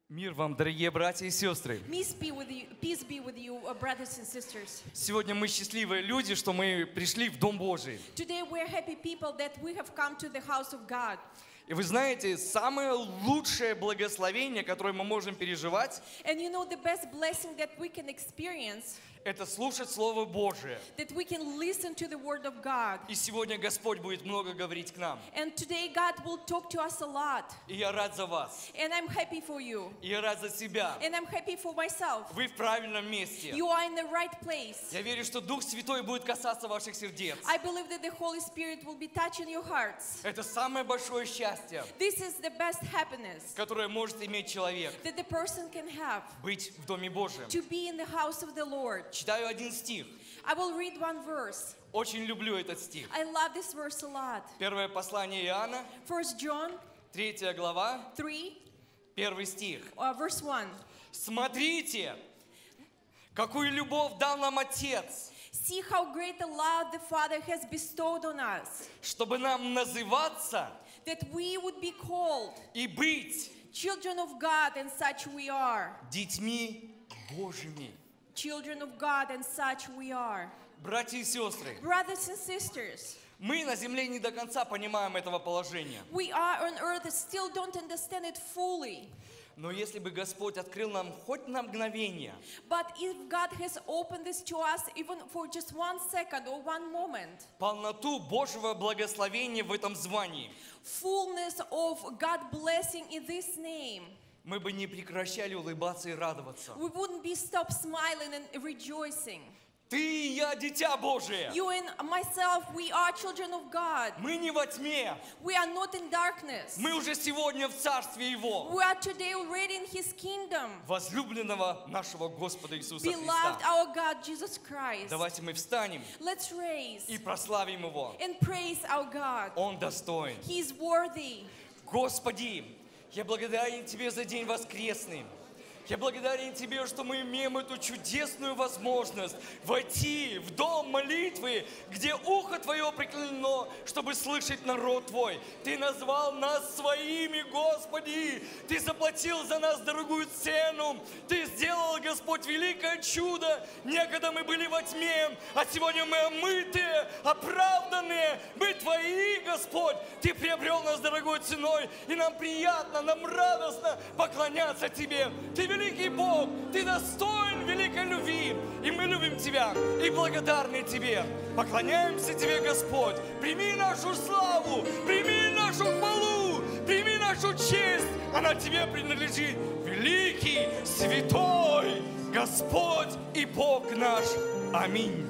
Мир вам, дорогие братья и сестры. Peace be with you, brothers and sisters. Сегодня мы счастливые люди, что мы пришли в Дом Божий. Today we're happy people that we have come to the house of God. И вы знаете, самое лучшее благословение, которое мы можем переживать, And you know the best blessing that we can experience, это слушать Слово Божие. that we can listen to the word of God. И сегодня Господь будет много говорить к нам. And today God will talk to us a lot. И я рад за вас. And I'm happy for you. И я рад за себя. And I'm happy for myself. Вы в правильном месте. You are in the right place. Я верю, что Дух Святой будет касаться ваших сердец. I believe that the Holy Spirit will be touching your hearts. Это самое большое счастье, This is the best happiness которое может иметь человек. that the person can have, Быть в Доме Божьем. to be in the house of the Lord. Читаю один стих. I will read one verse. Очень люблю этот стих. I love this verse a lot. Первое послание Иоанна, 1 John 3 глава, 3, 1 стих. verse 1. Смотрите, какую любовь дал нам Отец, See how great a love the Father has bestowed on us, чтобы нам называться that we would be called и быть children of God, and such we are. детьми Божьими. Children of God, and such we are. Братья и сестры, Brothers and sisters, мы на земле не до конца понимаем этого положения. we are on earth and still don't understand it fully. Но если бы Господь открыл нам хоть на мгновение But if God has opened this to us even for just 1 second or 1 moment, полноту Божьего благословения в этом звании, fullness of God blessing in this name, мы бы не прекращали улыбаться и радоваться. we wouldn't be stop smiling and rejoicing. Ты и я, дитя Божие. You and myself, we are children of God. Мы не во тьме. We are not in darkness. Мы уже сегодня в Царстве Его, We are today already in His kingdom. возлюбленного нашего Господа Иисуса Beloved Христа. our God, Jesus Christ. Давайте мы встанем Let's raise и прославим Его. and praise our God. Он достоин. He is worthy. Господи, я благодарен Тебе за день воскресный. Я благодарен Тебе, что мы имеем эту чудесную возможность войти в дом молитвы, где ухо Твое преклонено, чтобы слышать народ Твой. Ты назвал нас своими, Господи. Ты заплатил за нас дорогую цену. Ты сделал, Господь, великое чудо. Некогда мы были во тьме, а сегодня мы омытые, оправданные. Мы Твои, Господь. Ты приобрел нас дорогой ценой, и нам приятно, нам радостно поклоняться Тебе. Ты великий Бог, Ты достоин великой любви, и мы любим Тебя и благодарны Тебе. Поклоняемся Тебе, Господь. Прими нашу славу, прими нашу хвалу, прими нашу честь. Она Тебе принадлежит. Великий, святой Господь и Бог наш. Аминь.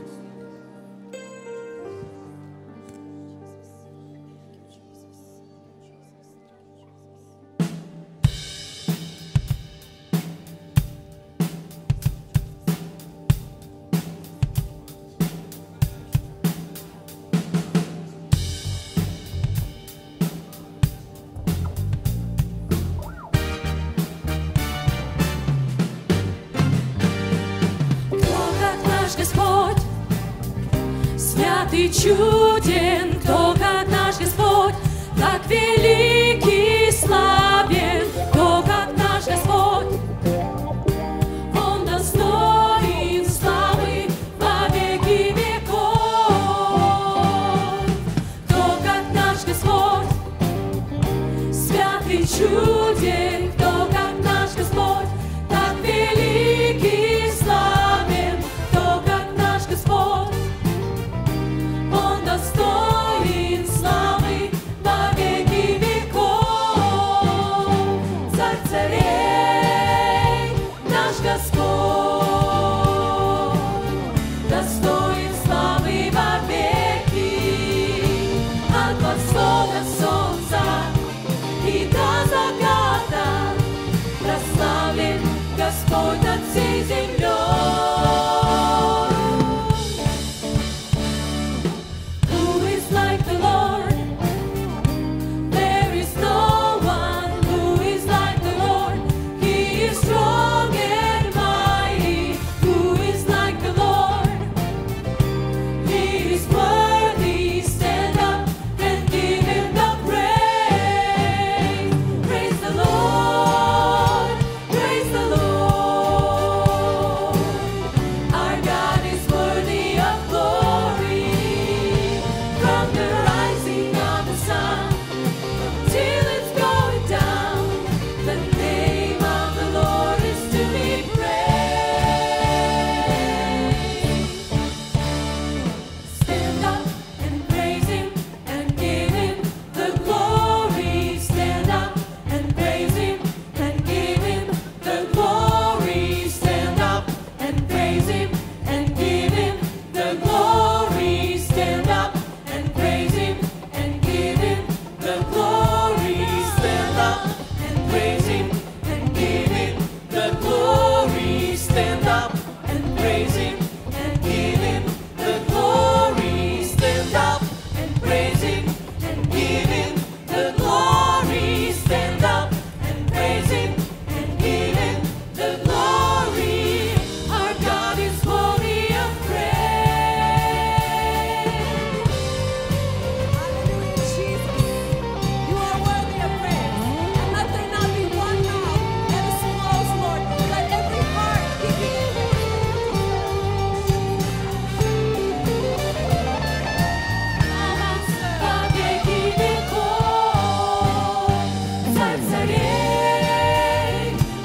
Святый, чуден, кто как наш Господь, так великий, славен, кто как наш Господь. Он достоин славы во веки веков. Кто как наш Господь, святый, чуден, кто как наш Господь, так великий, славен, кто как наш Господь. Он достоин славы во веки веков. Царь царей наш Господь, достоин славы во веки. От восхода солнца и до заката прославлен Господь над всей землей.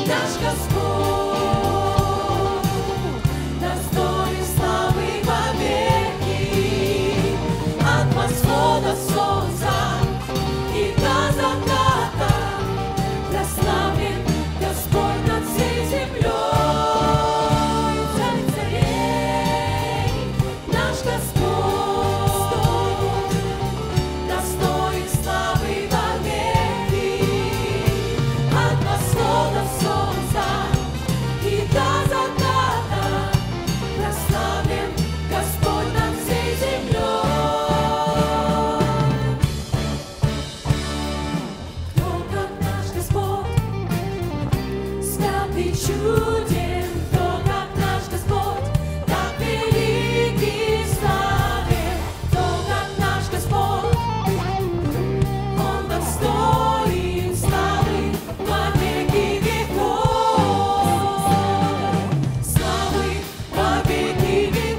наш Господь, достоин славы вовеки, от восхода солнца и до заката, прославлен Господь над всей землей, Царь царей, наш Господь, достоин славы вовеки, от восхода солнца и до заката, прославлен Господь над всей землей. Кто как наш Господь, святый чуден, кто как наш Господь, так великий славен, кто как наш Господь, Он достоин славы во веки веков, славы во веки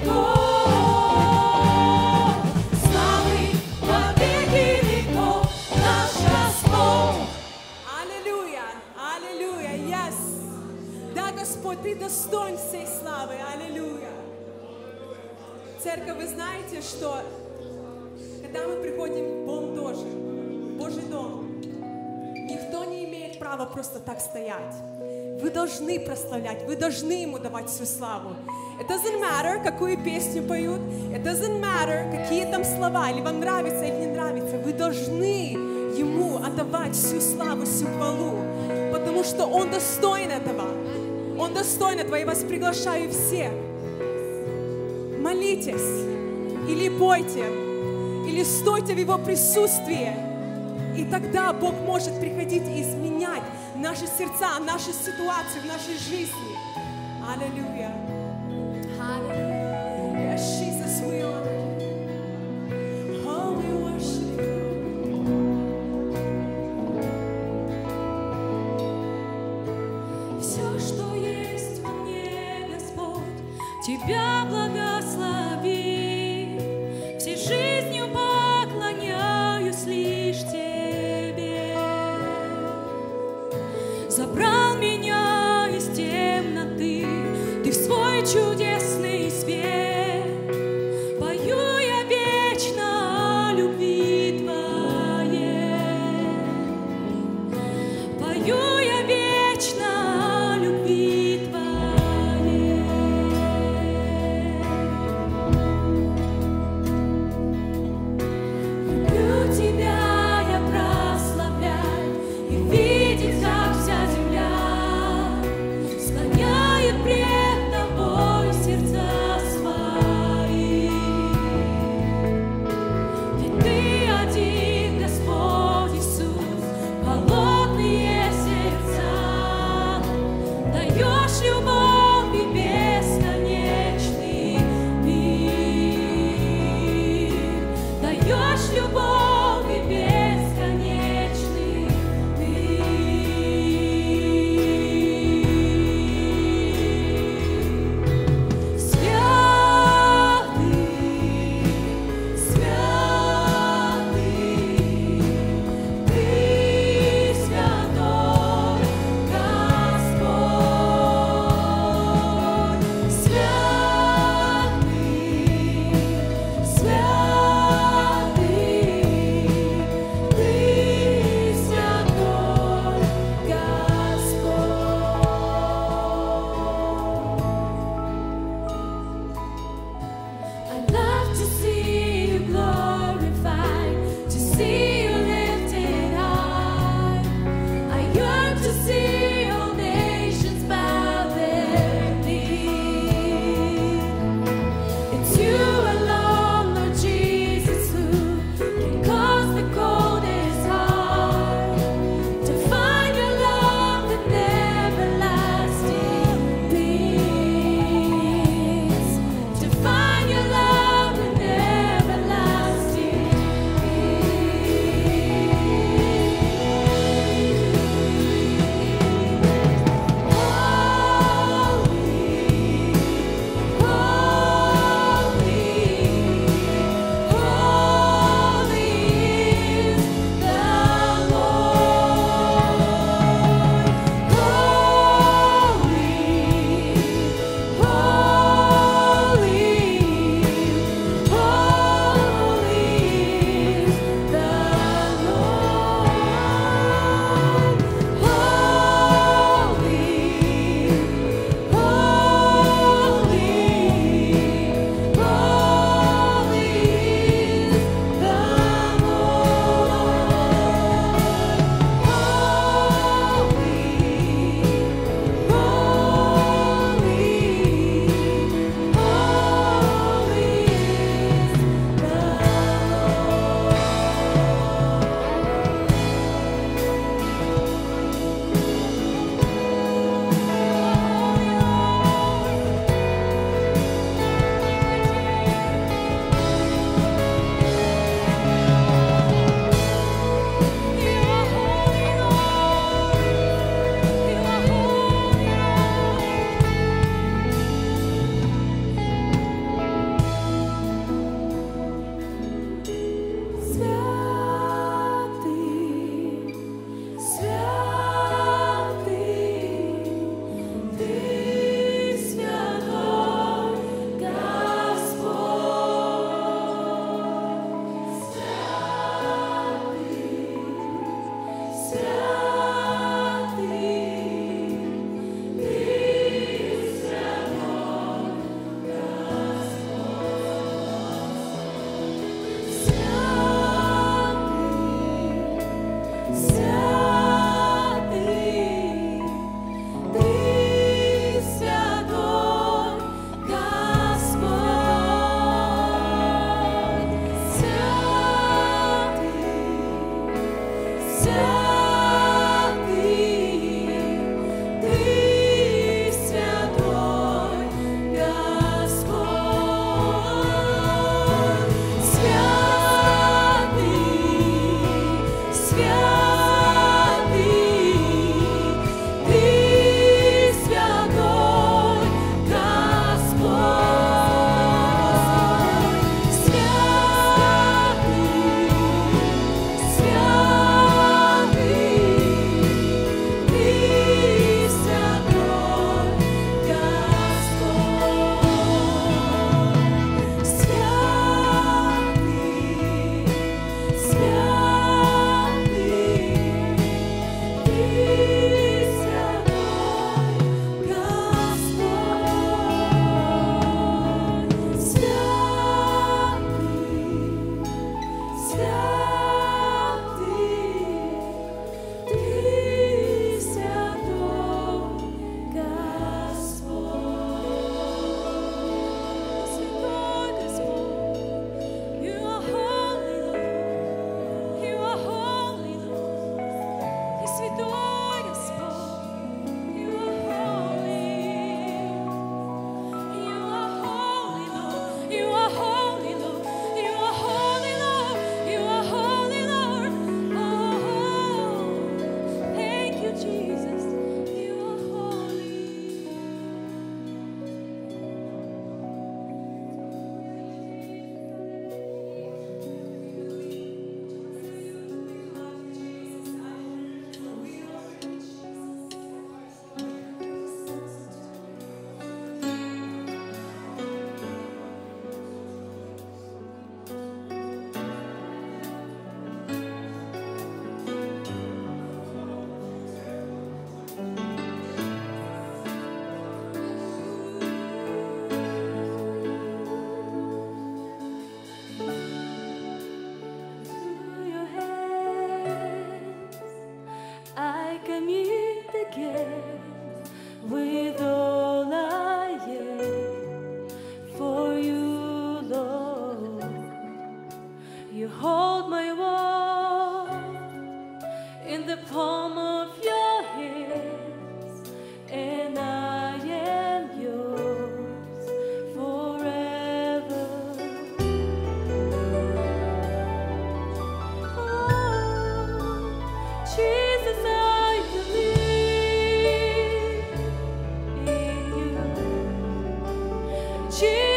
веков, славы во веки веков, наш Господь. Аллилуйя! Аллилуйя! Yes! Да, Господь, Ты достоин всей славы. Аллилуйя! Церковь, вы знаете, что когда мы приходим в Дом Божий, Божий дом, никто не имеет права просто так стоять. Вы должны прославлять, вы должны Ему давать всю славу. It doesn't matter, какую песню поют, it doesn't matter, какие там слова, или вам нравится, или не нравится. Вы должны Ему отдавать всю славу, всю хвалу, потому что Он достоин этого. Он достоин этого, я вас приглашаю всех. Молитесь, или пойте, или стойте в Его присутствии, и тогда Бог может приходить и изменять наши сердца, наши ситуации в нашей жизни. Аллилуйя! Hallelujah. Yes, Jesus, we honor you. Oh, we worship you. Все, что есть во мне, Господь, Тебя благослови. Всей жизнью поклоняюсь лишь Тебе. Забрал меня из темноты, Ты в свой чудесный свет. Пою я вечно о любви Твоей. Пою я вечно о любви Твоей. Люблю Тебя я прославляю, и видеть, как вся земля склоняет пред Тобой сердца свои. Ведь Ты один, Господь Иисус, холодные сердца даешь любовь и бесконечный мир. Даешь любовь и бесконечный мир. Святый, святый, Ты святой Господь.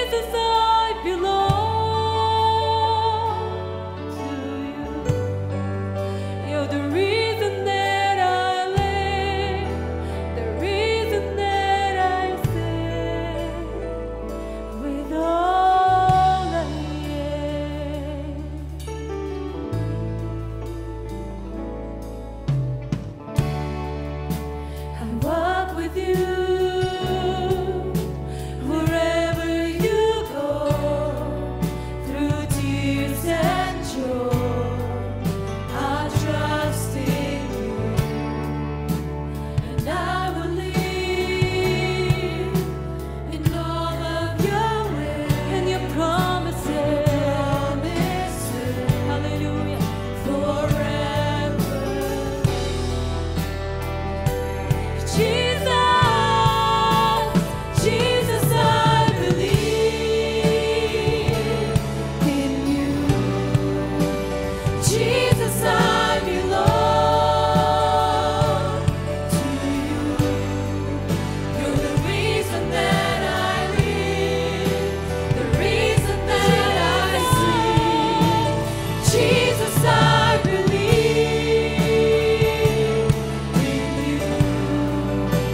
Jesus, I belong to you. You're the reason that I live, the reason that I sing with all I am. I walk with you wherever you go, through tears and joy. I trust in you, and I will live in all of your ways and your promises. Hallelujah, forever. Jesus, Jesus, I believe in you. Jesus, I belong to you. You're the reason that I live, the reason that I sing. Jesus, I believe in you.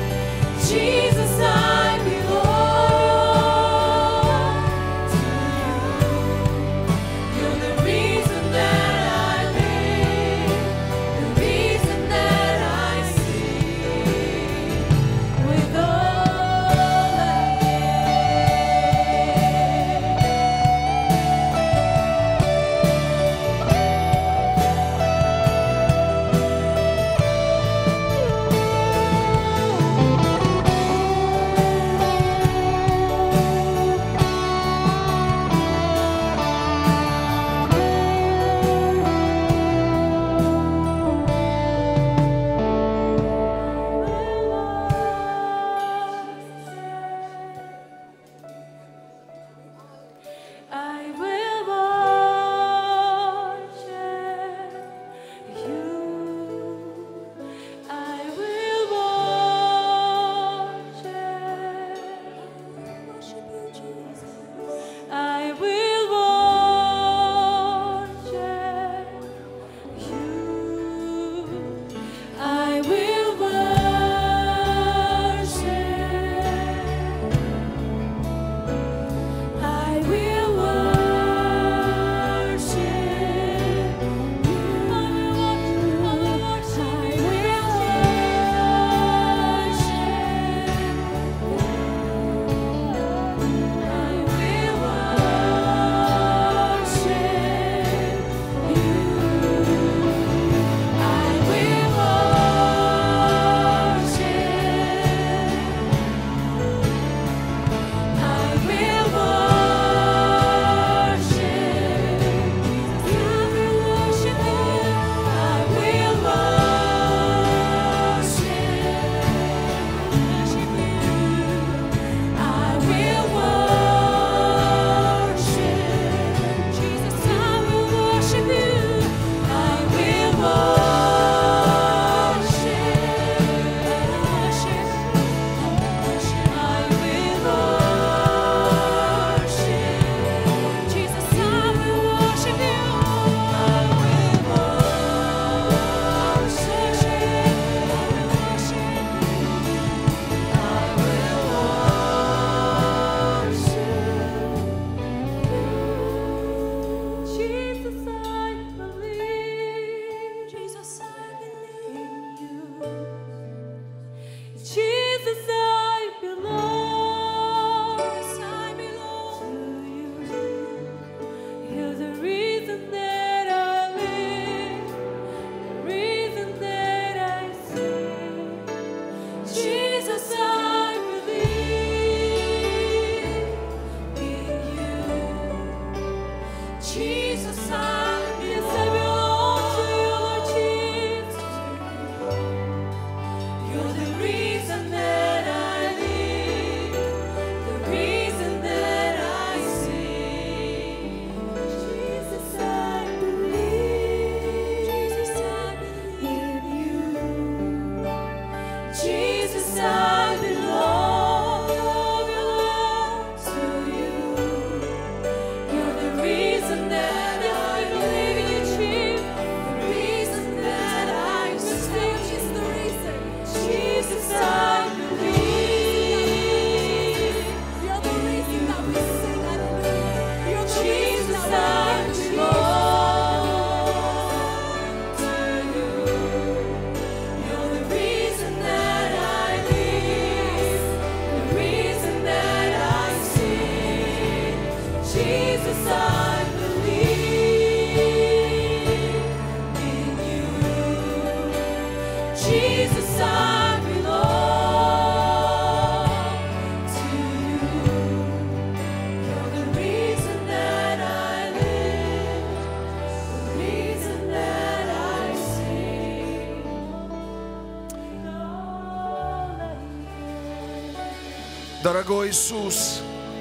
Дорогой Иисус,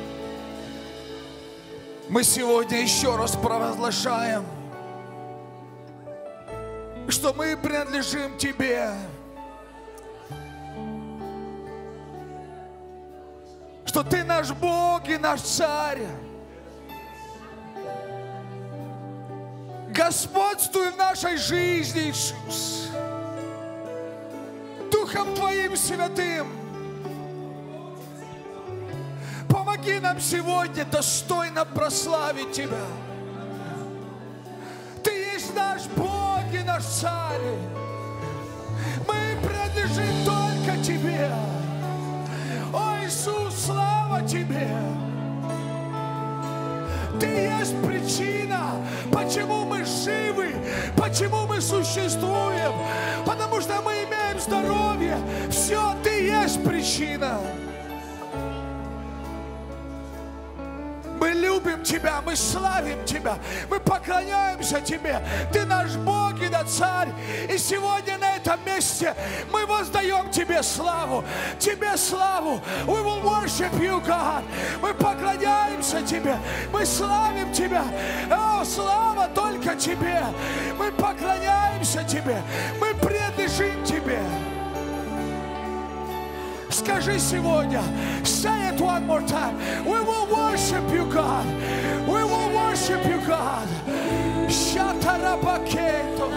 мы сегодня еще раз провозглашаем, что мы принадлежим Тебе, что Ты наш Бог и наш Царь. Господствуй в нашей жизни, Иисус, Духом Твоим Святым. Помоги нам сегодня достойно прославить Тебя. Ты есть наш Бог и наш Царь. Мы принадлежим только Тебе. О, Иисус, слава Тебе! Ты есть причина, почему мы живы, почему мы существуем, потому что мы имеем здоровье. Все, Ты есть причина. Мы любим Тебя, мы славим Тебя, мы поклоняемся Тебе. Ты наш Бог и наш Царь. И сегодня на этом месте мы воздаем Тебе славу. Тебе славу. We will worship you, God. Мы поклоняемся Тебе, мы славим Тебя. О, слава только Тебе. Мы поклоняемся Тебе, мы принадлежим Тебе. Скажи сегодня, say it one more time. We will worship you, God. We will worship you, God. Shatarabakento.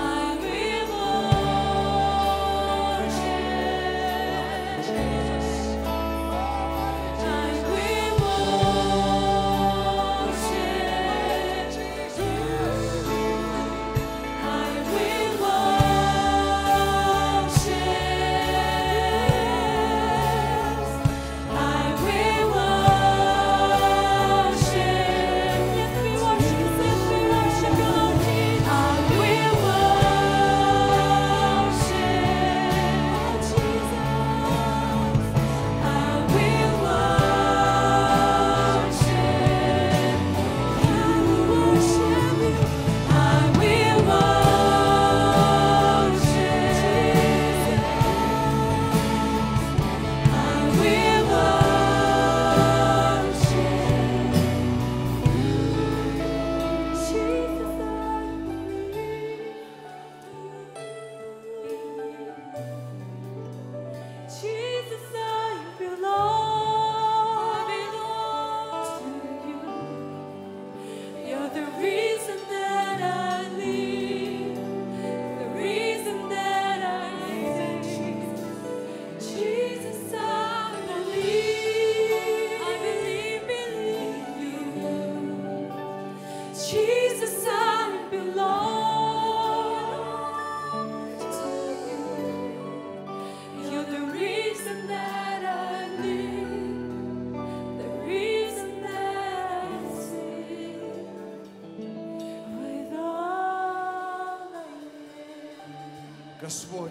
Господь,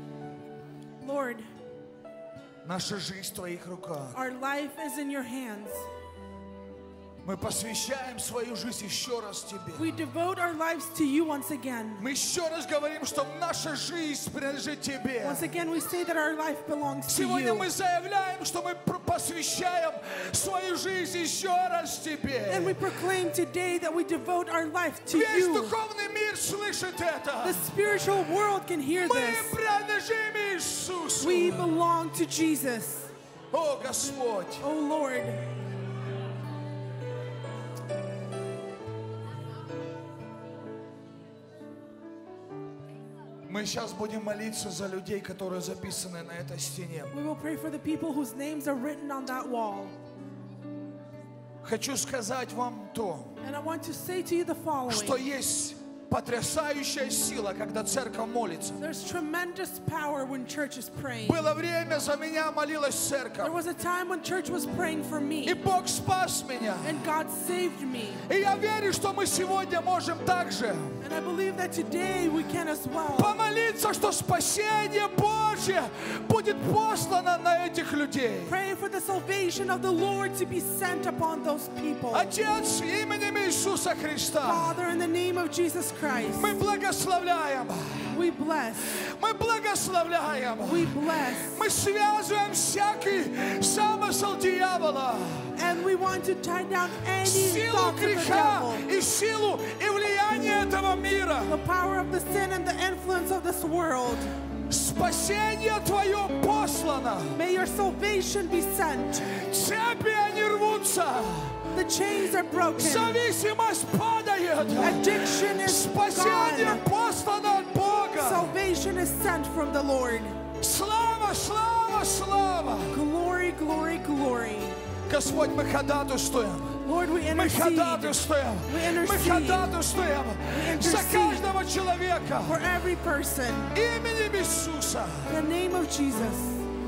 Lord, наша жизнь в Твоих руках. our life is in your hands. Мы посвящаем свою жизнь еще раз Тебе. We devote our lives to you once again. Мы еще раз говорим, что наша жизнь принадлежит Тебе. Once again, we say that our life belongs to Сегодня you. мы заявляем, что мы посвящаем свою жизнь еще раз Тебе. And we proclaim today that we devote our life to Весь you. духовный мир слышит это. The spiritual world can hear Мы this. принадлежим Иисусу. We belong to Jesus. О, Господь. Oh Lord. Мы сейчас будем молиться за людей, которые записаны на этой стене. We will pray for the people whose names are written on that wall. Хочу сказать вам то, And I want to say to you the что following. есть потрясающая сила, когда церковь молится. There's tremendous power when church is praying. Было время, за меня молилась There церковь. was a time when church was praying for me. И Бог спас меня. And God saved me. И я верю, что мы сегодня можем также And I believe that today we can as well. помолиться, что спасение Божье будет послано на этих людей. Pray for the salvation of the Lord to be sent upon those people. Отец, именем Иисуса Христа, Father, in the name of Jesus Christ, Мы благословляем. we bless. Мы благословляем. We bless. Мы связываем всякий замысел дьявола, And we want to tie down any силу thoughts of the греха devil, и силу и влияние этого мира. the power of the sin and the influence of this world. Спасение Твое послано. May your salvation be sent. Цепи они рвутся. The chains are broken. Зависимость падает. Addiction is Спасение gone. послано от Бога. Salvation is sent from the Lord. Слава, слава, слава. Glory, glory, glory. Господь, мы ходатайствуем. Lord, we Мы intercede ходатайствуем. We Мы intercede. ходатайствуем за intercede. каждого человека for every person. именем Иисуса. In the name of Jesus.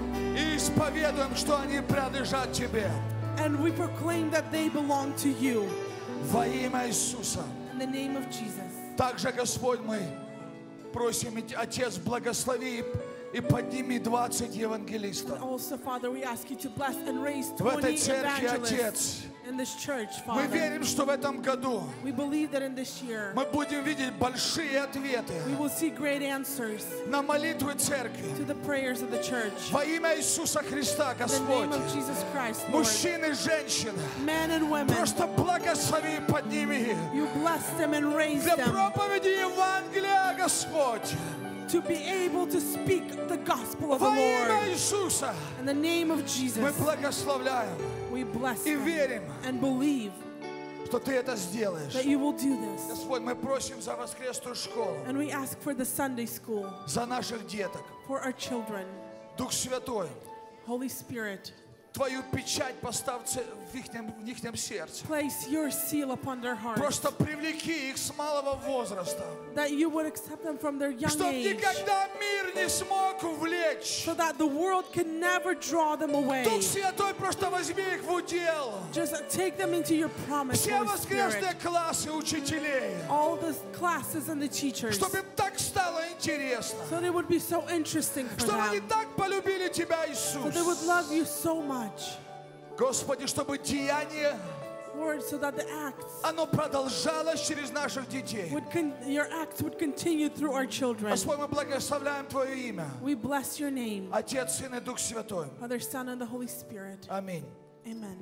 И исповедуем, что они принадлежат Тебе. And we proclaim that they belong to you. Во имя Иисуса. In the name of Jesus. Также, Господь, мы просим, Отец, благослови и подними 20 евангелистов. Also, Father, we ask you to bless and raise В этой 20 церкви, evangelists Отец, in this church, мы Father. верим, что в этом году We believe that in this year мы будем видеть большие ответы we will see great answers на молитвы церкви. to the prayers of the church. Во имя Иисуса Христа, In the Господь, name of Jesus Christ, Lord. мужчины, женщины, Men and women, просто благослови и подними you bless them and raise для them проповеди Евангелия, Господь. to be able to speak the gospel of the Во имя Lord. Иисуса In the name of мы Jesus, благословляем we bless и them верим, and believe что Ты это сделаешь. that you will do this. Господь, мы просим за воскресную школу, And we ask for the Sunday school, за наших деток. for our children. Дух Святой, Holy Spirit, Твою печать поставь в ихнем сердце. place your seal upon their hearts, Просто привлеки их с малого возраста, that you would accept them from their young чтобы age, никогда мир не смог увлечь. so that the world can never draw them away. Дух Святой, просто возьми их в удел. Just take them into your promise, Все Holy Spirit. воскресные классы учителей, All the classes and the teachers, чтобы им так стало интересно, so they would be so interesting for чтобы они them, так полюбили Тебя, so they would Иисус. love you so much, Господи, чтобы деяние, Lord, so that the acts оно продолжалось через наших детей. your acts would continue through our children. Господь, мы благословляем Твое имя. We bless your name, Отец, Сын и Дух Святой. Father, Son, and the Holy Spirit. Аминь. Amen.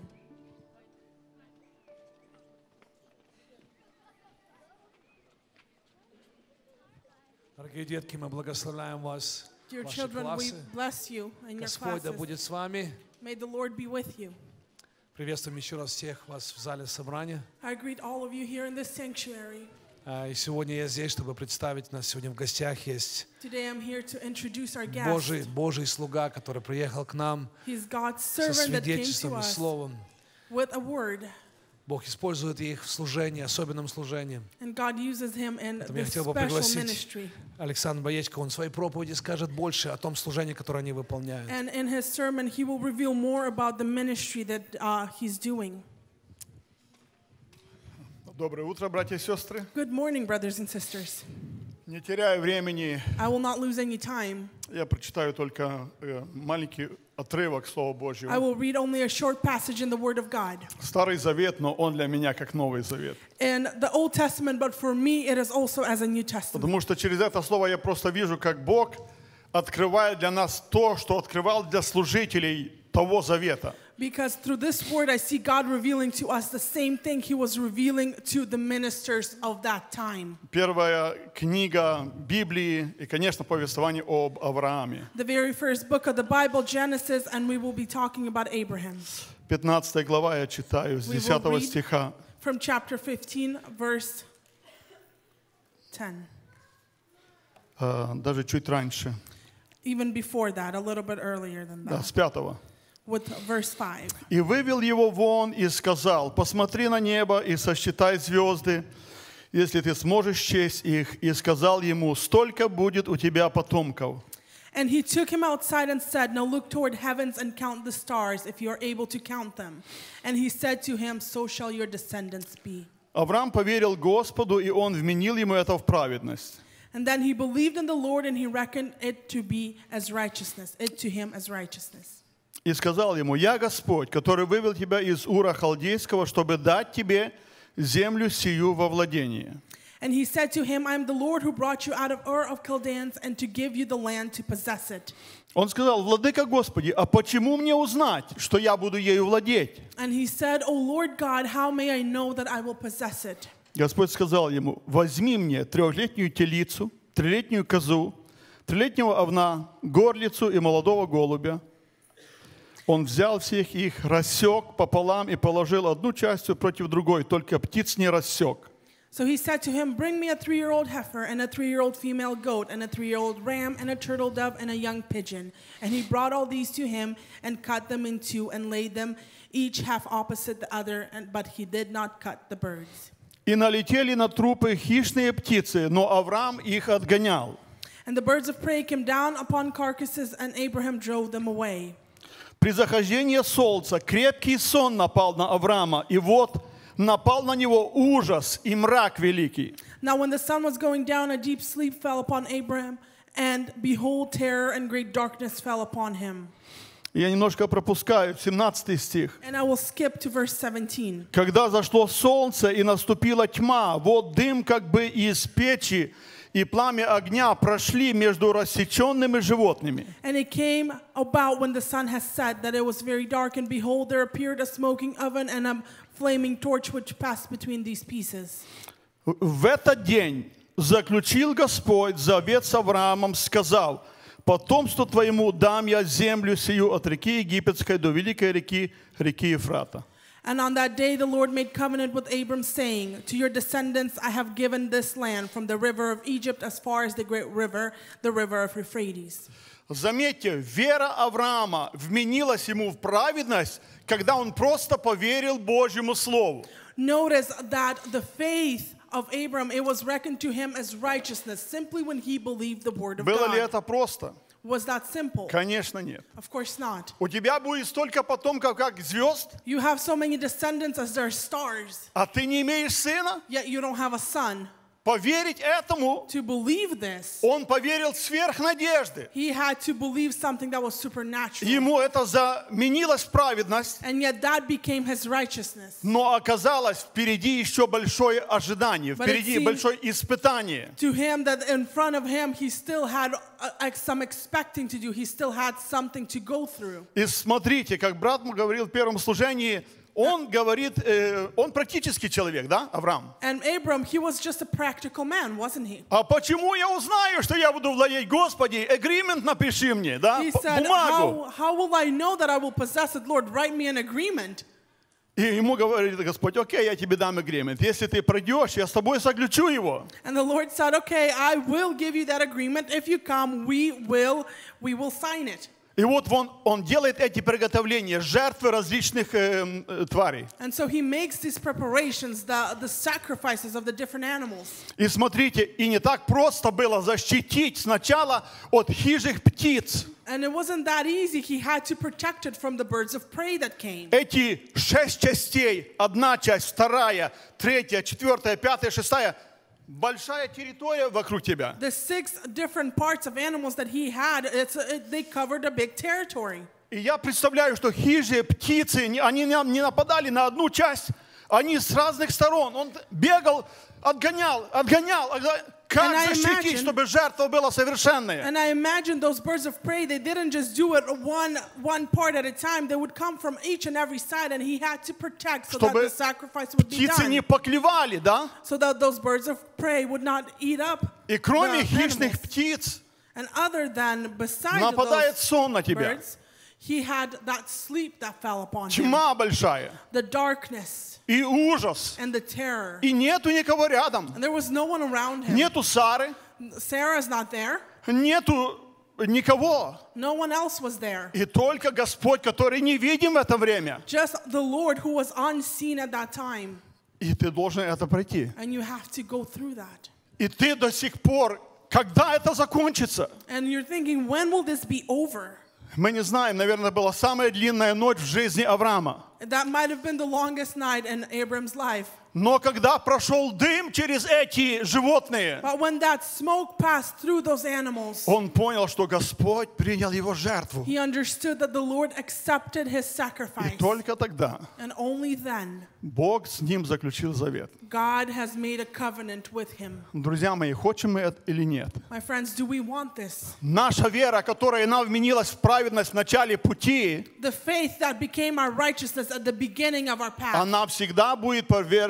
Дорогие детки, мы благословляем вас, Dear ваши children, we классы. bless you in your Господь да classes. будет с вами. May the Lord be with you. Приветствуем еще раз всех вас в зале собрания. I greet all of you here in this sanctuary. И сегодня я здесь, чтобы представить нас. Сегодня в гостях есть Today I'm here to introduce our guest. Божий слуга, который приехал к нам He's God's со servant that came to свидетельством и us словом. with a word. Бог использует их в служении, особенном служении. And God uses him in Поэтому я this хотел бы special пригласить ministry. Александра Боечко. Он в своей проповеди скажет больше о том служении, которое они выполняют. And in his sermon, he will reveal more about the ministry that he's doing. Доброе утро, братья и сестры. Good morning, brothers and sisters. Не теряя времени, I will not lose any time. я прочитаю только маленький отрывок Слова I Божьего. will read only a short passage in the Word of God. Старый Завет, но он для меня как Новый Завет. In the Old Testament, but for me, it is also as a New Testament. Потому что через это слово я просто вижу, как Бог открывает для нас то, что открывал для служителей того Завета. Because through this word, I see God revealing to us the same thing He was revealing to the ministers of that time. Первая книга Библии и, конечно, повествование об Аврааме. The very first book of the Bible, Genesis, and we will be talking about Abraham. 15 глава я читаю с We will 10 read стиха. from chapter 15, verse 10. Даже чуть раньше. Even before that, a little bit earlier than Да, that, с 5. with verse 5. И вывел его вон и сказал: посмотри на небо и сосчитай звезды, если ты сможешь счесть их. И сказал ему: столько будет у тебя потомков. And he took him outside and said, now look toward heavens and count the stars, if you are able to count them. And he said to him, so shall your descendants be. Авраам поверил Господу, и он вменил ему это в праведность. And then he believed in the Lord, and he reckoned it to be as righteousness, it to him as righteousness. И сказал ему: я Господь, который вывел тебя из Ура Халдейского, чтобы дать тебе землю сию во владение. And he said to him, I am the Lord who brought you out of Ur of Chaldeans and to give you the land to possess it. Он сказал: «Владыка Господи, а почему мне узнать, что я буду ею владеть?» And he said, O Lord God, how may I know that I will possess it? Господь сказал ему: «Возьми мне 3-летнюю телицу, 3-летнюю козу, 3-летнего овна, горлицу и молодого голубя». Он взял всех их, рассек пополам и положил одну частью против другой, только птиц не рассек. So he said to him, bring me a 3-year-old heifer and a 3-year-old female goat and a 3-year-old ram and a turtle dove and a young pigeon. And he brought all these to him and cut them in two and laid them each half opposite the other, but he did not cut the birds. И налетели на трупы хищные птицы, но Авраам их отгонял. And the birds of prey came down upon carcasses, and Abraham drove them away. При захождении солнца крепкий сон напал на Авраама, и вот напал на него ужас и мрак великий. Now when the sun was going down, a deep sleep fell upon Abraham, and behold, terror and great darkness fell upon him. Я немножко пропускаю 17 стих. And I will skip to verse 17. Когда зашло солнце и наступила тьма, вот дым как бы из печи и пламя огня прошли между рассеченными животными. And it came about when the sun has set that it was very dark, and behold, there appeared a smoking oven and a flaming torch which passed between these pieces. В этот день заключил Господь завет с Авраамом, сказав: «Потомству твоему дам я землю сию от реки Египетской до великой реки, реки Ефрата». And on that day the Lord made covenant with Abram, saying, to your descendants I have given this land from the river of Egypt as far as the great river, the river of Euphrates. Заметьте, вера Авраама вменилась ему в праведность, когда он просто поверил Божьему Слову. Notice that the faith of Abram, it was reckoned to him as righteousness simply when he believed the word of Было ли God. это просто? Was that simple? Конечно, нет. Of course not. У тебя будет столько потомков, как звезд, You have so many descendants as there are stars, а ты не имеешь сына. yet you don't have a son. Поверить этому, To believe this, он поверил сверх надежды. he had to believe something that was supernatural. Ему это заменилось в праведность, And yet that became his righteousness. но оказалось впереди еще большое ожидание, But it впереди seemed- большое испытание. To him, that in front of him, he still had some expecting to do. He still had something to go through. И смотрите, как брат говорил в первом служении, он говорит, он практический человек, да, Авраам? And Abram, he was just a practical man, wasn't he? А почему я узнаю, что я буду владеть, Господи? Agreement напиши мне, да, He said, бумагу. how will I know that I will possess it, Lord? Write me an agreement. И ему говорит Господь: окей, я тебе дам agreement. Если ты пройдешь, я с тобой заключу его. And the Lord said, okay, I will give you that agreement. If you come, we will sign it. И вот он делает эти приготовления, жертвы различных тварей. And so he makes these preparations, the sacrifices of the different animals. И смотрите, и не так просто было защитить сначала от хижих птиц. And it wasn't that easy. He had to protect it from the birds of prey that came. Эти 6 частей, одна часть, вторая, третья, четвертая, пятая, шестая, большая территория вокруг тебя. The 6 different parts of animals that he had, they covered a big territory. И я представляю, что хижие птицы, они не нападали на одну часть, они с разных сторон. Он бегал, отгонял. Как защитить, чтобы жертва была совершенная? And I imagine those birds of prey, they didn't just do it one part at a time. They would come from each and every side, and he had to protect so that the sacrifice would be птицы не done. поклевали, да? So that those birds of prey would not eat up И кроме the хищных animals. птиц And other than, besides нападает those сон на тебя. birds, he had that sleep that fell upon him. Тьма большая. The darkness И ужас. and the terror. И нету никого рядом. And there was no one around him. Нету Сары. Sarah's not there. Нету никого. No one else was there. И только Господь, который невидим в это время. Just the Lord who was unseen at that time. И ты должен это пройти. And you have to go through that. И ты до сих пор, когда это закончится? And you're thinking, when will this be over? Мы не знаем, наверное, была самая длинная ночь в жизни Авраама. That might have been the longest night in Abram's life. Но когда прошел дым через эти животные, But when that smoke passed through those animals, он понял, что Господь принял его жертву. he understood that the Lord accepted his И sacrifice. только тогда And only then, Бог с ним заключил завет. God has made a covenant with him. Друзья мои, хотим мы это или нет? My friends, do we want this? Наша вера, которая нам вменилась в праведность в начале пути, The faith that became our righteousness at the beginning of our path, она всегда будет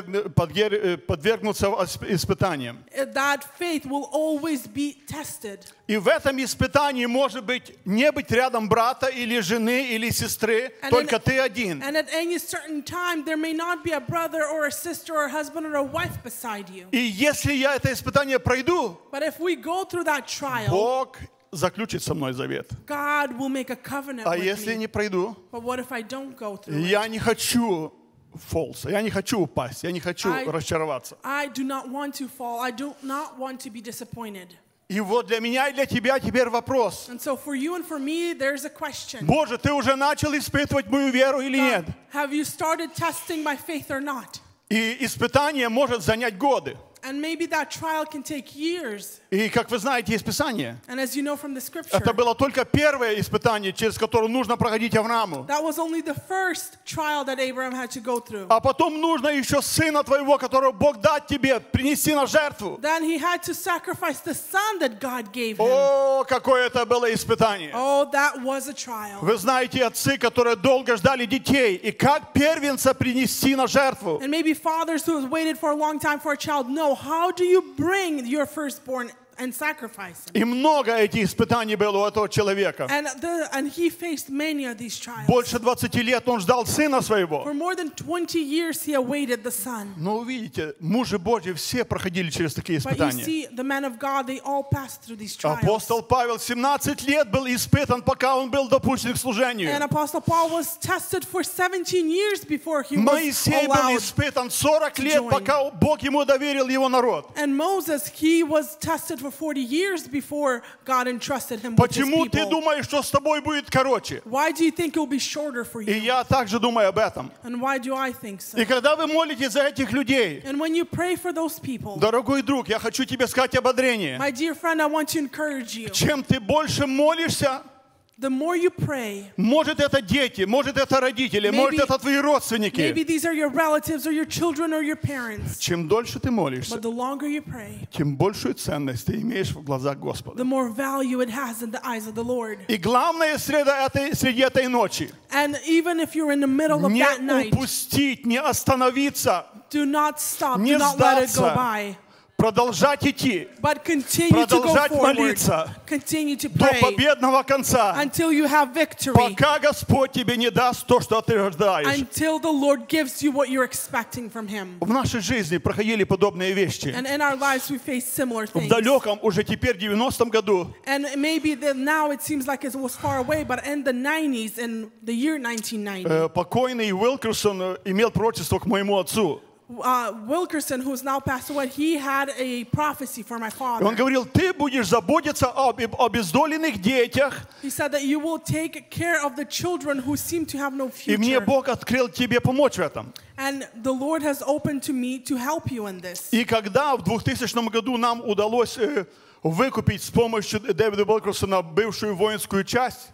подвергнуться испытаниям. that faith will always be tested. И в этом испытании может быть не быть рядом брата или жены или сестры, только ты один. And at any certain time, there may not be a brother or a sister or a husband or a wife beside you. И если я это испытание пройду, But if we go through that trial, Бог заключит со мной завет. God will make a covenant А with если me. не пройду, But what if I don't go through it? я не хочу фолса, я не хочу упасть, я не хочу I- расчароваться. I do not want to fall. I do not want to be disappointed. И вот для меня и для тебя теперь вопрос. And so for you and for me, there's a question. Боже, ты уже начал испытывать мою веру или нет? Have you started testing my faith or not? И испытание может занять годы. And maybe that trial can take years. И как вы знаете из Писания, And as you know from the scripture, это было только первое испытание, через которое нужно проходить Аврааму. that was only the first trial that Abraham had to go through. А потом нужно еще сына твоего, которого Бог дать тебе, принести на жертву. Then he had to sacrifice the son that God gave him. О, какое это было испытание. Oh, that was a trial. Вы знаете отцы, которые долго ждали детей, и как первенца принести на жертву. And maybe fathers who have waited for a long time for a child know, how do you bring your firstborn and sacrifice him? И много этих испытаний было у этого человека. And he faced many of these trials. Больше 20 лет он ждал сына своего. For more than 20 years he awaited the son. Но увидите, мужи Божьи все проходили через такие But you испытания. see, the men of God, they all passed through these trials. Апостол Павел 17 лет был испытан, пока он был допущен к служению. And Apostle Paul was tested for 17 years before he was Моисей был allowed. испытан 40 лет, join. пока Бог ему доверил его народ. And Moses, he was tested for 40 years before God entrusted him with his Почему ты people. думаешь, что с тобой будет короче? Why do you think it will be shorter for И you? я также думаю об этом. And why do I think so? И когда вы молитесь за этих людей, And when you pray for those people, дорогой друг, я хочу тебе сказать ободрение. my dear friend, I want to encourage you. Чем ты больше молишься, The more you pray, может это дети, может это родители, Maybe- может это твои maybe родственники. these are your relatives or your children or your parents, Чем дольше ты молишься, but the longer you pray, тем большую ценность ты имеешь в глазах Господа. the more value it has in the eyes of the Lord. И главное среди этой ночи And even if you're in the middle of не that night, упустить, не остановиться, do not stop, не do not let it go сдаться. by, продолжать идти but continue to go Продолжать forward, молиться continue to до pray победного конца, until you have victory, пока Господь тебе не даст то, что ты ожидаешь. until the Lord gives you what you're expecting from Him. В нашей жизни проходили подобные вещи. And in our lives we face similar В things. далеком, уже теперь 90-м году, And maybe that now it seems like it was far away, but in the 90s, in the year 1990, покойный Уилкерсон имел пророчество к моему отцу. Wilkerson, who's now passed away, he had a prophecy for my И father. он говорил, ты будешь заботиться об обездоленных детях, He said that you will take care of the children who seem to have no и мне future. Бог открыл тебе помочь в этом. And the Lord has opened to me to help you in this. И когда в 2000 году нам удалось выкупить с помощью Дэвида Уилкерсона бывшую воинскую часть,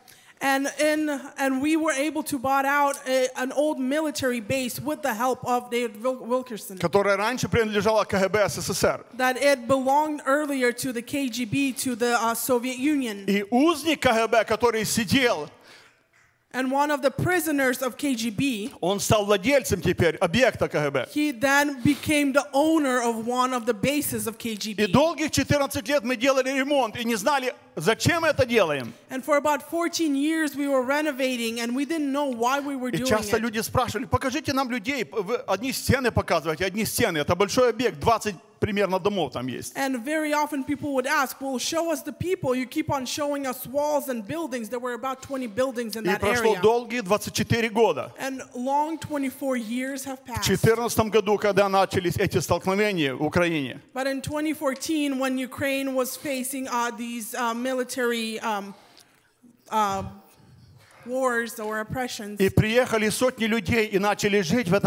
And we were able to buy out an old military base with the help of David Wilkerson. которая раньше принадлежала КГБ СССР. That it belonged earlier to the KGB, to the Soviet Union. И узник КГБ, который сидел, And one of the prisoners of KGB, он стал владельцем теперь объекта КГБ. he then became the owner of one of the bases of И KGB. долгих 14 лет мы делали ремонт и не знали, зачем это делаем. And for about 14 years we were renovating and we didn't know why we were И doing часто it. люди спрашивали, покажите нам людей, вы одни стены показываете, одни стены. Это большой объект, 20 примерно домов там есть. And very often people would ask, well, show us the people. You keep on showing us walls and buildings. There were about 20 buildings in И that прошло area. долгие 24 года. And long 24 years have В passed. 2014 году, когда начались эти столкновения в Украине, But in 2014, when Ukraine was facing these military wars or oppressions. И приехали сотни людей и начали жить в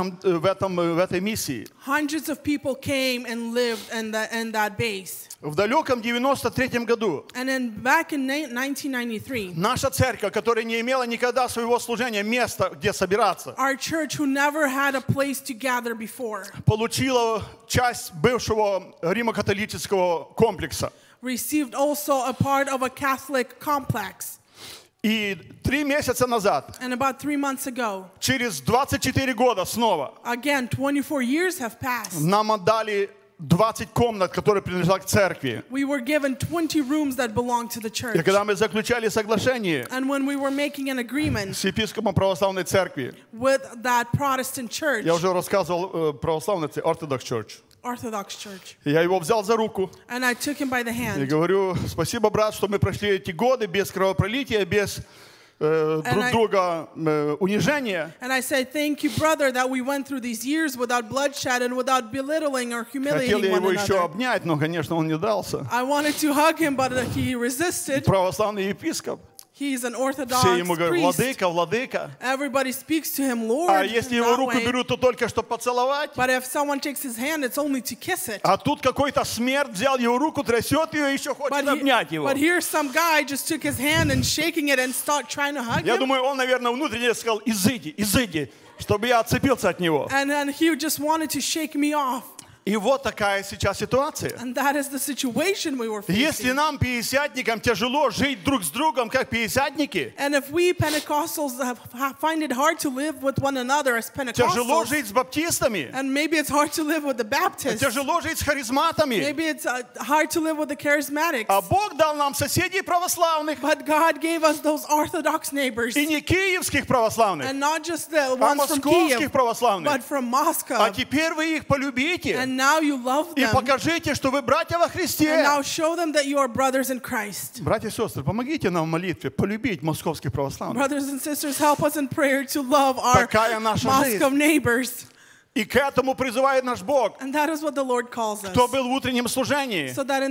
этой миссии. Hundreds of people came and lived in that base. В далеком 93-м году And then back in 1993, наша церковь, которая не имела никогда своего служения, места, где собираться, our church, who never had a place to gather before, получила часть бывшего римо-католического комплекса. received also a part of a Catholic complex. И 3 месяца назад, And about 3 months ago, через 24 года снова, again, 24 years have passed. нам отдали 20 комнат, которые принадлежат к церкви. We were given 20 rooms that belonged to the И church. когда мы заключали соглашение And when we were making an agreement с епископом православной церкви, with that Protestant church, я уже рассказывал православной церкви, Orthodox Church, Orthodox church, я его взял за руку and I took him by the и hand. говорю: спасибо, брат, что мы прошли эти годы без кровопролития, без друг друга унижения. And I said, thank you, brother, that we went through these years without bloodshed and without belittling or Хотел humiliating я one его еще another. обнять, но, конечно, он не дался. I wanted to hug him, but he resisted. Православный епископ. He's an Orthodox Все ему говорят: priest. владыка, владыка. Everybody speaks to him, Lord, А если in его that руку way. берут, то только что поцеловать. But if someone takes his hand, it's only to kiss it. А тут какой-то смерть взял его руку, трясет ее и еще хочет обнять его. But here some guy just took his hand and shaking it and start trying to hug Я him. думаю, он, наверное, внутренне сказал: изыди, чтобы я отцепился от него. And then he just wanted to shake me off. И вот такая сейчас ситуация. And that is the situation we were Если facing. нам, пятидесятникам, тяжело жить друг с другом, как пятидесятники, And if we Pentecostals find it hard to live with one another as тяжело Pentecostals, жить с баптистами, and maybe it's hard to live with the Baptists, тяжело жить с харизматами, maybe it's hard to live with the Charismatics, а Бог дал нам соседей православных, but God gave us those Orthodox neighbors, и не киевских православных, and not just the а ones from московских Kiev, православных. but from Moscow. А теперь вы их полюбите And now you love и them, покажите, что вы братья во and Христе. now show them that you are brothers in Christ. Братья и сестры, помогите нам в молитве полюбить московских православных. Brothers and sisters, help us in prayer to love our Такая наша Moscow жизнь. neighbors. И к этому призывает наш Бог. And that is what the Lord calls us. Кто был в утреннем служении? So that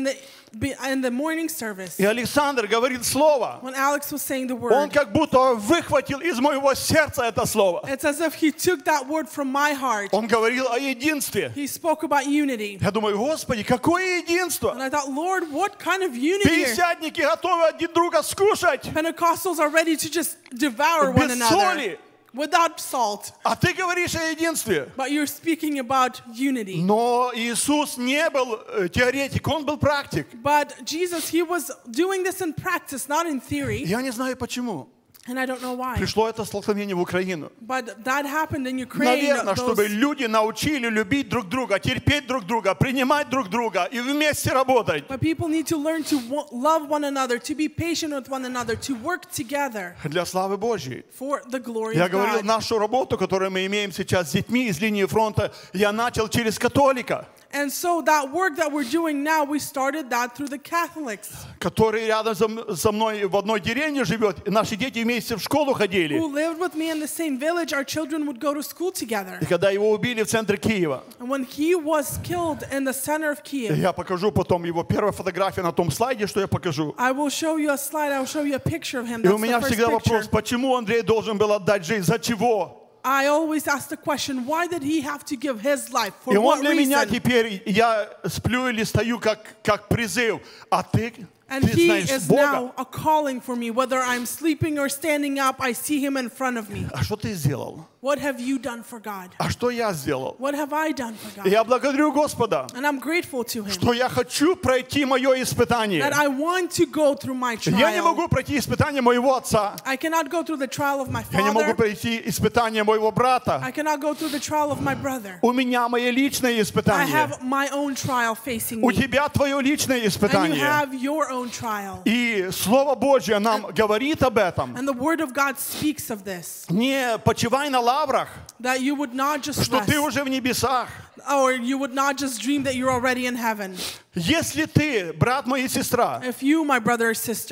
in the morning service, И Александр говорит слово. when Alex was saying the Он word, как будто выхватил из моего сердца это слово. it's as if he took that word from my heart. Он говорил о единстве. He spoke about unity. Я думаю: Господи, какое единство! And I thought, Lord, what kind of unity here? Пятидесятники готовы один друга скушать Pentecostals are ready to just devour one без another соли. without salt. А ты говоришь о единстве. But you're speaking about unity. Но Иисус не был теоретик, Он был практик. But Jesus, he was doing this in practice, not in theory. Я не знаю почему. And I don't know why. Пришло это столкновение в Украину. But that happened in Ukraine. Наверное, чтобы люди научили любить друг друга, терпеть друг друга, принимать друг друга и вместе работать. But people need to learn to love one another, to be patient with one another, to work together Для славы Божьей. for the glory Я of говорил, God. нашу работу, которую мы имеем сейчас с детьми из линии фронта, я начал через католика, And so that work that we're doing now, we started that through the Catholics который рядом со мной в одной деревне живет. И наши дети вместе в школу ходили. who lived with me in the same village. Our children would go to school together. И когда его убили в центре Киева, And when he was killed in the center of Kiev, я покажу потом его первая фотография на том слайде, что я покажу. I will show you a slide. I will show you a picture of him. И That's у меня the first всегда вопрос, picture. почему Андрей должен был отдать жизнь, за чего? I always ask the question, why did he have to give his life? For И он what для меня reason? теперь, я сплю или стою как призыв, а ты And Ты he знаешь is Бога. now a calling for me. Whether I'm sleeping or standing up, I see him in front of me. А что ты сделал? What have you done for God? А что я сделал? What have I done for God? Я благодарю Господа, And I'm grateful to him что я хочу пройти мое испытание. that I want to go through my Я не trial. могу пройти испытание моего отца. I cannot go through the trial of my Я не могу father. пройти испытание моего брата. I cannot go through the trial of my brother. У меня мое личное I испытание. have my own trial facing У me. тебя твое личное And you испытание. have your own trial. И Слово Божье нам говорит об этом. And the word of God speaks of this. Не почивай на лаврах, That you would not just что rest. ты уже в небесах. Or you would not just dream that you're already in heaven. Если ты, брат мой и сестра, If you, my brother or sister,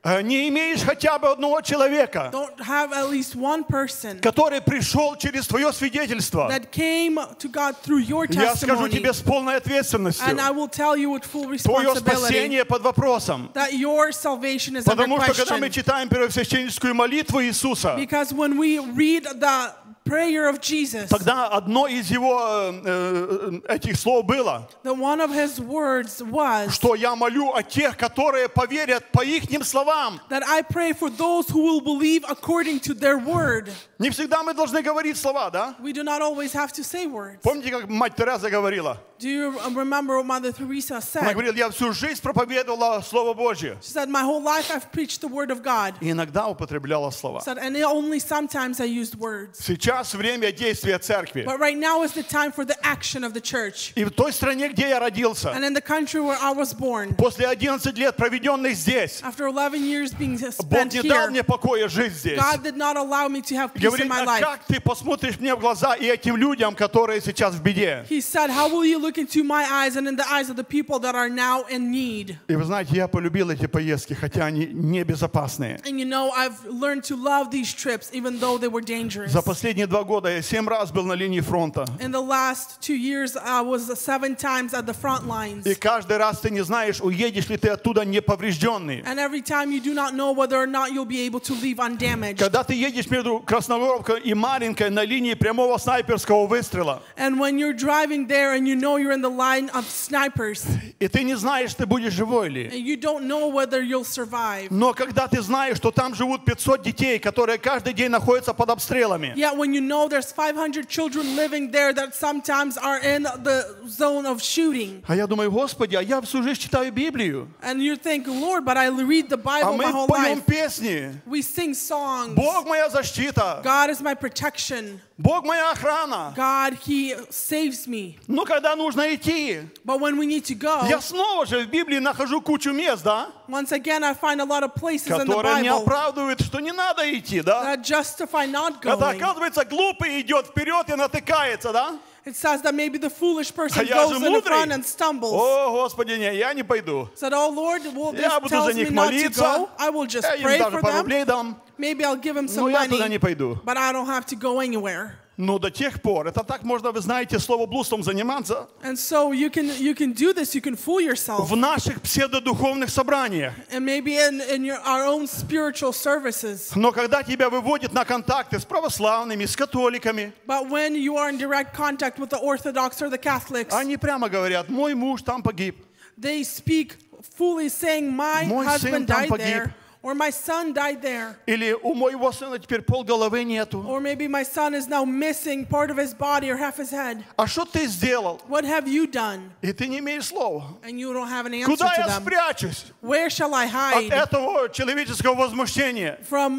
Не имеешь хотя бы одного человека, don't have at least one person который пришел через твое свидетельство. that came to God through your Я скажу testimony. тебе с полной ответственностью. And I will tell you with full Твое responsibility спасение под вопросом. that your salvation is under Потому что когда мы question. читаем первосвященническую молитву Иисуса, Because when we read the prayer of Jesus, тогда одно из его этих слов было, that one of his words was что я молю о тех, которые поверят по ихним словам. that I pray for those who will believe according to their word. Не всегда мы должны говорить слова, да? We do not always have to say words. Помните, как мать Тереза говорила? Do you remember what Mother Teresa Она said? говорила, я всю жизнь проповедовала Слово Божье. She said, my whole life I've preached the word of God. И иногда употребляла слова. Said, and only sometimes I used words. Сейчас время действия церкви. But right now is the time for the action of the church. И в той стране, где я родился, And in the country where I was born, после 11 лет, проведенных здесь, after 11 years being Бог spent не дал here, мне покоя жить здесь. God did not allow me to have peace in Говорит, my а life. как ты посмотришь мне в глаза и этим людям, которые сейчас в беде? He said, how will you look into my eyes and in the eyes of the people that are now in need? И вы знаете, я полюбил эти поездки, хотя они небезопасные. And you know, I've learned to love these trips, even though they were dangerous. За последние 2 года я 7 раз был на линии фронта. In the last 2 years, I was 7 times at the front lines. И каждый раз ты не знаешь, уедешь ли ты оттуда неповрежденный. And every time you do not know whether or not you'll be able to leave undamaged. Когда ты едешь между Красногоровкой и Маринкой на линии прямого снайперского выстрела, And when you're driving there and you know you're in the line of snipers, и ты не знаешь, ты будешь живой ли. and you don't know whether you'll survive. Но когда ты знаешь, что там живут 500 детей, которые каждый день находятся под обстрелами, Yet when you know there's 500 children living there that sometimes are in the zone of shooting, а я думаю, Господи, а я всю жизнь читаю Библию, and you think, Lord, but I read the а Bible my мы whole поем life. песни. We sing songs. Бог моя защита, God is my protection. Бог моя охрана. God, He saves me. Но когда нужно идти, But when we need to go, я снова же в Библии нахожу кучу мест, да, once again, I find a lot of places in the которые не Bible оправдывают, что не надо идти, да. that justify not Когда, going. оказывается, глупый идет вперед и натыкается, да. It says that maybe the foolish person А я goes же in the мудрый. front and stumbles. О, Господи, не, я не пойду. Said, oh Lord, well, Я this буду за tells me них not to молиться. go. I will just Я им pray даже for пару them. рублей дам. Maybe I'll give him Но some я туда не money, пойду. but I don't have to go anywhere. Но до тех пор, это так можно, вы знаете, словоблудством заниматься And so you can do this, you can fool yourself. в наших псевдодуховных собраниях. And maybe in our own spiritual services. Но когда тебя выводят на контакты с православными, с католиками, But when you are in direct contact with the Orthodox or the Catholics, они прямо говорят, мой муж там погиб. they speak fully saying, my Мой сын husband там died погиб. there, or my son died there. Или у моего сына теперь полголовы нету. Or maybe my son is now missing part of his body or half his head. А что ты сделал? What have you done? И ты не имеешь слова. And you don't have an answer Куда to я them. спрячусь Where shall I от hide этого человеческого возмущения?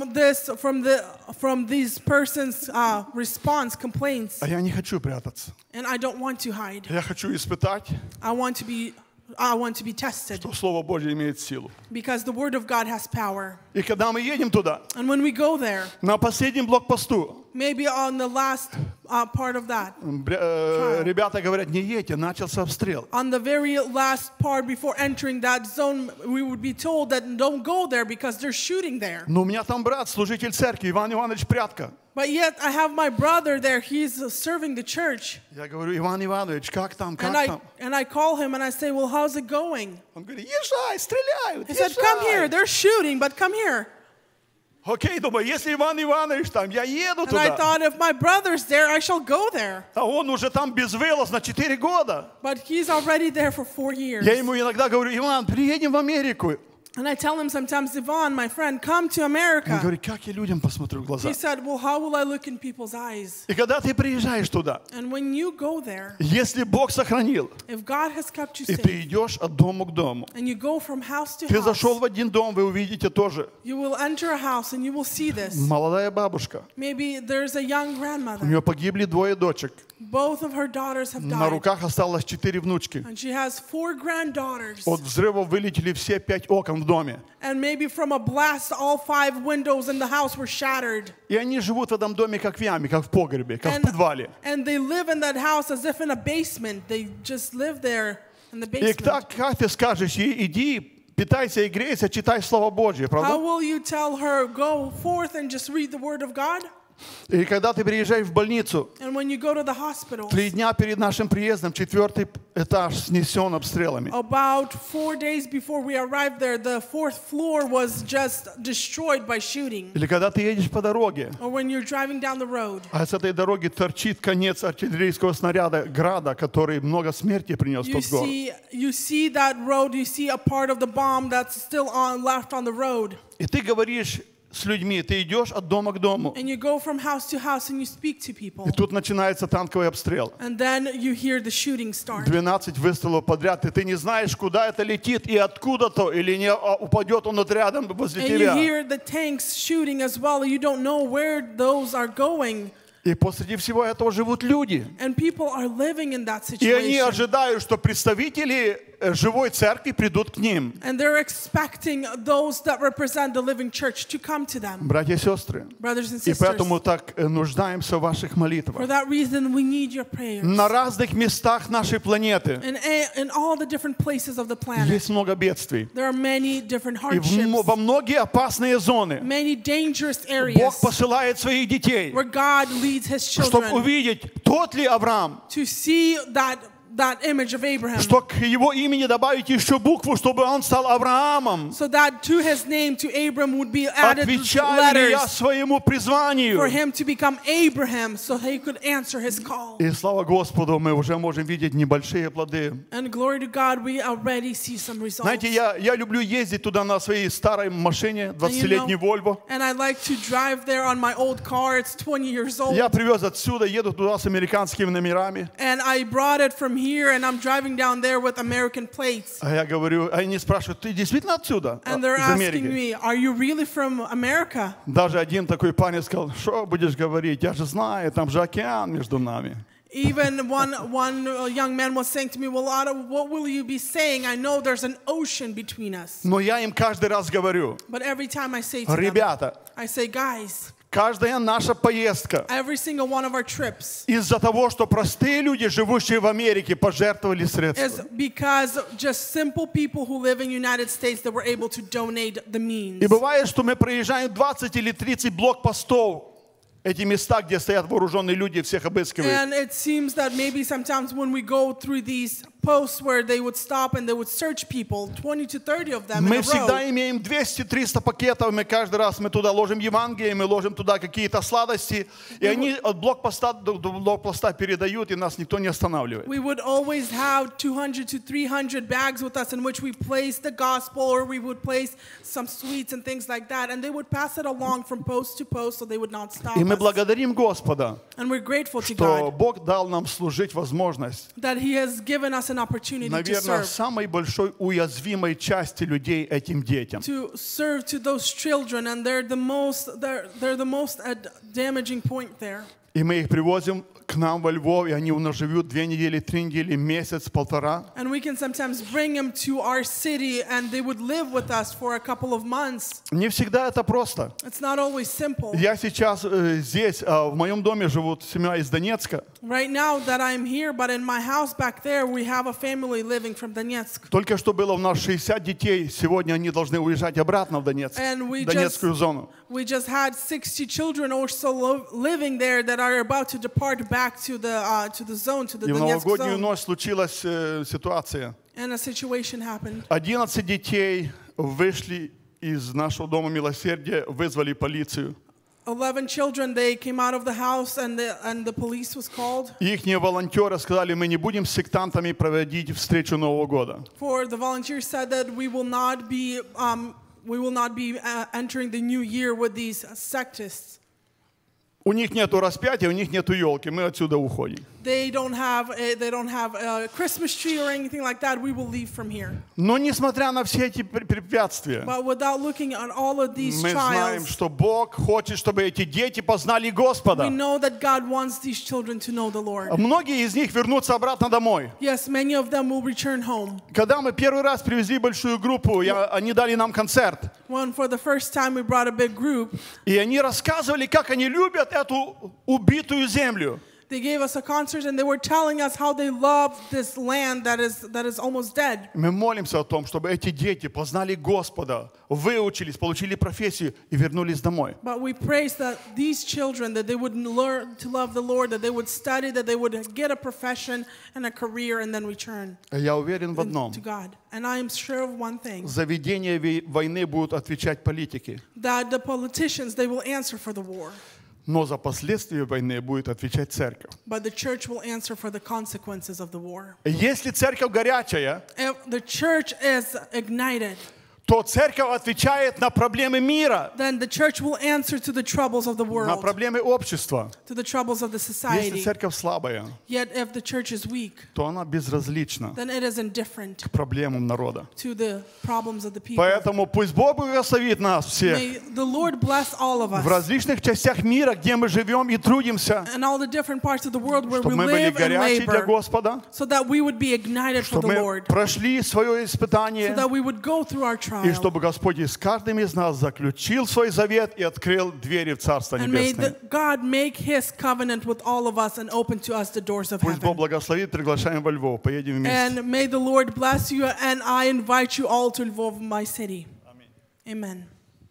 from these persons' response, complaints? А я не хочу прятаться. And I don't want to hide. Я хочу испытать, I want to be tested что Слово Божье имеет силу. because the word of God has power. И когда мы едем туда, And when we go there, на последнем блокпосту, maybe on the last part of that, ребята говорят, не едьте, начался обстрел. on the very last part before entering that zone, we would be told that don't go there because they're shooting there. Но у меня там брат, служитель церкви, Иван Иванович Прядко. But yet I have my brother there, he's serving the church. Я говорю, Иван Иванович, как там, как там? And I call him and I say, well, how's it going? Он говорит, езжай, стреляют, He said, come here, they're shooting, but come here. Окей, думаю, если Иван Иванович там, я еду And I туда. thought, if my brother's there, I shall go there. А он уже там безвылазно 4 года. But he's already there for 4 years. Я ему иногда говорю, Иван, приедем в Америку. And I tell him sometimes, Yvonne, my friend, come to Он America. говорит, как я людям посмотрю в глаза? He said, well, how will I look in people's eyes? И когда ты приезжаешь туда, And when you go there, если Бог сохранил, if God has kept you и safe, ты идешь от дома к дому, and you go from house to ты house, зашел в один дом, вы увидите тоже. you will enter a house and you will see this. Молодая бабушка. Maybe there's a young У grandmother. нее погибли 2 дочек. Both of her daughters have На died. руках осталось 4 внучки. And she has 4 granddaughters. От взрывов вылетели все 5 окон в доме. And maybe from a blast, all 5 windows in the house were shattered. И они живут в этом доме как в яме, как в погребе, как в подвале. And they live in that house as if in a basement. They just live there in the И basement. так, как ты скажешь ей, иди, Питайся и грейся, читай Слово Божье, How правда? will you tell her, go forth and just read the word of God? И когда ты приезжаешь в больницу, And when you go to the hospital, 3 дня перед нашим приездом 4-й этаж снесен обстрелами. about 4 days before we arrived there, the 4th floor was just destroyed by shooting. Или когда ты едешь по дороге, Or when you're driving down the road, а с этой дороги торчит конец артиллерийского снаряда «Града», который много смерти принес в тот город. you see that road, you see a part of the bomb that's still left on the road. И ты говоришь с людьми, ты идешь от дома к дому. And you go from house to house and you speak to people. И тут начинается танковый обстрел. And then you hear the shooting start. 12 выстрелов подряд, и ты не знаешь, куда это летит и откуда-то, или не упадет он рядом возле And you тебя. hear the tanks shooting as well. You don't know where those are going. И посреди всего этого живут люди. And people are living in that И они situation. ожидают, что представители живой церкви придут к ним. And they're expecting those that represent the living church to come to them. Братья и сестры, Brothers and и sisters, поэтому так нуждаемся в ваших for молитвах. that reason we need your prayers. На разных местах нашей планеты In all the different places of the planet, есть много бедствий. there are many different И hardships, во многие опасные зоны many dangerous Бог areas посылает своих детей, where God leads His чтобы children увидеть, тот ли Авраам, to see that image of Abraham, что к его имени добавить еще букву, чтобы он стал Авраамом. so that to his name, to Abram, would be added Отвечаю ли я letters своему призванию? for him to become Abraham, so he could answer his call. И слава Господу, мы уже можем видеть небольшие плоды. And glory to God, we already see some results. Знаете, я люблю ездить туда на своей старой машине, 20-летней Volvo. And I like to drive there on my old car. It's 20 years old. Я привез отсюда, еду туда с американскими номерами. And I brought it from here, and I'm driving down there with American plates. А я говорю, они спрашивают, ты действительно отсюда? And they're Из asking Америки. me, are you really from America? Даже один такой парень сказал, что будешь говорить? Я же знаю, там же океан между нами. Even one young man was saying to me, well, Otto, what will you be saying? I know there's an ocean between us. Но я им каждый раз говорю, But every time I say to them, ребята, I say, guys, каждая наша поездка every single one of our trips из-за того, что простые люди, живущие в Америке, пожертвовали is средства. because just simple people who live in the United States that were able to donate the means. И бывает, что мы проезжаем 20 или 30 блокпостов, эти места, где стоят вооруженные люди, всех обыскивают. And it seems that maybe sometimes when we go through these posts where they would stop and they would search people, 20 to 30 of them in Мы a всегда row. имеем 200-300 пакетов, мы каждый раз мы туда ложим Евангелие, мы ложим туда какие-то сладости, и они от блокпоста до блокпоста передают, и нас никто не останавливает. We would always have 200 to 300 bags with us in which we place the gospel, or we would place some sweets and things like that, and they would pass it along from post to post so they would not stop И мы us. благодарим Господа, And we're grateful to что God Бог дал нам служить возможность, that He has given us an opportunity to наверное, serve. самой большой уязвимой части людей, этим детям. To serve to those children, and they're the most damaging point there. И мы их привозим к нам во Львов, и они у нас живут 2 недели, 3 недели, месяц, полтора. And we can sometimes bring them to our city, and they would live with us for a couple of months. Не всегда это просто. It's not always simple. Я сейчас здесь, в моем доме живут семья из Донецка. Right now that I'm here, but in my house back there, we have a family living from Donetsk. Только что было у нас 60 детей, сегодня они должны уезжать обратно в Донецк, And we Донецкую зону. just had 60 children or so living there that are about to depart back to the zone, to the И в Donetsk новогоднюю zone. ночь случилась ситуация. And a situation happened. 11 детей вышли из нашего дома милосердия, вызвали полицию. 11 children, they came out of the house, and the police was called. Ихние волонтеры сказали, мы не будем с сектантами проводить встречу Нового года. For the volunteers said that we will not be entering the new year with these sectists. У них нету распятия, у них нету елки, мы отсюда уходим. They don't have a Christmas tree or anything like that. We will leave from here. Но несмотря на все эти препятствия, But without looking at all of these мы знаем, trials, что Бог хочет, чтобы эти дети познали we Господа. know that God wants these children to know the Lord. Многие из них вернутся обратно домой. Yes, many of them will return home. Когда мы первый раз привезли большую группу, они дали нам концерт. When for the first time we brought a big group, И они рассказывали, как они любят эту убитую землю. They gave us a concert and they were telling us how they love this land that is almost dead. Мы молимся о том, чтобы эти дети познали Господа, выучились, получили профессию и вернулись домой. But we praise that these children, that they would learn to love the Lord, that they would study, that they would get a profession and a career and then return Я уверен в одном. to God. And I am sure of one thing, За ведение войны будут отвечать политики, that the politicians, they will answer for the war. но за последствия войны будет отвечать церковь. But the church will answer for the consequences of the war. Если церковь горячая, If the church is ignited, то церковь отвечает на проблемы мира, then the church will answer to the troubles of the на world, проблемы общества. to the troubles of the Если society. церковь слабая, Yet if the church is weak, то она безразлична then it is indifferent к проблемам народа. to the problems of the people. Поэтому пусть Бог благословит нас всех May the Lord bless all of в us различных частях мира, где мы живем и трудимся, and all the different parts of the world where we чтобы мы были live and горячие для labor, Господа, so that we would be ignited for чтобы the мы Lord, прошли свое so испытание, that we would go through our и trial. чтобы Господь с каждым из нас заключил свой завет и открыл двери в Царство And may Небесное. God make His covenant with all of us and open to us the doors of Пусть Бог heaven. благословит, приглашаем во Львов, поедем вместе. And may the Lord bless you, and I invite you all to Lvov, my city. Amen.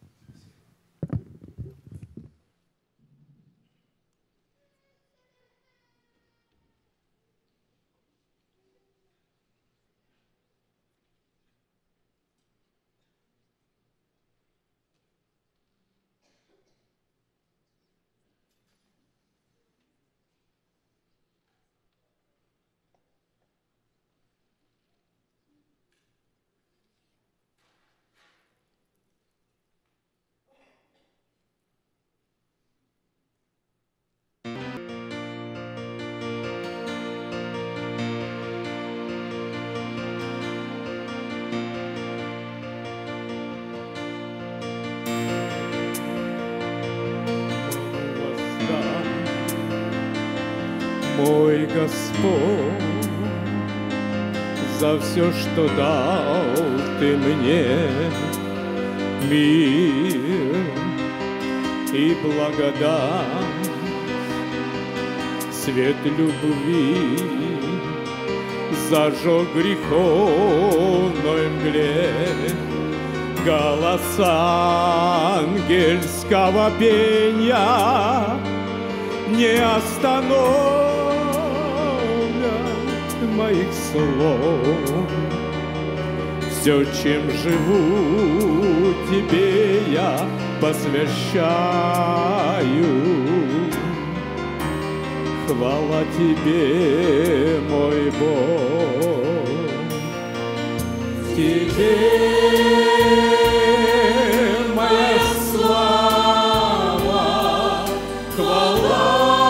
Мой Господь, за все, что дал Ты мне, мир и благодать, свет любви зажег греховной мгле, голос ангельского пения не остановят моих слов. Все, чем живу, Тебе я посвящаю. Хвала Тебе, мой Бог. Тебе моя слава, хвала.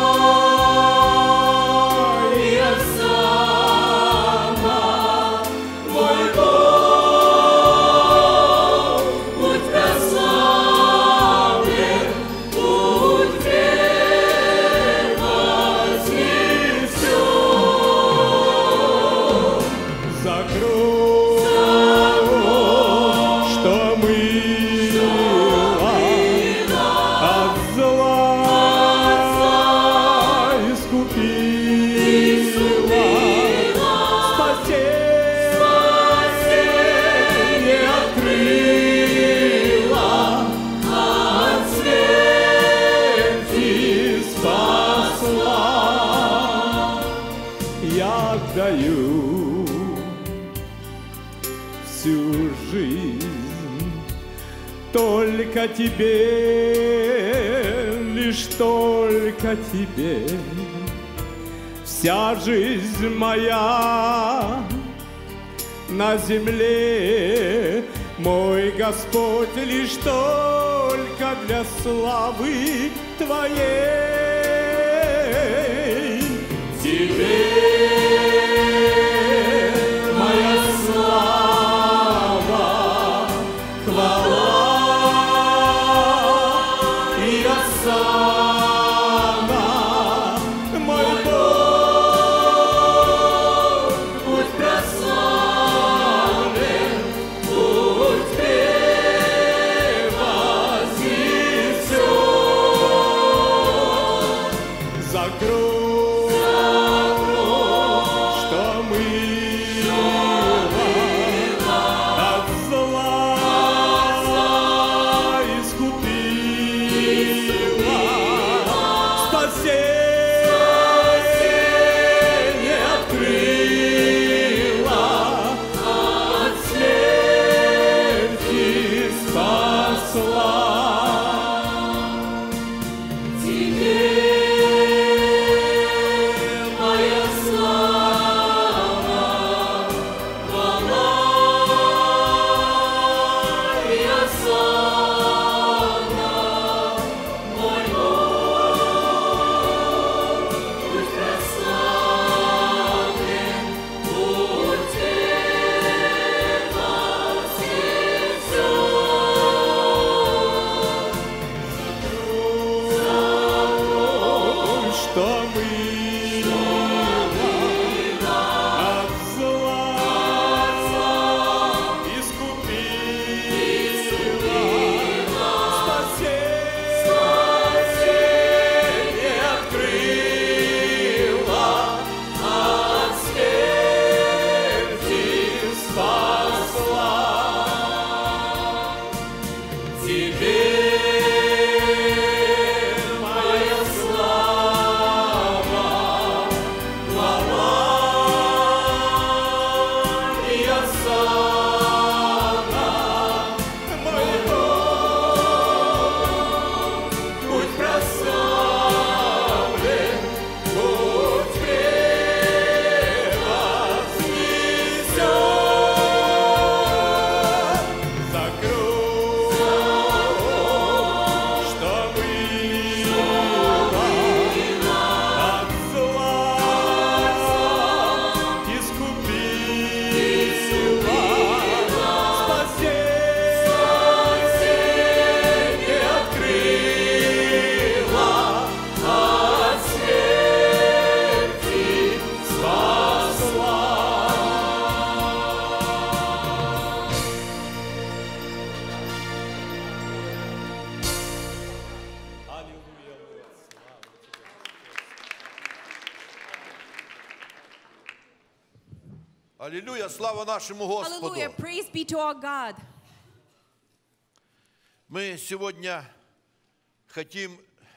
Только Тебе, лишь только Тебе, вся жизнь моя на земле, мой Господь, лишь только для славы Твоей. Тебе моя слава, хвала. Закрой что мыло от зла искупило, спасение открыло, от смерти спасла. Теперь моя слава, хвала и осана, мой Бог, будь прославлен, будь превознесен за кровь, что мыло от зла искупило, спасение открыло, от смерти спасла. Аллилуйя, слава нашему Господу. Hallelujah. Praise be to our God. Мы сегодня хотим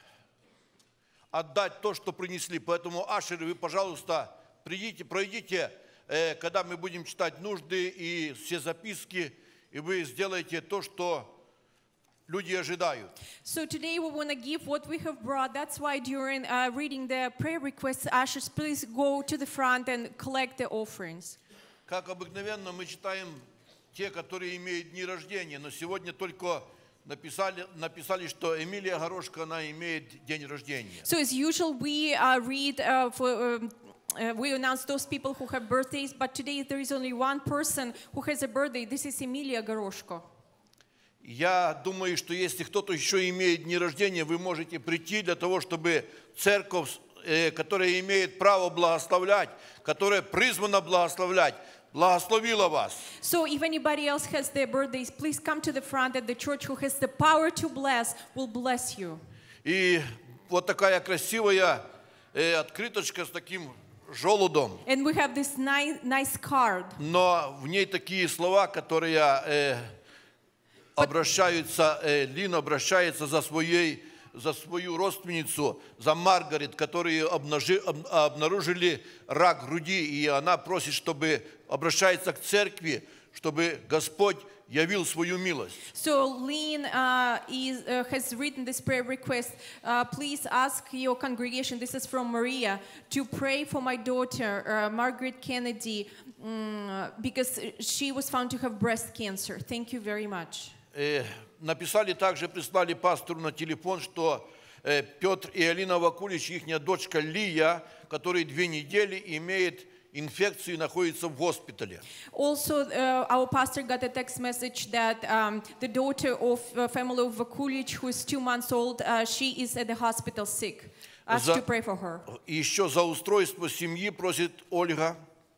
отдать то, что принесли. Поэтому, ашеры, вы, пожалуйста, пройдите, когда мы будем читать нужды и все записки, и вы сделаете то, что люди ожидают. So today we want to give what we have brought. That's why during reading the prayer requests, ushers, please go to the front and collect the offerings. Как обыкновенно, мы читаем те, которые имеют дни рождения, но сегодня только написали, что Эмилия Горошко, она имеет день рождения. So as usual, we read we announce those people who have birthdays, but today there is only one person who has a birthday. This is Emilia Goroshko. Я думаю, что если кто-то еще имеет дни рождения, вы можете прийти для того, чтобы церковь, которая имеет право благословлять, которая призвана благословлять, благословила вас. So if anybody else has their birthdays, please come to the front, and the church who has the power to bless will bless you. И вот такая красивая открыточка с таким желудом. And we have this nice card. Но в ней такие слова, которые обращаются, Лина обращается за свою родственницу, за Маргарет, которые обнаружили рак груди, и она просит, чтобы обращается к церкви, чтобы Господь явил свою милость. So Lynn has written this prayer request. Please ask your congregation, this is from Maria, to pray for my daughter, Margaret Kennedy, because she was found to have breast cancer. Thank you very much. Написали также, прислали пастору на телефон, что Петр и Алина Вакулич, их дочка Лия, которая 2 недели имеет инфекцию и находится в госпитале. Also, our pastor got a text message that the daughter of family of Vakulich, who is 2 months old, she is at the hospital sick. Ask to pray for her. Еще за устройство семьи просит Ольга.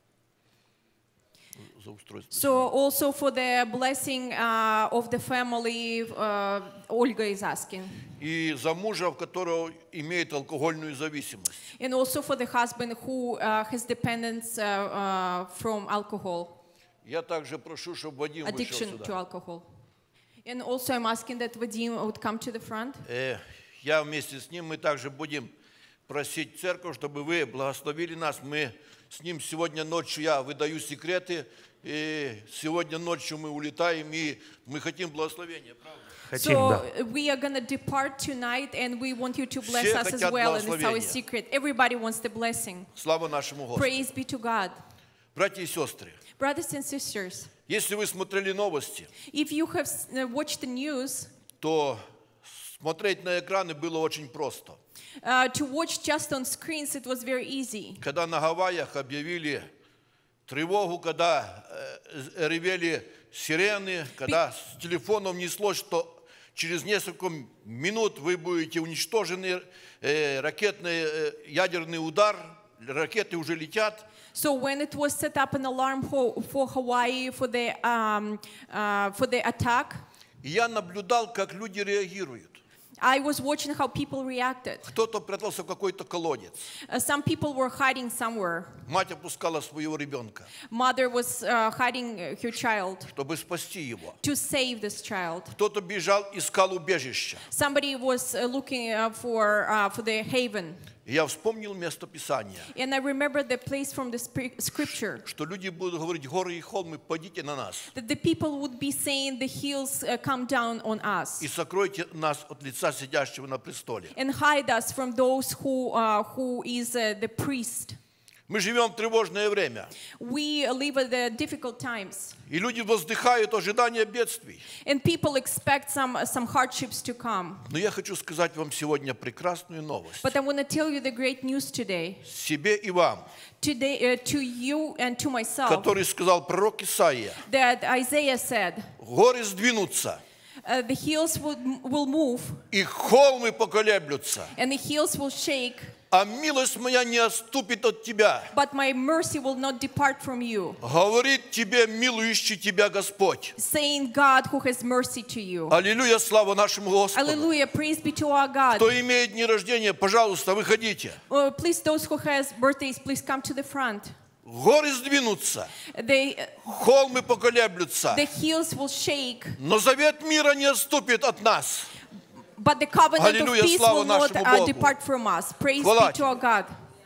So also for the blessing of the family, Olga is asking. И за мужа, которого имеет алкогольную зависимость. And also for the husband who has dependence from alcohol. Я также прошу, чтобы Вадим вышел Addiction to сюда. alcohol. And also I'm asking that Vadim would come to the front. Я вместе с ним, мы также будем просить церковь, чтобы вы благословили нас. Мы с ним сегодня ночью, я выдаю секреты, и сегодня ночью мы улетаем, и мы хотим благословения, правда? So we are going to depart tonight, and we want you to bless us as well, and it's our secret. Everybody wants the blessing. Слава нашему Господу. Praise be to God. Братья и сестры, Brothers and sisters, если вы смотрели новости, if you have watched the news, то смотреть на экраны было очень просто. To watch just on screens, it was very easy. Когда на Гавайях объявили тревогу, когда ревели сирены, когда с телефонов неслось, что через несколько минут вы будете уничтожены, ядерный удар, ракеты уже летят. So when it was set up an alarm for Hawaii for the attack, И я наблюдал, как люди реагируют. I was watching how people reacted. Кто-то прятался в какой-то колодец. Some people were hiding somewhere. Мать опускала своего ребенка, Mother was hiding her child чтобы спасти его. to save this child. Кто-то бежал, искал убежища. Somebody was looking for the haven. И я вспомнил место Писания, And I remember the place from the scripture что люди будут говорить: горы и холмы, падите на нас that the people would be saying, the hills come down on us и сокройте нас от лица сидящего на престоле. and hide us from those who is the priest. Мы живем в тревожное время, We live at the difficult times, и люди воздыхают ожидание бедствий. and people expect some hardships to come. Но я хочу сказать вам сегодня прекрасную новость But I want to tell you the great news today, себе и вам, today to you and to myself, который сказал пророк Исаия: that Isaiah said, горы сдвинутся, the hills will move, и холмы поколеблются, and the hills will shake, а милость моя не отступит от тебя. but my mercy will not depart from you. Говорит тебе милующий тебя Господь. Saying, God who has mercy to you. Аллилуйя, слава нашему Господу. Hallelujah, praise be to our God. Кто имеет дни рождения, пожалуйста, выходите. Please, those who has birthdays, please come to the front. Горы сдвинутся, холмы поколеблются, The hills will shake, но завет мира не отступит от нас. but the covenant Аллилуйя, of peace слава will not нашему Богу. depart from us. Praise Хвала be to our God.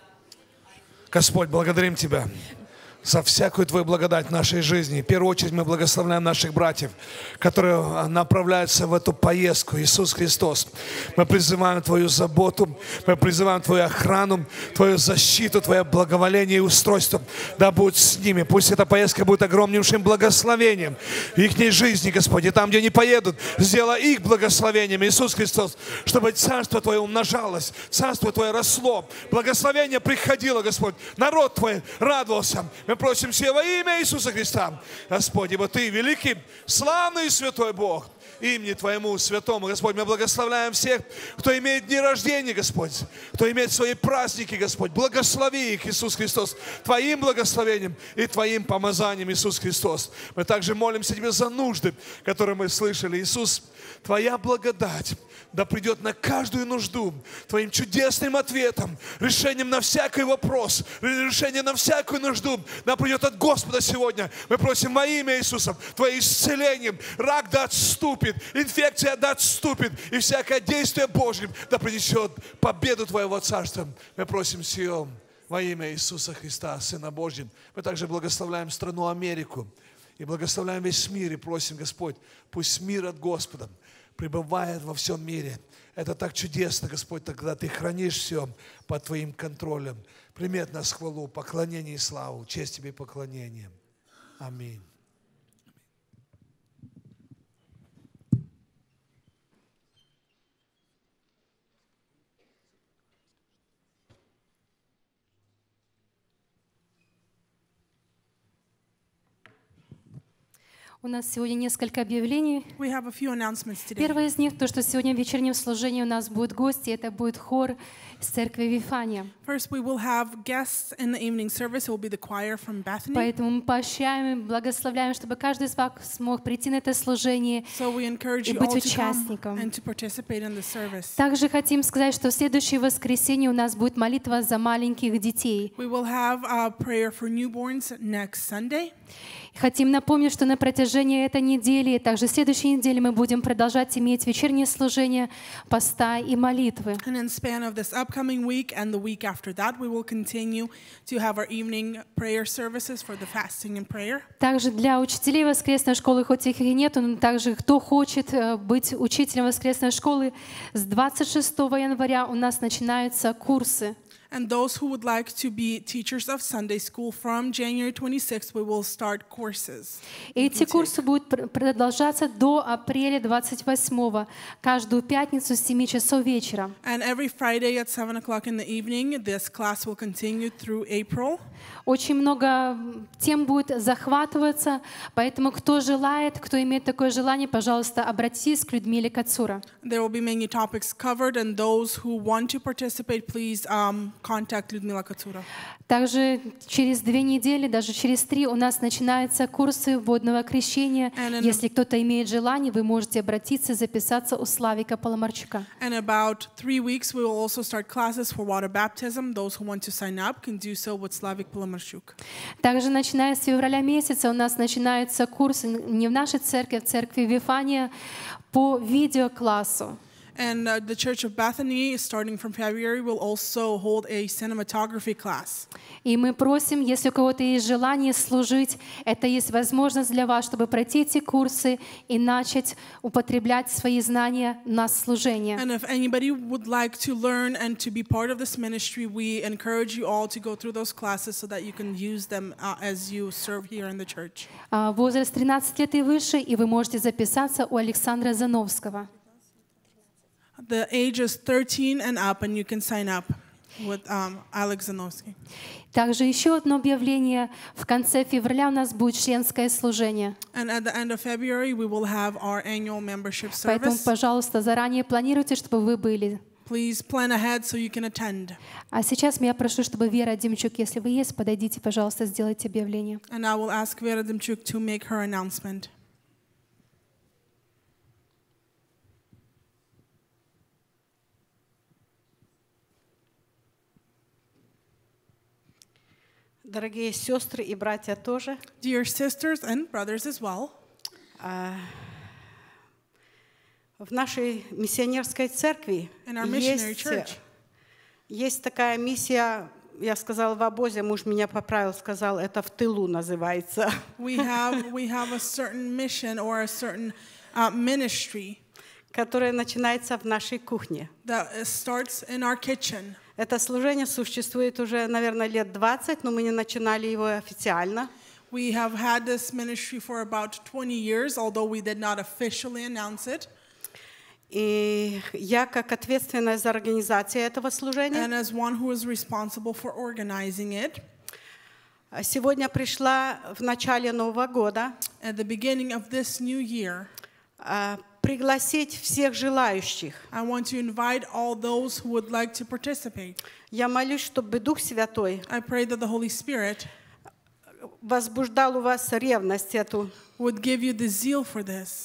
Господь, благодарим Тебя за всякую Твою благодать в нашей жизни. В первую очередь мы благословляем наших братьев, которые направляются в эту поездку. Иисус Христос, мы призываем Твою заботу, мы призываем Твою охрану, Твою защиту, Твое благоволение и устройство. Да будет с ними. Пусть эта поездка будет огромнейшим благословением в их жизни, Господь. И там, где они поедут, сделай их благословением, Иисус Христос, чтобы Царство Твое умножалось, Царство Твое росло, благословение приходило, Господь. Народ Твой радовался. Мы просим Тебя во имя Иисуса Христа, Господь, ибо Ты великий, славный и святой Бог. Имени Твоему святому, Господь, мы благословляем всех, кто имеет дни рождения, Господь, кто имеет свои праздники, Господь. Благослови их, Иисус Христос, Твоим благословением и Твоим помазанием, Иисус Христос. Мы также молимся Тебе за нужды, которые мы слышали. Иисус, Твоя благодать да придет на каждую нужду Твоим чудесным ответом, решением на всякий вопрос, решением на всякую нужду, да придет от Господа сегодня. Мы просим во имя Иисуса, Твое исцеление, рак да отступит, инфекция да отступит, и всякое действие Божье да принесет победу Твоего Царства. Мы просим сие во имя Иисуса Христа, Сына Божьего. Мы также благословляем страну Америку и благословляем весь мир и просим, Господь, пусть мир от Господа пребывает во всем мире. Это так чудесно, Господь, когда Ты хранишь все под Твоим контролем. Прими от нас хвалу, поклонение и славу, честь Тебе и поклонение. Аминь. У нас сегодня несколько объявлений. We have a few announcements today. Первое из них, то, что сегодня в вечернем служении у нас будут гости, это будет хор из церкви Вифания. First, we will have guests in the evening service. It will be the choir from Bethany. Поэтому мы поощряем и благословляем, чтобы каждый из вас смог прийти на это служение So we encourage и you быть all to come участником. and to participate in the service. Также хотим сказать, что в следующее воскресенье у нас будет молитва за маленьких детей. We will have a prayer for newborns next Sunday. Хотим напомнить, что на протяжении этой недели, также следующей недели мы будем продолжать иметь вечернее служение поста и молитвы. And in the span of this upcoming week and the week after that, we will continue to have our evening prayer services for the fasting and prayer. Также для учителей воскресной школы, хоть их и нету, но также кто хочет быть учителем воскресной школы, с 26 января у нас начинаются курсы. And those who would like to be teachers of Sunday school, from January 26th, we will start courses. Эти курсы будут продолжаться до апреля 28-го, каждую пятницу с 7 часов вечера. And every Friday at 7 o'clock in the evening, this class will continue through April. Очень много тем будет захватываться, поэтому кто желает, кто имеет такое желание, пожалуйста, обратитесь к Людмиле Кацура. There will be many topics covered, and those who want to participate, please contact Людмила Кацура. Также через 2 недели, даже через 3 у нас начинаются курсы водного крещения. Если кто-то имеет желание, вы можете обратиться, записаться у Славика Поломарчука. And about 3 weeks, we will also start classes for water baptism. Those who want to sign up can do so with Slavik Polomarchuk. Также начиная с февраля месяца у нас начинаются курсы не в нашей церкви, а в церкви Вифания по видеоклассу. And the Church of Bethany, starting from February, will also hold a cinematography class. И мы просим, если у кого-то есть желание служить, это есть возможность для вас, чтобы пройти эти курсы и начать употреблять свои знания на служение. And if anybody would like to learn and to be part of this ministry, we encourage you all to go through those classes so that you can use them as you serve here in the church. Возраст 13 лет и выше, и вы можете записаться у Александра Зановского. The age is 13 and up, and you can sign up with Alex Zanovsky. Также еще одно объявление. В конце февраля у нас будет членское служение. And at the end of February, we will have our annual membership Поэтому, service. пожалуйста, заранее планируйте, чтобы вы были. Please plan ahead so you can attend. А сейчас я прошу, чтобы Вера Демчук, если вы есть, подойдите, пожалуйста, сделайте объявление. And I will ask Vera Demchuk to make her announcement. Дорогие сестры и братья тоже. Dear sisters and brothers as well. В нашей миссионерской церкви есть такая миссия, я сказала в обозе, муж меня поправил, сказал, это в тылу называется. We have a certain mission or a certain ministry, которая начинается в нашей кухне. That starts in our kitchen. Это служение существует уже, наверное, лет 20, но мы не начинали его официально. We have had this ministry for about 20 years, although we did not officially announce it. И я, как ответственная за организацию этого служения, and as one who is responsible for organizing it, сегодня пришла в начале Нового года at the beginning of this new year, пригласить всех желающих. I want to invite all those who would like to participate. Я молюсь, чтобы Дух Святой I pray that the Holy Spirit возбуждал у вас ревность эту. Would give you the zeal for this.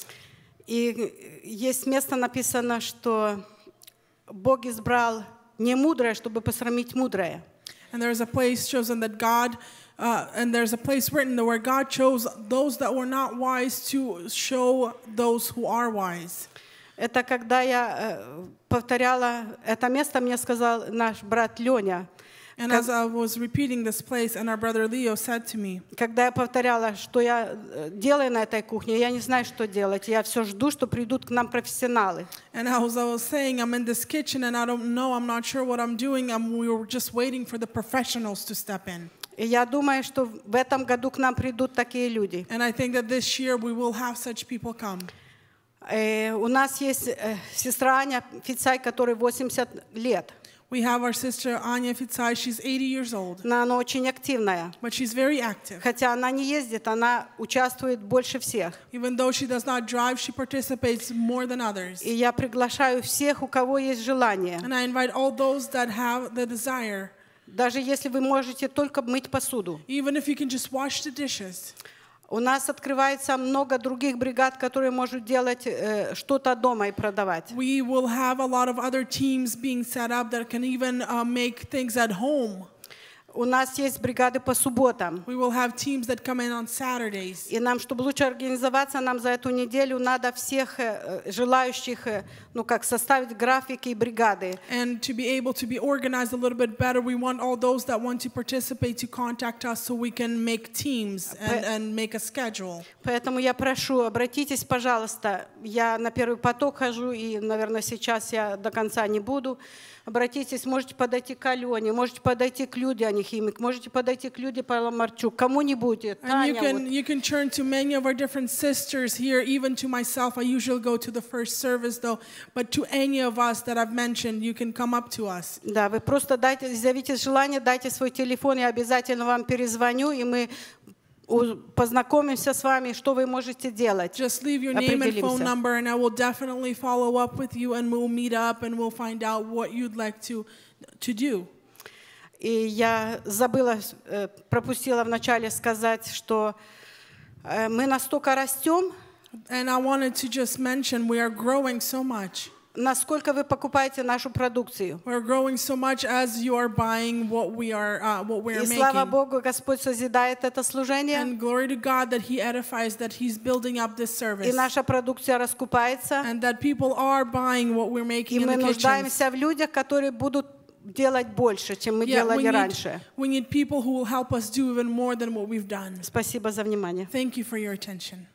И есть место написано, что Бог избрал не мудрое, чтобы посрамить мудрое. And there's a place chosen that God and there's a place written where God chose those that were not wise to show those who are wise. Это когда я повторяла это место, мне сказал наш брат Леня. And as I was repeating this place, and our brother Leo said to me, когда я повторяла, что я делаю на этой кухне, я не знаю, что делать. Я все жду, что придут к нам профессионалы. And as I was saying, I'm in this kitchen and I don't know, I'm not sure what I'm doing. We were just waiting for the professionals to step in. И я думаю, что в этом году к нам придут такие люди. And I think that this year we will have such people come. У нас есть сестра Аня Фицай, которой 80 лет. We have our sister Anya Fitzai. She's 80 years old. Но она очень активная. But she's very active. Хотя она не ездит, она участвует больше всех. Even though she does not drive, she participates more than others. И я приглашаю всех, у кого есть желание. And I invite all those that have the desire. Даже если вы можете только мыть посуду. Even if you can just wash the dishes. У нас открывается много других бригад, которые могут делать что-то дома и продавать. We will have a lot of other teams being set up that can even make things at home. У нас есть бригады по субботам. We will have teams that come in on Saturdays. И нам, чтобы лучше организоваться, нам за эту неделю надо всех желающих, ну как, составить графики и бригады. And to be able to be organized a little bit better, we want all those that want to participate to contact us so we can make teams and make a schedule. Поэтому я прошу, обратитесь, пожалуйста. Я на первый поток хожу, и, наверное, сейчас я до конца не буду. Обратитесь, можете подойти к Алене, можете подойти к Люде, а не химик, можете подойти к Люде Паламарчук, кому-нибудь, And Таня. you can turn to many of our different sisters here, even to myself. I usually go to the first service though, but to any of us that I've mentioned, you can come up to us. Да, вы просто дайте, изъявите желание, дайте свой телефон, я обязательно вам перезвоню, и мы познакомимся с вами, что вы можете делать. Just leave your name and phone number, and I will definitely follow up with you, and we'll meet up, and we'll find out what you'd like to do. И я забыла, пропустила вначале сказать, что мы настолько растем. And I wanted to just mention we are growing so much. Насколько вы покупаете нашу продукцию. We're growing so much as you are buying what we are И making. слава Богу, Господь созидает это служение. And glory to God that He edifies, that He's building up this service. И наша продукция раскупается. And that people are buying what we're making И in мы the kitchens. нуждаемся в людях, которые будут делать больше, чем мы делали раньше. We need people who will help us do even more than what we've done. Спасибо за внимание. Thank you for your attention.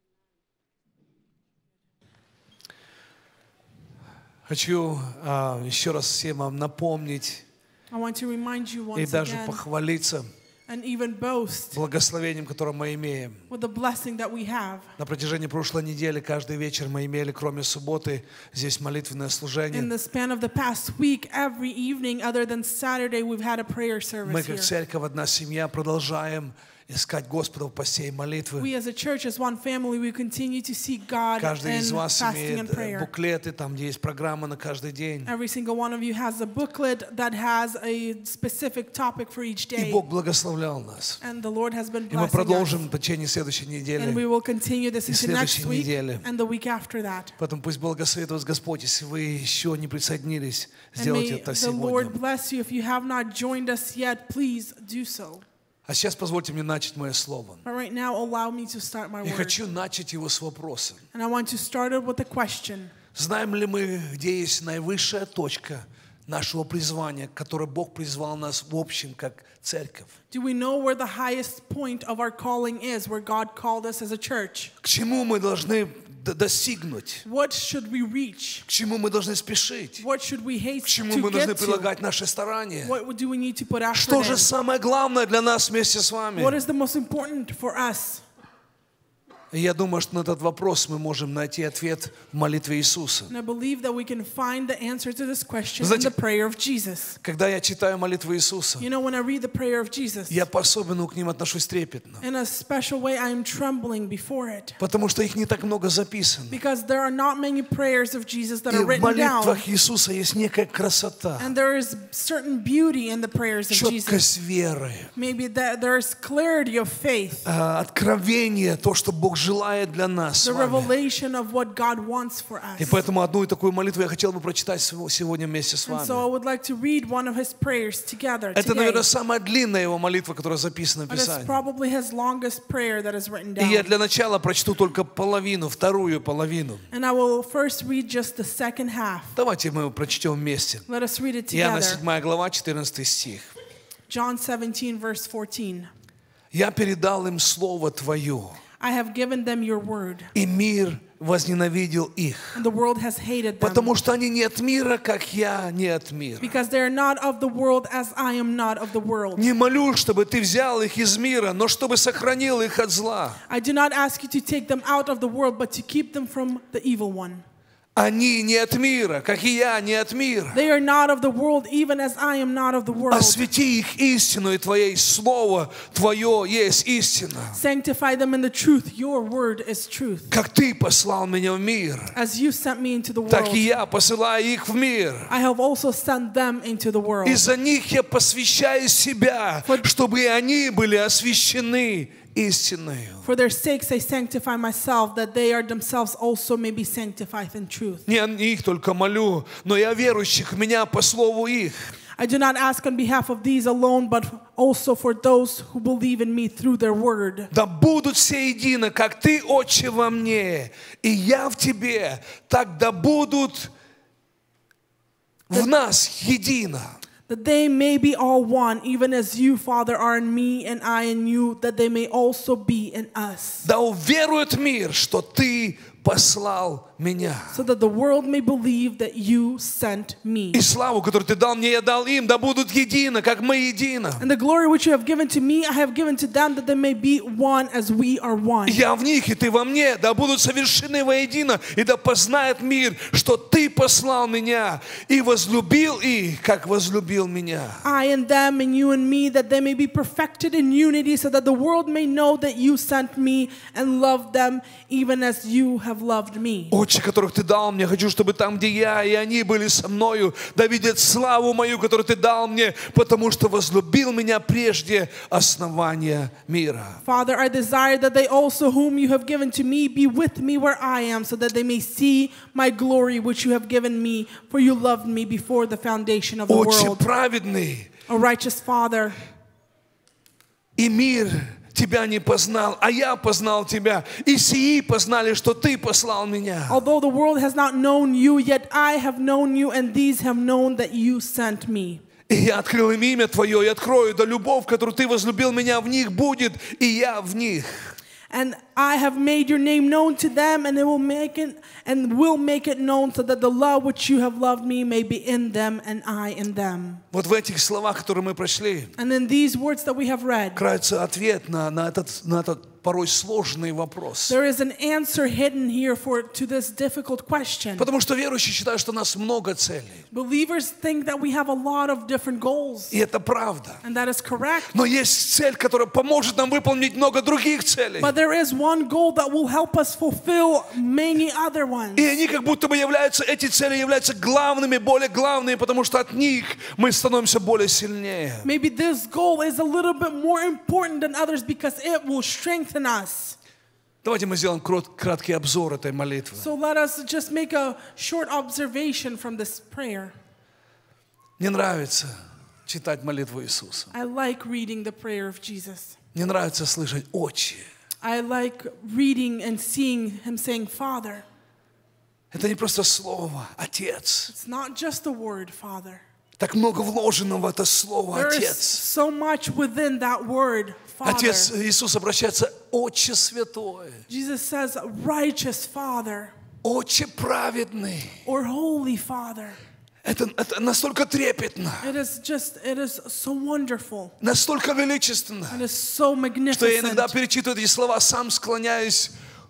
Хочу еще раз всем вам напомнить I want to remind you once и даже again, похвалиться and even boast благословением, которое мы имеем. with the blessing that we have. На протяжении прошлой недели каждый вечер мы имели, кроме субботы, здесь молитвенное In служение. the span of the past week, every evening, other than Saturday, we've had a prayer Мы service как here. церковь, одна семья, продолжаем искать Господа в посте и молитвы. We as a church, as one family, we continue to seek God Каждый из in вас fasting and имеет prayer. буклеты, там где есть программа на каждый день. Every single one of you has a booklet that has a specific topic for each И day. Бог благословлял нас. And the Lord has been И мы blessing us. продолжим в течение следующей And we недели. will continue this И into next следующей week недели. and the week after that. Поэтому пусть благословит вас Господь, если вы еще не присоединились, And сделайте may это the сегодня. Lord bless you. If you have not joined us yet, please do so. А сейчас позвольте мне начать мое слово. But right now, allow me to start my И word. хочу начать его с вопроса. And I want to start it with a question. Знаем ли мы, где есть наивысшая точка нашего призвания, к которой Бог призвал нас в общем, как церковь? Do we know where the highest point of our calling is, where God called us as a church? К чему мы должны достигнуть? What should we reach? К чему мы должны спешить? What should we К haste чему to мы должны get to? прилагать наши старания? What do we need to put after Что же them? самое главное для нас вместе с вами? What is the most important for us? И я думаю, что на этот вопрос мы можем найти ответ в молитве Иисуса. And I believe that we can find the answer to this question in Знаете, the prayer of Jesus. Когда я читаю молитву Иисуса, You know, when I read the prayer of Jesus, я по-особенному к ним отношусь трепетно. in a special way, I am trembling before it. Потому что их не так много записано. Because there are not many prayers of Jesus that И are в written down. молитвах Иисуса есть некая красота, And there is certain beauty in the prayers of Jesus. четкость веры, Maybe there is clarity of faith. откровение, то, что Бог желает для нас с The вами. revelation of what God wants for us. И поэтому одну и такую молитву я хотел бы прочитать сегодня вместе с And so I вами. would like to read one of his prayers together Это, today. наверное, самая длинная его молитва, которая записана в But it's Писании. probably his longest prayer that is written И я down. для начала прочту только половину, вторую половину. And I will first read just the second half. Давайте мы его прочтем вместе. Let us read it Иоанна together. 7 глава, 14 стих. John 17, verse 14. «Я передал им Слово Твое, I have given them your word, и мир возненавидел их, and the world has hated them, потому что они не от мира, как я не от мира. because they are not of the world as I am not of the world. Не молю, чтобы Ты взял их из мира, но чтобы сохранил их от зла. I do not ask you to take them out of the world, but to keep them from the evil one. Они не от мира, как и я не от мира. They are not of the world, even as I am not of the world. Освети их истину, и Твое Слово Твое есть истина. Sanctify them in the truth. Your word is truth. Как Ты послал меня в мир, As you sent me into the так и world, я посылаю их в мир. I have also sent them into the world. И за них я посвящаю себя, чтобы и они были освящены истиною. For their sakes I sanctify myself, that they are themselves also may be sanctified in truth. Не о них только молю, но и о верующих в меня по слову их. I do not ask on behalf of these alone, but also for those who believe in me through their word. Да будут все едино, как Ты, Отче, во мне, и я в Тебе, так да будут в нас едино. That they may be all one, even as you, Father, are in me and I in you, that they may also be in us. Да уверует мир, что Ты послал меня. so that the world may believe that you sent me. И славу, которую ты дал мне, я дал им, да будут едино, как мы едино. And the glory which you have given to me, I have given to them, that they may be one as we are one. Я в них, и ты во мне, да будут совершены воедино, и да познает мир, что ты послал меня и возлюбил их, как возлюбил меня. I and them and you and me, that they may be perfected in unity, so that the world may know that you sent me and loved them even as you have loved me. Отче, которых ты дал мне, хочу, чтобы там, где я, и они были со мною, да видят славу мою, которую ты дал мне, потому что возлюбил меня прежде основания мира. Father, I desire that they also whom you have given to me be with me where I am, so that they may see my glory which you have given me, for you loved me before the foundation of the Отче world. праведный, O righteous Father, и мир тебя не познал, а я познал тебя, и сии познали, что ты послал меня. although the world has not known you, yet I have known you, and these have known that you sent me. И я открыл им имя Твое, и открою, да любовь, которую Ты возлюбил меня, в них будет, и я в них. And I have made your name known to them, and will make it known, so that the love which you have loved me may be in them, and I in them. Вот в этих словах, которые мы прошли, And in these words that we have read, кроется ответ на этот порой сложный вопрос. there is an answer hidden here to this difficult question. Потому что верующие считают, что у нас много целей. Believers think that we have a lot of different goals, И это правда. and that is correct. Но есть цель, которая поможет нам выполнить много других целей. But there is one goal that will help us fulfill many other ones. И они как будто бы эти цели являются главными, более главными, потому что от них мы становимся более сильнее. Maybe this goal is a little bit more important than others because it will strengthen us. Давайте мы сделаем краткий обзор этой молитвы. So let us just make a short observation from this prayer. Мне нравится читать молитву Иисуса. I like reading the prayer of Jesus. Мне нравится слышать «Отче». I like reading and seeing him saying, Father. Это не просто слово «Отец». It's not just a word, Father. Так много вложено в это слово There is «Отец». so much within that word, Father. Отец, Иисус обращается «Отче святой», Jesus says, righteous Father, «Отче праведный». or holy Father. Это настолько трепетно, It is so wonderful. настолько величественно, It is so что я иногда magnificent перечитываю эти слова, сам склоняюсь,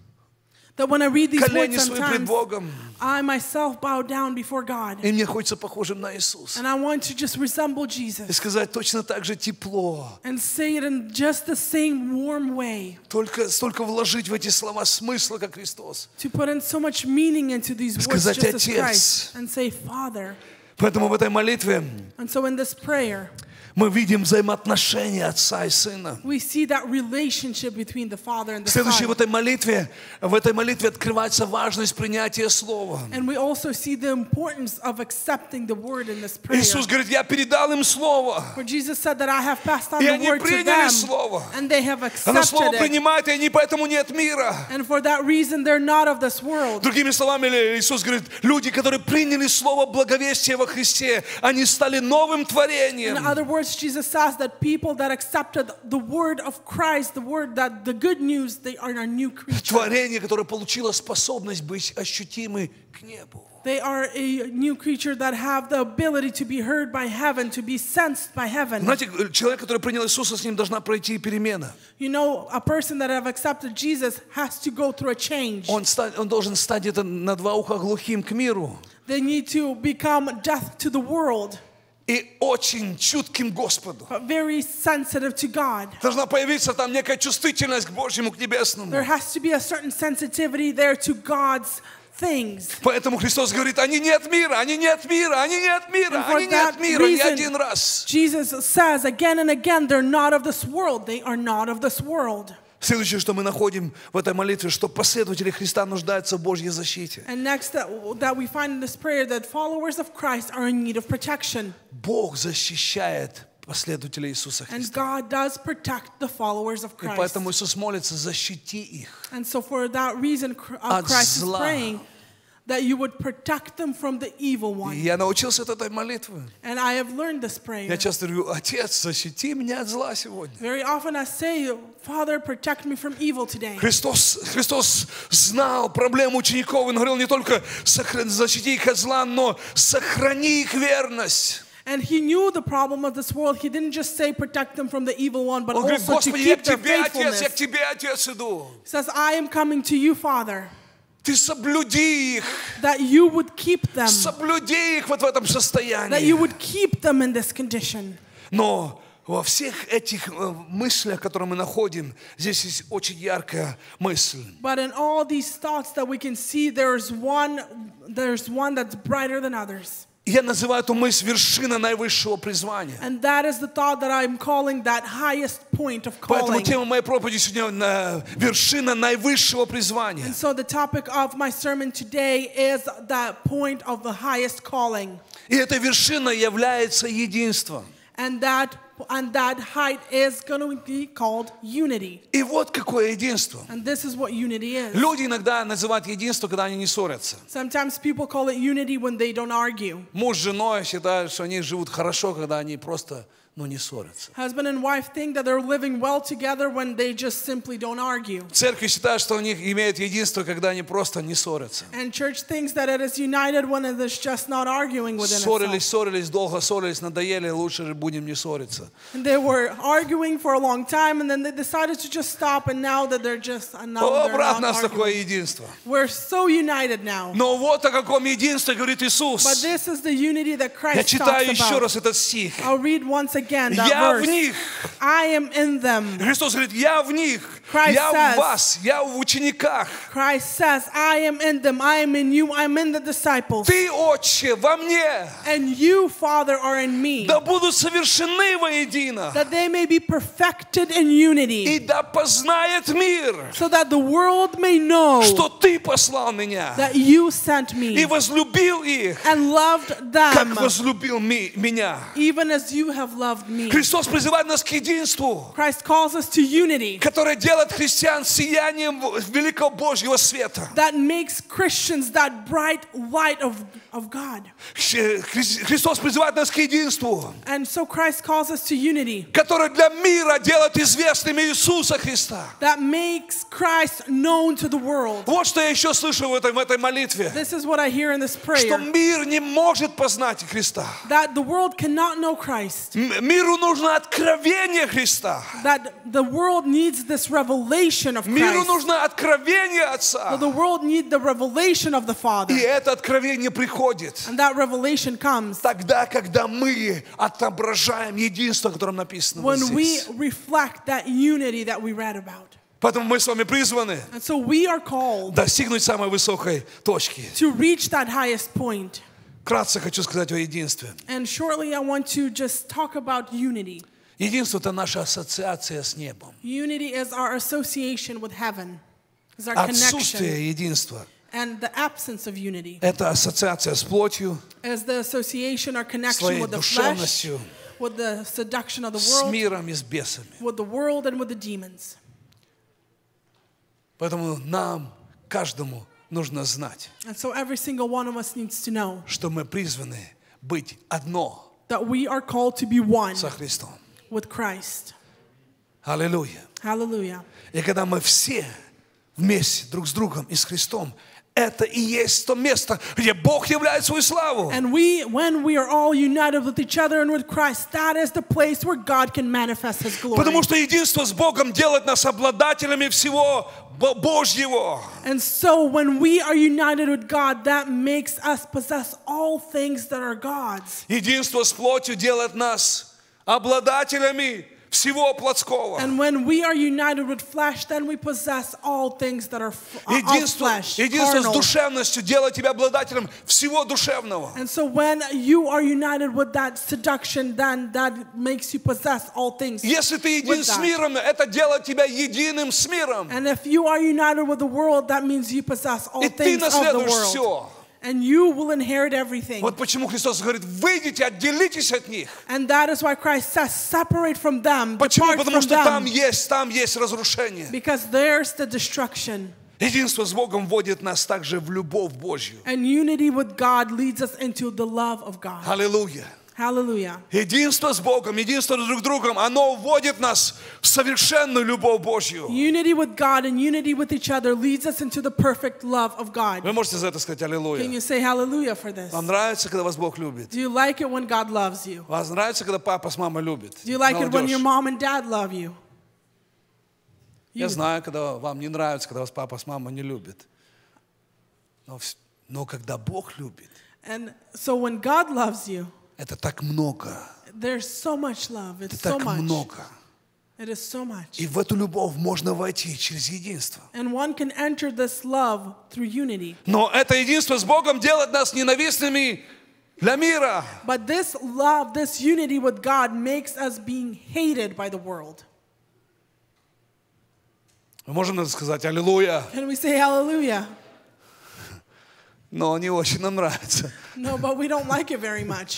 that when I read these колени words свои пред sometimes, Богом, I myself bow down before God. и мне хочется похожим на Иисуса. And I want to just resemble И Jesus сказать точно так же тепло, and say it in just the same warm way. только столько вложить в эти слова смысла, как Христос. To put in so much meaning into these words Сказать just as «Отец». Christ. And say, Father. Поэтому в этой молитве And so in this prayer, мы видим взаимоотношения Отца и Сына. we see that relationship between the Father and the Следующее, в Son. этой молитве открывается важность принятия Слова. And we also see the importance of accepting the word in this prayer. Иисус говорит, я передал им Слово, For Jesus said that I have passed on и the они word to приняли them, Слово. and they have Оно Слово accepted it. принимает, и они поэтому нет мира. And for that reason, they're not of this world. Другими словами, Иисус говорит, люди, которые приняли Слово благовестия во Христе, они стали новым творением. In other words, Jesus says that people that accepted the word of Christ, the good news, they are a new creature. Творение, которое получило способность быть ощутимы к небу. They are a new creature that have the ability to be heard by heaven, to be sensed by heaven. Знаете, человек, который принял Иисуса, с ним должна пройти перемена. You know, a person that have accepted Jesus has to go through a change. Он должен стать где-то на два уха глухим к миру. They need to become deaf to the world, И очень чутким Господу. but very sensitive to God. Должна появиться там некая чувствительность к Божьему, к небесному. There has to be a certain sensitivity there to God's things. Поэтому Христос говорит, они нет мира, они нет мира, они нет мира, And for они нет that мира, не reason, один раз. Jesus says again and again, they're not of this world. They are not of this world. Следующее, что мы находим в этой молитве, что последователи Христа нуждаются в Божьей защите. And next that we find in this prayer that followers of Christ are in need of protection. Бог защищает последователей Иисуса And Христа. God does protect the followers of И Christ. поэтому Иисус молится, защити их And so for that reason, от Christ is зла. praying, that you would protect them from the evil И one. я научился от этой молитвы. And I have learned this prayer. Я часто говорю: Отец, защити меня от зла сегодня. Very often I say, Father, protect me from evil today. Христос знал проблему учеников. Он говорил не только защити их от зла, но сохрани их верность. And he knew the problem of this world. He didn't just say protect them from the evil one, but Он говорит: also to Господи, я keep к their Тебе, Отец, faithfulness. я к Тебе, Отец, иду. He says, I am coming to you, Father, Ты соблюди их. that you would keep them, Соблюди их вот в этом that you состоянии. would keep them in this condition. Но во всех этих мыслях, которые мы находим, здесь есть очень яркая мысль. But in all these thoughts that we can see, there's one that's brighter than others. Я называю эту мысль вершина наивысшего призвания. And that is the thought that I'm calling that highest point of Поэтому calling. тема моей проповеди сегодня вершина наивысшего призвания. And so the topic of my sermon today is the point of the highest calling. И эта вершина является единством. And that height is going to be called unity. И вот какое единство. And this is what unity is. Люди иногда называют единство, когда они не ссорятся. Sometimes people call it unity when they don't argue. Муж с женой считают, что они живут хорошо, когда они просто не ссорятся. Husband and wife think that they're living well together when they just simply don't argue. Церковь считает, что у них имеет единство, когда они просто не ссорятся. And church thinks that it is united when it is just not arguing within itself. Ссорились, долго ссорились, надоели, лучше же будем не ссориться. And they were arguing for a long time, and then they decided to just stop, and now that they're just now they're Брат, not нас такое arguing. единство. We're so united now. Но вот о каком единстве говорит But Иисус. this is the unity that Я Christ читаю talks еще about. раз этот стих. I'll read once again that Я в verse. них. I am in them. Христос говорит: я в них, Christ я says- в вас, я в учениках. Christ says, I am in them, I am in you, I am in the disciples. Ты, Отче, во мне. And you, Father, are in me. Да будут совершены воедино. That they may be perfected in unity. И да познает мир, So that the world may know что Ты послал меня. that you sent me. И возлюбил их, And loved как them, возлюбил меня. even as you have loved me. Христос призывает нас к единству, Christ calls us to unity. которое делает христиан сиянием великого Божьего света. That makes Christians that bright light of God. Христос призывает нас к единству, And so Christ calls us to unity. которое для мира делает известным Иисуса Христа. That makes Christ known to the world. Вот что я еще слышу в этой молитве. This is what I hear in this Что prayer. мир не может познать Христа. That the world cannot know Christ. Миру нужно откровение Христа. That the world needs this revelation of Миру Christ. нужно откровение Отца. So the world needs the revelation of the Father. И это откровение приходит And that revelation comes тогда, когда мы отображаем единство, о котором написано вот when we здесь. reflect that unity that we read about. Поэтому мы с вами призваны And so we are called достигнуть самой высокой точки. to reach that highest point. Вкратце хочу сказать о единстве. And shortly I want to just talk about unity. Единство – это наша ассоциация с небом. Unity is our association with heaven. Is our connection. Отсутствие единства And the absence of unity – это ассоциация с плотью, is the association or connection своей with the flesh, душевностью, with the seduction of the с world, миром и с бесами. with the world and with the demons. Поэтому нам, каждому, нужно знать, And so every single one of us needs to know что мы призваны быть одно that we are called to be one со Христом. with Christ. Аллилуйя. Hallelujah. И когда мы все вместе друг с другом и с Христом, это и есть то место, где Бог являет свою славу. And when we are all united with each other and with Christ, that is the place where God can manifest His glory. Потому что единство с Богом делает нас обладателями всего Божьего. And so when we are united with God, that makes us possess all things that are God's. Единство с плотью делает нас обладателями всего плотского. And when we are united with flesh, then we possess all things that are of flesh, Единство с carnal. душевностью делает тебя обладателем всего душевного. And so when you are united with that seduction, then that makes you possess all things. Если ты един with с that. миром, это делает тебя единым с миром. And if you are united with the world, that means you possess all И ты things of the наследуешь world. все. And you will inherit everything. Вот почему Христос говорит: выйдите, отделитесь от них. And that is why Christ says, separate from them, Почему? depart Потому from что там them. есть разрушение. Because there's the destruction. Единство с Богом вводит нас также в любовь Божью. And unity with God leads us into the love of God. Аллилуйя. Hallelujah. Единство с Богом, единство друг с другом, оно вводит нас в совершенную любовь Божью. Unity with God and unity with each other leads us into the perfect love of God. Вы можете за это сказать Can аллилуйя. you say hallelujah for this? Вам нравится, когда вас Бог любит? Do you like it when God loves you? Вам нравится, когда папа с мамой любят? Do you like it when Молодежь. your mom and dad love you? Я знаю, когда вам не нравится, когда вас папа с мамой не любят. Но когда Бог любит, And so when God loves you, это так много. there's so much love. It's Это so так much. много. It is so much. И в эту любовь можно войти через единство. And one can enter this love through unity. Но это единство с Богом делает нас ненавистными для мира. But this love, this unity with God makes us being hated by the world. Мы можем это сказать аллилуйя. Can we say hallelujah? Но не очень нам нравится. No, but we don't like it very much.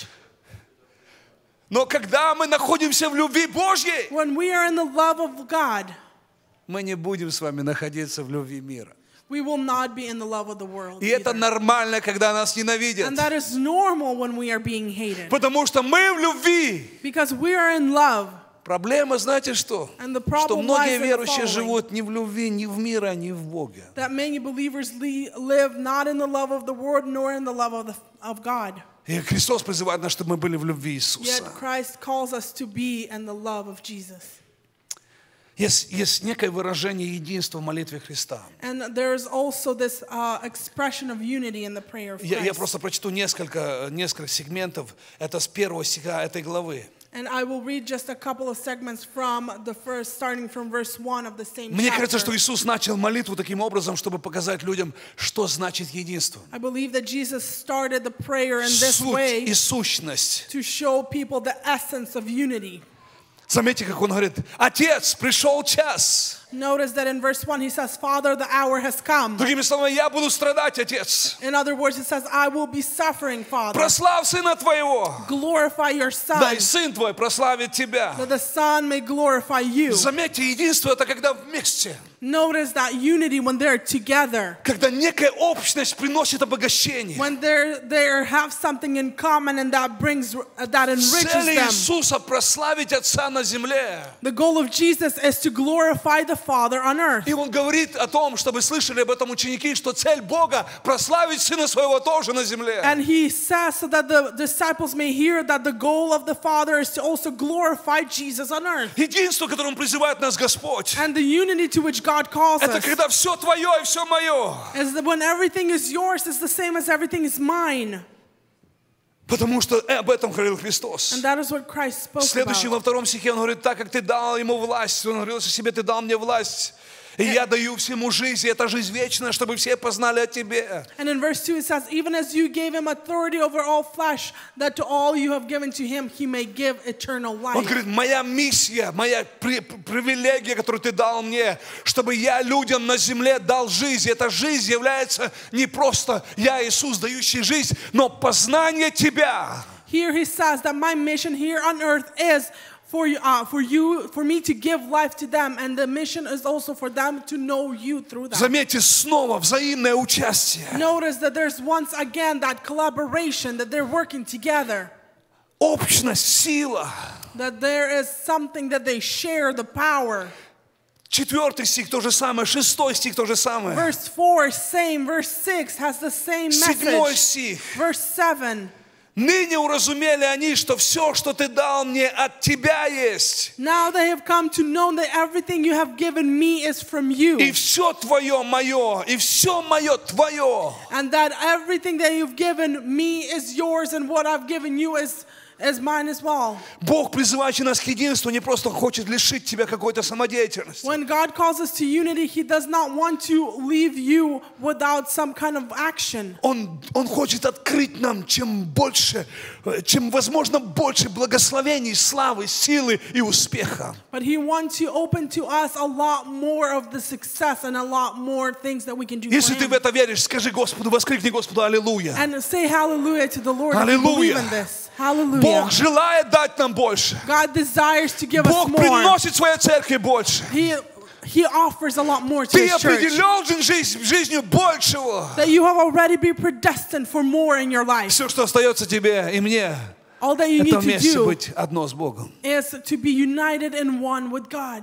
Но когда мы находимся в любви Божьей, When we are in the love of God, мы не будем с вами находиться в любви мира. we will not be in the love of the world. И это either. нормально, когда нас ненавидят. And that is normal when we are being hated. Потому что мы в любви. Because we are in love. Проблема, знаете что? And the Что problem многие lies in the верующие following. живут не в любви, ни в мире, ни в Боге. That many believers live not in the love of the world nor in the love of God. И Христос призывает нас, чтобы мы были в любви Yet Иисуса. Christ calls us to be in the love of Jesus. Есть некое выражение единства в молитве Христа. And there is also this expression of unity in the prayer of Я Christ. просто прочту несколько сегментов. Это с 1 стиха этой главы. And I will read just a couple of segments from the first, starting from verse 1 of the same Мне кажется, что chapter. Иисус начал молитву таким образом, чтобы показать людям, что значит единство. I believe that Jesus started the prayer in this Суть way и сущность. to show people the essence of unity. Заметьте, как он говорит: «Отец, пришел час». Notice that in verse 1 he says, Father, the hour has come. Другими словами, я буду страдать, Отец. In other words, it says, I will be suffering, Father. Прославь Сына Твоего. Glorify your Son, Да, и Сын Твой прославит Тебя. that the Son may glorify you. Заметьте, единство — это когда вместе. Notice that unity when they're together. Когда некая общность приносит обогащение. When they have something in common and that enriches Цель them. Иисуса — прославить Отца на земле. The goal of Jesus is to glorify the Father on earth. И Он говорит о том, чтобы слышали об этом ученики, что цель Бога — прославить Сына Своего тоже на земле. And he says so that the disciples may hear that the goal of the Father is to also glorify Jesus on earth. Единство, которым призывает нас Господь, And the unity to which God calls это us когда все Твое и все мое. is that when everything is yours, it's the same as everything is mine. Потому что об этом говорил Христос. And that is what Christ spoke Следующий во about. 2 стихе он говорит: так как Ты дал Ему власть, Он говорил о себе: Ты дал мне власть, и я даю всему жизнь, и эта жизнь вечная, чтобы все познали о Тебе. And in verse 2 it says, even as you gave him authority over all flesh, that to all you have given to him, he may give eternal Он life. говорит: моя миссия, моя привилегия, которую Ты дал мне, чтобы я людям на земле дал жизнь. Эта жизнь является не просто я, Иисус, дающий жизнь, но познание Тебя. Here he says that my mission here on earth is for me to give life to them, and the mission is also for them to know you through that. Заметьте, снова взаимное участие. Notice that there's once again that collaboration, that they're working together, Общность, сила. that there is something that they share, the power. 4 стих то же самое, 6 стих то же самое. Verse 4, same. Verse 6 has the same 7 message. стих. Verse 7. Ныне уразумели они, что все, что Ты дал мне, от Тебя есть. Now they have come to know that everything you have given me is from you. И все Твое мое, и все мое Твое. And that everything that you've given me is yours, and what I've given you is mine as well. Бог, призывающий нас к единству, не просто хочет лишить тебя какой-то самодеятельности. When God calls us to unity, He does not want to leave you without some kind of action. Он хочет открыть нам чем возможно больше благословений, славы, силы и успеха. But He wants to open to us a lot more of the success and a lot more things that we can do Если for ты в Him. это веришь, скажи Господу, воскликни Господу аллилуйя. And say hallelujah to the Lord if you believe in this. Hallelujah. Бог желает дать нам больше. God desires to give us Бог more. приносит своей церкви больше. He He offers a lot more to Ты His church. определен жизнью большего. That you have already been predestined for more in your life. Все, что остается тебе и мне, All that you это need to вместе do быть одно с Богом. is to be united in one with God.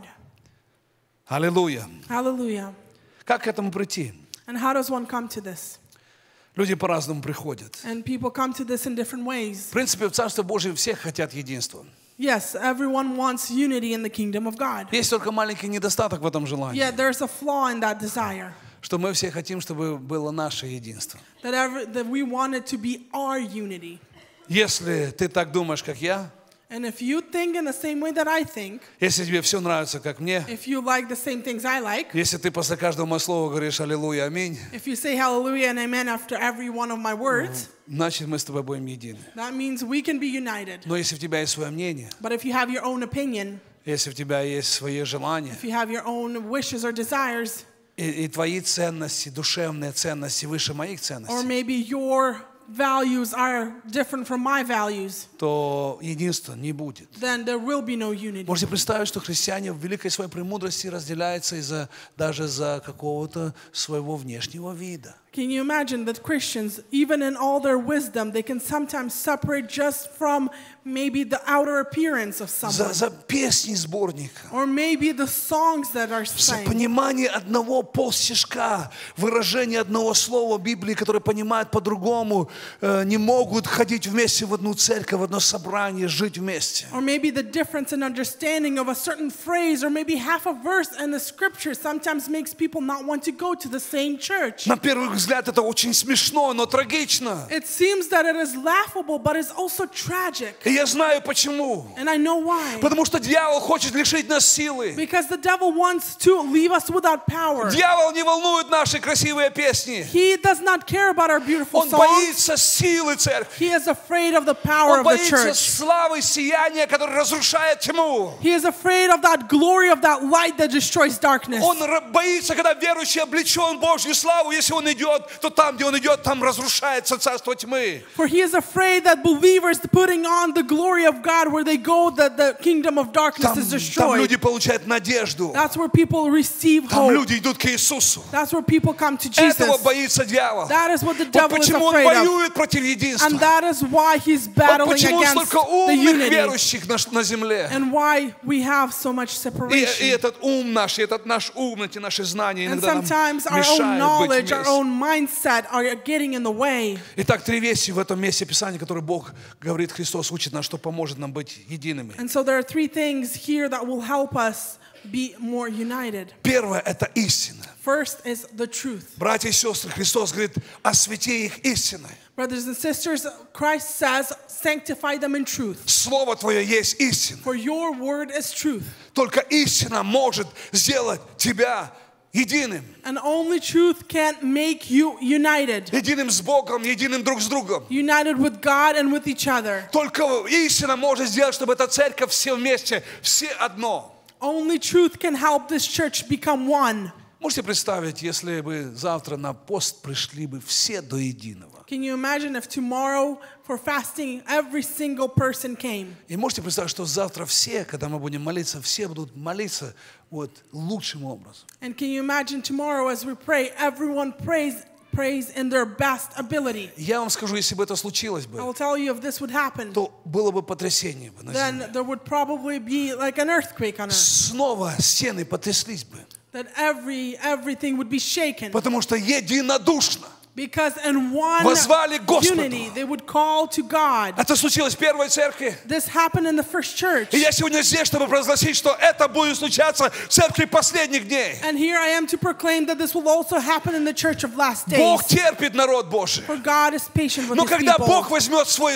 Аллилуйя. Hallelujah. Как к этому прийти? And how does one come to this? Люди по-разному приходят. And people come to this in different ways. В принципе, в Царстве Божьем все хотят единства. Yes, everyone wants unity in the kingdom of God. Есть только маленький недостаток в этом желании. Yet there's a flaw in that desire. Что мы все хотим, чтобы было наше единство. That we want it to be our unity. Если ты так думаешь, как я, And if you think in the same way that I think, если тебе все нравится, как мне, if you like the same things I like, если ты после каждого моего слова говоришь «Аллилуйя, аминь», if you say hallelujah and amen after every one of my words, значит, мы с тобой будем едины. that means we can be united. Но если у тебя есть свое мнение, But if you have your own opinion, если у тебя есть свои желания, if you have your own wishes or desires, и твои ценности, душевные ценности выше моих or ценностей, maybe your values are different from my values, то единства не будет. then there will be no unity. Можете представить, что христиане в великой своей премудрости разделяются даже за какого-то своего внешнего вида. Can you imagine that Christians, even in all their wisdom, they can sometimes separate just from maybe the outer appearance of someone, За песни сборника. or maybe the songs that are За sang, понимание одного полстишка, выражение одного слова Библии, которое понимают по-другому, не могут ходить вместе в одну церковь, в одно собрание, жить вместе. or maybe the difference in understanding of a certain phrase, or maybe half a verse in the scripture sometimes makes people not want to go to the same church. На первый взгляд это очень смешно, но трагично. It seems that it is laughable, but it's also tragic. И я знаю почему. And I know why. Потому что дьявол хочет лишить нас силы. Because the devil wants to leave us without power. Дьявол не волнует наши красивые песни. He does not care about our beautiful Он songs. боится силы церкви. He is afraid of the power Он of the боится church. славы, сияния, которое разрушает тьму. He is afraid of that glory of that light that destroys darkness. Он боится, когда верующий облечен Божью славу, если он идет, то там, где он идет, там разрушается царство тьмы. For he is afraid that believers putting on the glory of God, where they go, that the kingdom of darkness is Там destroyed. люди получают надежду. That's where people receive Там hope. люди идут к Иисусу. That's where people come to Jesus. Этого боится дьявол. That is what the Вот devil is почему он afraid of. воюет против единства. And that is why he's Вот battling почему against столько the умных unity. верующих на земле. And why we have so much И separation. этот ум наш, этот наш ум, эти наши знания And иногда нам sometimes our own мешают быть knowledge, our вместе. own mindset are getting in the way. Итак, три вещи в этом месте Писания, которые Бог говорит, Христос учит нас, что поможет нам быть едиными. And so there are three things here that will help us be more united. Первое – это истина. First is the truth. Братья и сестры, Христос говорит, освети их истиной. Brothers and sisters, Christ says, sanctify them in truth. Слово Твое есть истина. For your word is truth. Только истина может сделать тебя единым. And only truth can make you united. Единым с Богом, единым друг с другом. United with God and with each other. Только истина может сделать, чтобы эта церковь все вместе, все одно. Only truth can help this church become one. Можете представить, если бы завтра на пост пришли бы все до единого? Can you imagine if tomorrow for fasting every single person came? И можете представить, что завтра все, когда мы будем молиться, все будут молиться вот лучшим образом. And can you imagine tomorrow as we pray, everyone prays in their best ability? Я вам скажу, если бы это случилось I бы, will tell you if this would happen, то было бы потрясение бы на then земле. there would probably be like an earthquake on earth. Снова стены потряслись бы, That everything would be shaken. потому что единодушно Because in one возвали Господу. unity, they would call to God. Это случилось в первой церкви. This happened in the first church. И я сегодня здесь, чтобы провозгласить, что это будет случаться в церкви последних дней. And here I am to proclaim that this will also happen in the church of last days. Бог терпит народ Божий. For God is patient with Но his когда people. Бог возьмет свое,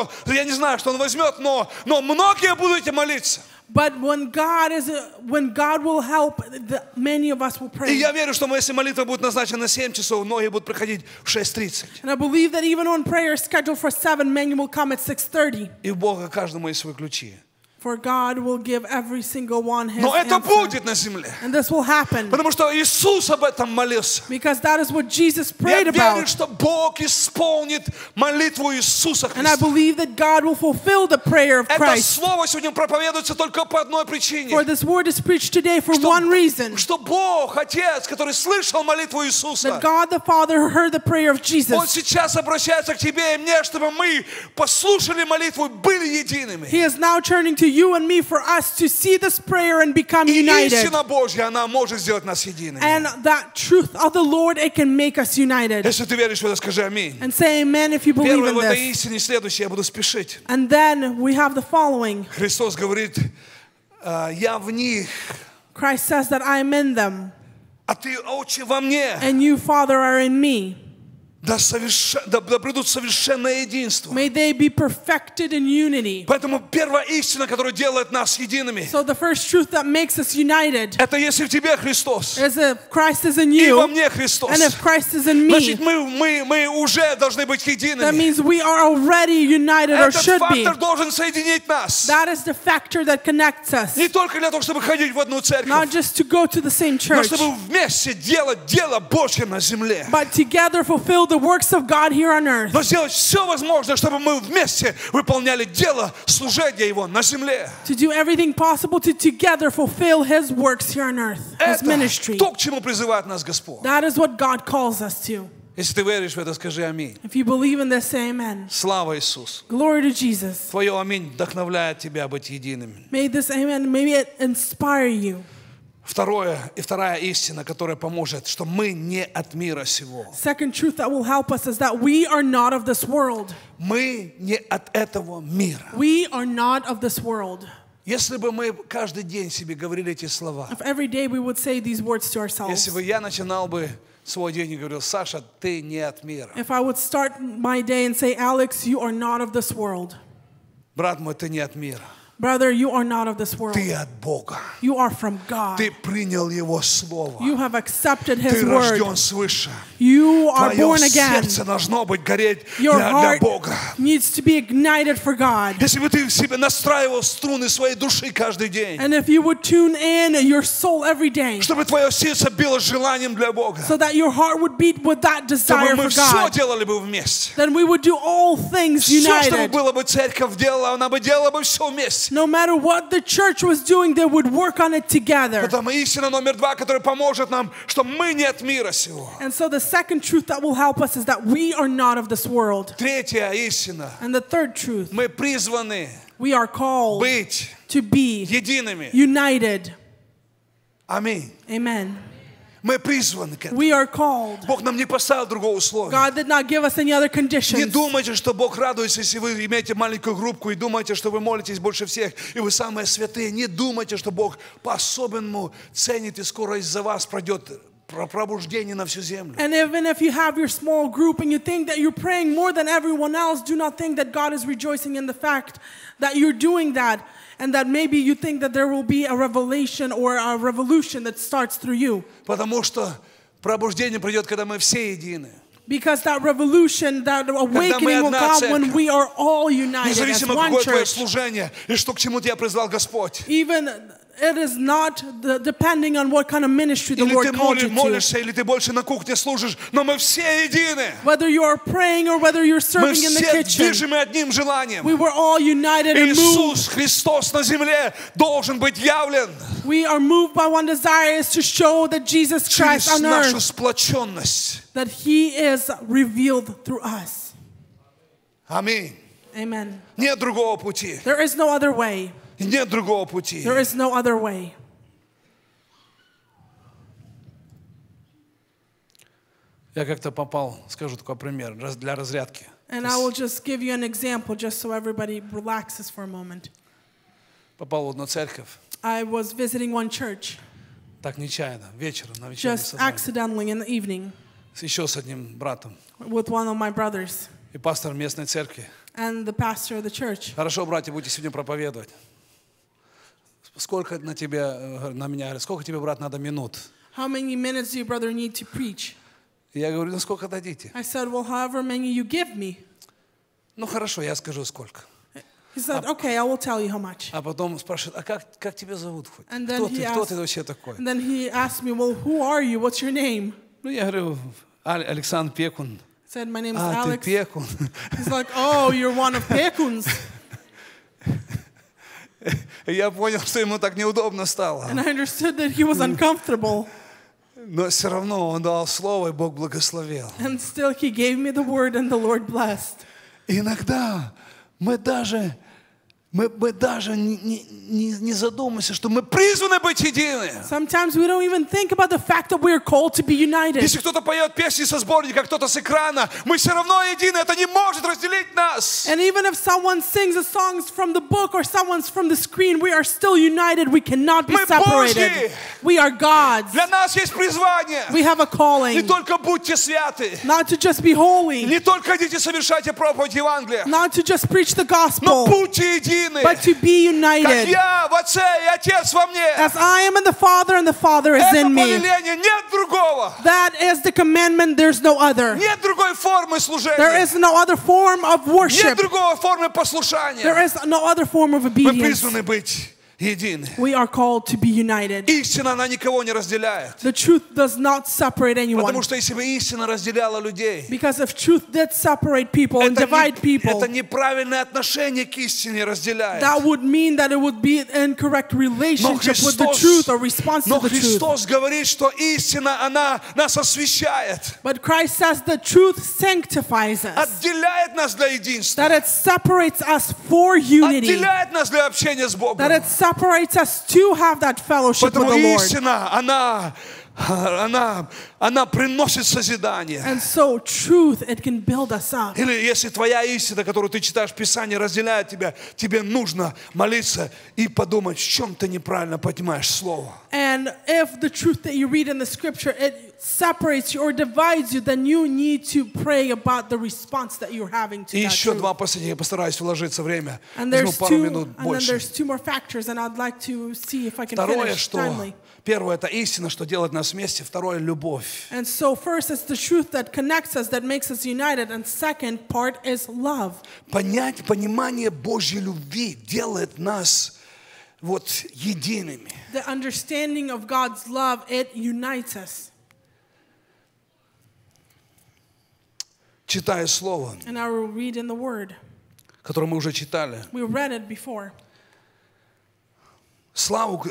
я не знаю, что Он возьмет, но многие будете молиться. But when God will help, many of us will И pray. я верю, что если молитва будет назначена на 7 часов, многие будут приходить в 6:30. And I believe that even when prayer is scheduled for 7, many will come at 6:30. И у Бога каждому есть свои ключи. For God will give every single one his Но это answer. будет на земле. And this will happen. Потому что Иисус об этом молился. Because that is what Jesus Я prayed верю, about. что Бог исполнит молитву Иисуса And I Христа. believe that God will fulfill the prayer of Это Christ. слово сегодня проповедуется только по одной причине. For this word is preached today for one reason. Что Бог, Отец, который слышал молитву Иисуса, That God the Father heard the prayer of Он Jesus. сейчас обращается к тебе и мне, чтобы мы послушали молитву и были едиными. He is now turning to you and me for us to see this prayer and become И united. истина Божья, она может сделать нас едиными. And that truth of the Lord, it can make us united. Если ты веришь в это, скажи аминь. And say amen if you believe Первое in в этой this. истине, следующее, я буду спешить. And then we have the following. Христос говорит, я в них, Christ says that I am in them, а ты, Отче, во мне. and you, Father, are in me. Да придут совершенное единство. May they be perfected in unity. Поэтому первая истина, которая делает нас едиными, So the first truth that makes us united это если в тебе Христос, is if Christ is in и во you, мне Христос, and if Christ is in значит, me, мы уже должны быть that едиными. means we are already united or Этот should be. фактор должен соединить нас. That is the factor that connects us. Не только для того, чтобы ходить в одну Not церковь, just to go to the same но church, чтобы вместе делать дело Божье на земле. but together fulfill the works of God here on earth. Но сделать все возможное, чтобы мы вместе выполняли дело служения Его на земле. To do everything possible to together fulfill His works here on earth, His Это ministry. то, к чему призывает нас Господь. That is what God calls us to. Если ты веришь в это, скажи аминь. If you believe in this, say amen. Слава Иисусу. Glory to Jesus. Твое аминь вдохновляет тебя быть единым. May this amen, maybe it inspire you. Вторая истина, которая поможет, что мы не от мира сего. Second truth that will help us is that we are not of this world. Мы не от этого мира. We are not of this world. Если бы мы каждый день себе говорили эти слова, If every day we would say these words to ourselves. если бы я начинал бы свой день и говорил, Саша, ты не от мира. If I would start my day and say, Alex, you are not of this world. Брат мой, ты не от мира. Brother, you are not of this world. Ты от Бога. You are from God. Ты принял Его Слово. You have accepted His Ты word. рожден свыше. You are Твое born again. сердце должно быть гореть Your для heart Бога. needs to be ignited for God. Если бы ты себе настраивал струны своей души каждый день, And if you would tune in your soul every day, чтобы твое сердце било желанием для Бога, so that your heart would beat with that desire чтобы мы for все God, делали бы вместе. then we would do all things Все, что бы united. было бы церковь делала, она бы делала бы все вместе. No matter what the church was doing, they would work on it together. Потому истина номер 2, которая поможет нам, что мы не от мира сего. And so the second truth that will help us is that we are not of this world. Третья истина. And the third truth, Мы призваны we are called быть to be едиными. united. Аминь. Amen. Мы призваны к этому. We are called. Бог нам не поставил другого условия. God did not give us any other Не conditions. думайте, что Бог радуется, если вы имеете маленькую группку, и думаете, что вы молитесь больше всех, и вы самые святые. Не думайте, что Бог по-особенному ценит, и скоро из-за вас пройдет пробуждение на всю землю. And even if you have your small group and you think that you're praying more than everyone else, do not think that God is rejoicing in the fact that you're doing that, and that maybe you think that there will be a revelation or a revolution that starts through you. Потому что пробуждение придет, когда мы все едины. Because that revolution, that awakening will come when we are all united as Независимо, one какое твое church. служение, и что к чему тебя призвал Господь. Even it is not depending on what kind of ministry the Или Lord ты called you to. молишься, или ты больше на кухне служишь, но мы все едины. Whether you are praying or whether you're Мы serving in the все kitchen, движимы одним желанием. we were all united and moved. Иисус Христос на земле должен быть явлен We are moved by one desire is to show that Jesus Christ через on нашу earth, сплоченность. that He is revealed through us. Аминь. Amen. Нет другого пути. There is no other way. Нет другого пути. There is no other way. Я как-то попал, скажу такой пример, для разрядки. And I will just give you an example just so everybody relaxes for a moment. Попал в одну церковь, I was visiting one church так нечаянно, вечером, на вечернем just собрании, accidentally in the evening еще с одним братом. with one of my brothers И пастор местной церкви. and the pastor of the church. Хорошо, братья, будете сегодня проповедовать. Сколько на тебя, на меня, говорят, сколько тебе, брат, надо минут? How many minutes do you, brother, need to preach? Я говорю, ну сколько дадите? I said, well, however many you give me. Ну хорошо, я скажу сколько. He said, okay, I will tell you how much. А потом спрашивает, а как тебя зовут хоть? And then Кто ты вообще такой? And then he asked me, well, who are you? What's your name? Ну, я говорю, Александр Пекун. I said, my name is А, ты Alex. Пекун. He's like, oh, you're one of Pekuns. Я понял, что ему так неудобно стало. And I understood that he was uncomfortable. Но все равно он дал слово, и Бог благословил. And still he gave me the word and the Lord blessed. Иногда мы даже не задумываемся, что мы призваны быть едины. Sometimes we don't even think about the fact that we are called to be united. Если кто-то поет песни со сборника, кто-то с экрана, мы все равно едины. Это не может разделить нас. And even if someone sings the songs from the book or someone's from the screen, we are still united. We cannot be Мы separated. Божьи. We are God's. Для нас есть призвание. We have a calling. Не только будьте святы. Not to just be holy. Не только идите совершайте проповедь Евангелия. Not to just preach the gospel. Но будьте едины. But to be united. Как я в Отце и Отец во мне. As I am in the Father and the Father is Это in me. повеление, нет другого. That is the commandment, there's no other. Нет другой формы служения. There is no other form of worship. Нет другой формы послушания. There is no other form of Мы obedience. призваны быть едины. We are called to be united. Истина, она никого не разделяет. The truth does not separate anyone. Потому что если бы истина разделяла людей, Because if truth did separate people and divide people, это неправильное отношение к истине разделяет. that would mean that it would be an incorrect relationship with the truth or response to the truth. Христос говорит, что истина, она нас освящает. But Christ says the truth sanctifies us. Отделяет нас для единства. That it separates us for unity. Отделяет нас для общения с Богом. That it separates us to have that fellowship with the Lord. Истина, она приносит созидание. And so truth, it can build us up. Или если твоя истина, которую ты читаешь в Писании, разделяет тебя, тебе нужно молиться и подумать, в чем ты неправильно понимаешь слово. And if the truth that you read in the scripture, it separates you or divides you, then you need to pray about the response that you're having to И that еще truth. два последних, я постараюсь вложиться время. And Возьму there's пару two, минут and then больше. there's two more factors, and I'd like to see if I can Второе, finish что timely. первое, это истина, что делает нас вместе. Второе, любовь. And so first it's the truth that connects us, that makes us united, and second part is love. Понимание Божьей любви делает нас вот едиными. The understanding of God's love, it unites us. Читая слово, And I will read in the Word. которое мы уже читали. We read it before. Славу,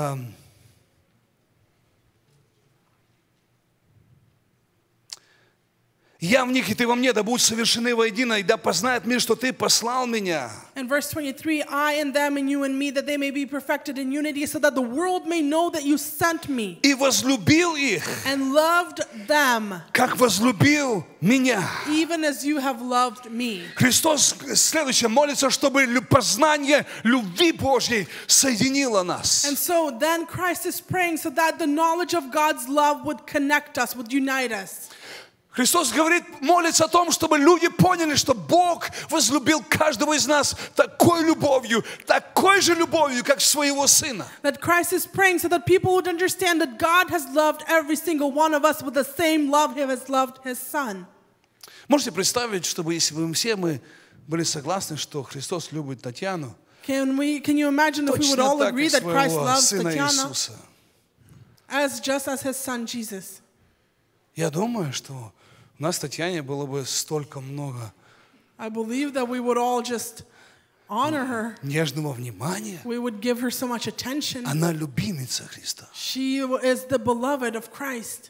я в них, и ты во мне, да будут совершены воедино, и да познает мир, что ты послал меня. In verse 23, I and them and you and me, that they may be perfected in unity, so that the world may know that you sent me. И возлюбил их, And loved them, как возлюбил меня. even as you have loved me. Христос следующее молится, чтобы познание любви Божьей соединило нас. And so then Christ is praying so that the knowledge of God's love would connect us, would unite us. Христос говорит, молится о том, чтобы люди поняли, что Бог возлюбил каждого из нас такой же любовью, как своего Сына. That Christ is praying so that people would understand that God has loved every single one of us with the same love He has loved His Son. Можете представить, чтобы если бы все мы были согласны, что Христос любит Татьяну, Can you imagine if we would точно all так, agree как that Christ своего loves Сына Tatiana Иисуса? just as His Son Jesus? Я думаю, что у нас Татьяне было бы столько много I believe that we would all just honor her. нежного внимания. We would give her so much attention. Она любимица Христа. She is the beloved of Christ.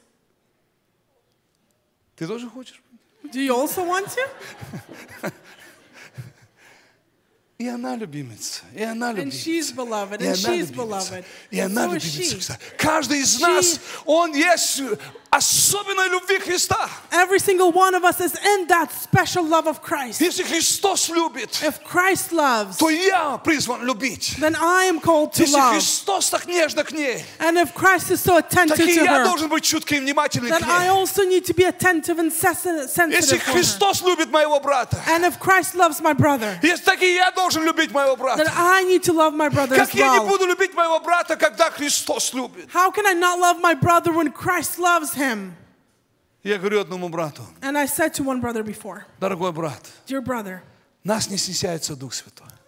Ты тоже хочешь? Do you also want to? И она любимица, и она And she's любимица, beloved, и and она she's любимица, beloved. и она So is любимица she. Христа. Каждый из нас, он есть особенной любви Христа. Every single one of us is in that special love of Christ. Если Христос любит, If Christ loves, то я призван любить. then I am called to Если love. Христос так нежно к ней, And if Christ is so attentive так и to я her, должен быть чуткий и внимательный к then I ней. also need to be attentive and sensitive Если for her. Христос любит моего брата, And if Christ loves my brother, так и я должен любить моего then брата. I need to love my brother Как as я не well. буду любить моего брата, когда Христос любит? How can I not love my brother when Christ loves him? Я говорю одному брату, And I said to one brother before, дорогой брат, dear brother, нас не стесняется Дух Святой.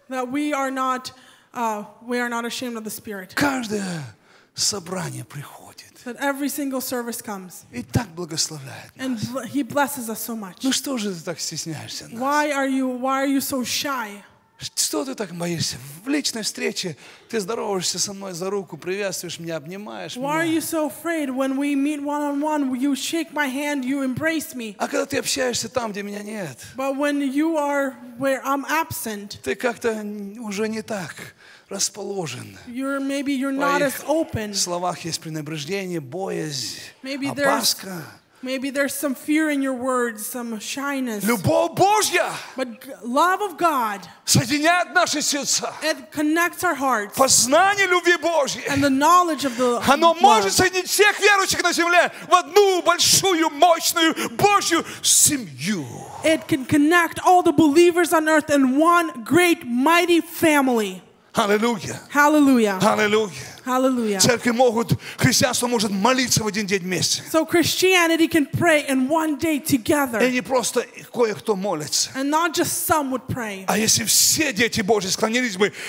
that we are not ashamed of the Spirit. Каждое собрание приходит. That every single service comes. И так благословляет And нас. He blesses us so much. Ну что же ты так стесняешься нас? Why are you so shy? Что ты так боишься? В личной встрече ты здороваешься со мной за руку, приветствуешь меня, обнимаешь Why are you меня. so afraid when we meet one-on-one? You shake my hand, you embrace me. А когда ты общаешься там, где меня нет, But when you are where I'm absent, ты как-то уже не так расположен. maybe you're В not as твоих open. словах есть пренебрежение, боязнь, Maybe опаска. Maybe there's some fear in your words, some shyness. Любовь Божья But love of God, соединяет наши сердца. it connects our hearts. Познание любви Божьей. And the knowledge of the Оно может love. соединить всех верующих на земле в одну большую, мощную, Божью семью. It can connect all the believers on earth in one great, mighty family. Аллилуйя. Hallelujah. Аллилуйя. Hallelujah. Церковь христианство может молиться в один день вместе. So Christianity can pray in one day together. И не просто кое-кто молится. And not just some would pray. А если все дети Божьи склонились бы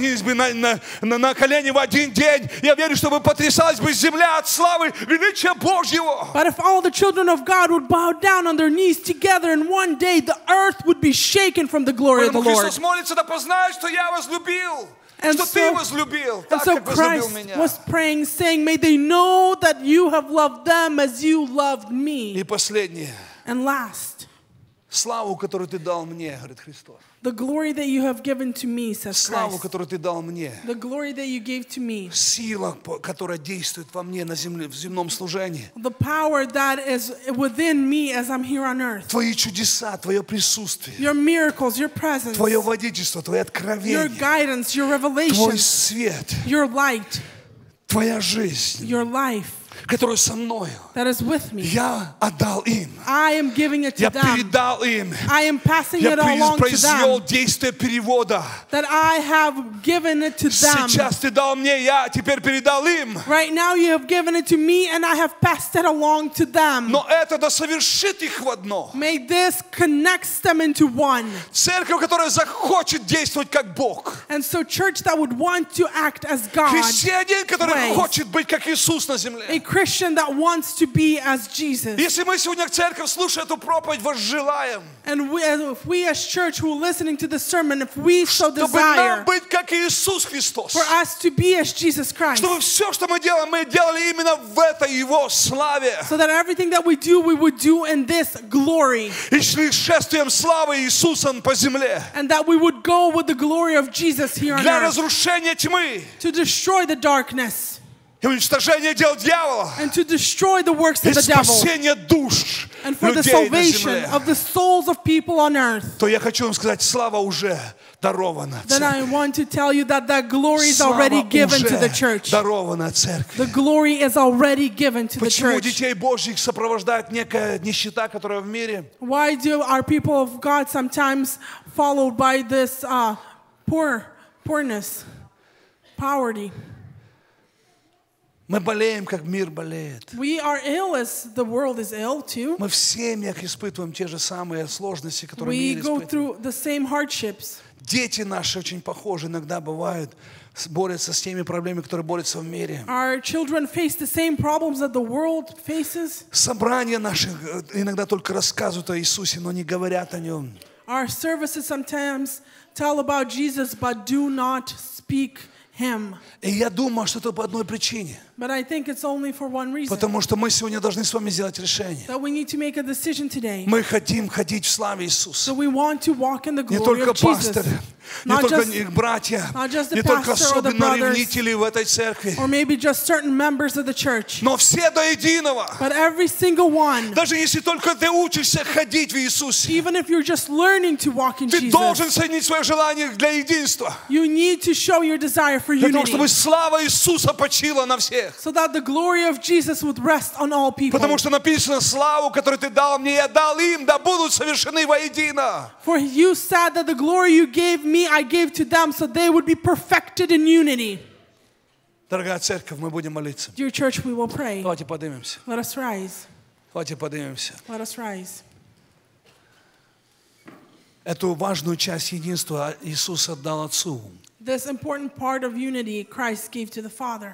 на колени в один день, я верю, что бы потрясалась бы земля от славы величия Божьего. But if all the children of God would bow down on their knees together in one day, the earth would be shaken from the glory of the Поэтому Lord. Христос молится, да познают, что я возлюбил. And Что ты возлюбил, and так so как возлюбил Christ меня. was praying, saying, may they know that you have loved them as you loved me. И последнее. And last, Славу, которую ты дал мне, говорит Христос. the glory that you have given to me, says Славу, Christ. которую ты дал мне. The glory that you gave to me. Сила, которая действует во мне на земле, в земном служении. The power that is within me as I'm here on earth. Твои чудеса, твое присутствие. Your miracles, your presence. Твое водительство, твои Your откровения. guidance, your revelation. Твой свет. Your light. Твоя жизнь. Your life. Которую со мною. That is with me. Я отдал им. I am giving it to Я them. передал им. I am passing Я it along to произвел them. действие перевода. That I have given it to them. Сейчас ты дал мне, я теперь передал им. Right now you have given it to me and I have passed it along to them. Но это да совершит их в одно. May this connects them into one. Церковь, которая захочет действовать как Бог. And so church that would want to act as God. Христианин, который ways. хочет быть как Иисус на земле. A Christian that wants to be as Jesus. Если мы сегодня в церковь, слушая эту проповедь, возжелаем, And if we as church who are listening to the sermon, if we so чтобы desire нам быть как Иисус Христос, for us to be as Jesus Christ, чтобы все, что мы делали именно в этой Его славе. so that everything that we would do in this glory. И шли шествием славы Иисуса по земле. And that we would go with the glory of Jesus here on Для earth. разрушения тьмы. To destroy the darkness. И уничтожения дел дьявола. And to destroy the works И of the devil. спасения душ And for the людей на salvation земле. of the souls of people on earth. То я хочу вам сказать, слава уже дарована Then I церкви. want to tell you that glory is already Слава given to the уже church. дарована церкви. The glory is already given to the Почему church. детей Божьих сопровождает некая нищета, которая в мире? Why do our people of God sometimes followed by this poorness, poverty? Мы болеем, как мир болеет. We are ill as the world is ill too. Мы в семьях испытываем те же самые сложности, которые We мир go испытывает. through the same hardships. Дети наши очень похожи иногда бывают, борются с теми проблемами, которые борются в мире. Our children face the same problems that the world faces. Собрания наши иногда только рассказывают о Иисусе, но не говорят о Нем. Our services sometimes tell about Jesus, but do not speak Him. И я думаю, что это по одной причине. But I think it's only for one reason. Потому что мы сегодня должны с вами сделать решение. That we need to make a decision today. Мы хотим ходить в славе Иисуса. So we want to walk in the Не glory только of Jesus. пасторы, не Not только just, братья, not just the не только pastor or the особенно brothers, ревнители в этой церкви, or maybe just certain members of the church. но все до единого. But every single one. Даже если только ты учишься ходить в Иисусе, Even if you're just learning to walk in ты Jesus. должен соединить свое желание для единства. You need to show your desire for Для того, unity. чтобы слава Иисуса почила на всех. So that the glory of Jesus would rest on all people. Потому что написано, славу, которую ты дал мне, я дал им, да будут совершены воедино. For you said that the glory you gave me, I gave to them, so they would be perfected in unity. Дорогая церковь, мы будем молиться. Dear church, we will pray. Давайте поднимемся. Let us rise. Давайте поднимемся. Let us rise. Эту важную часть единства Иисус отдал Отцу. This important part of unity Christ gave to the Father.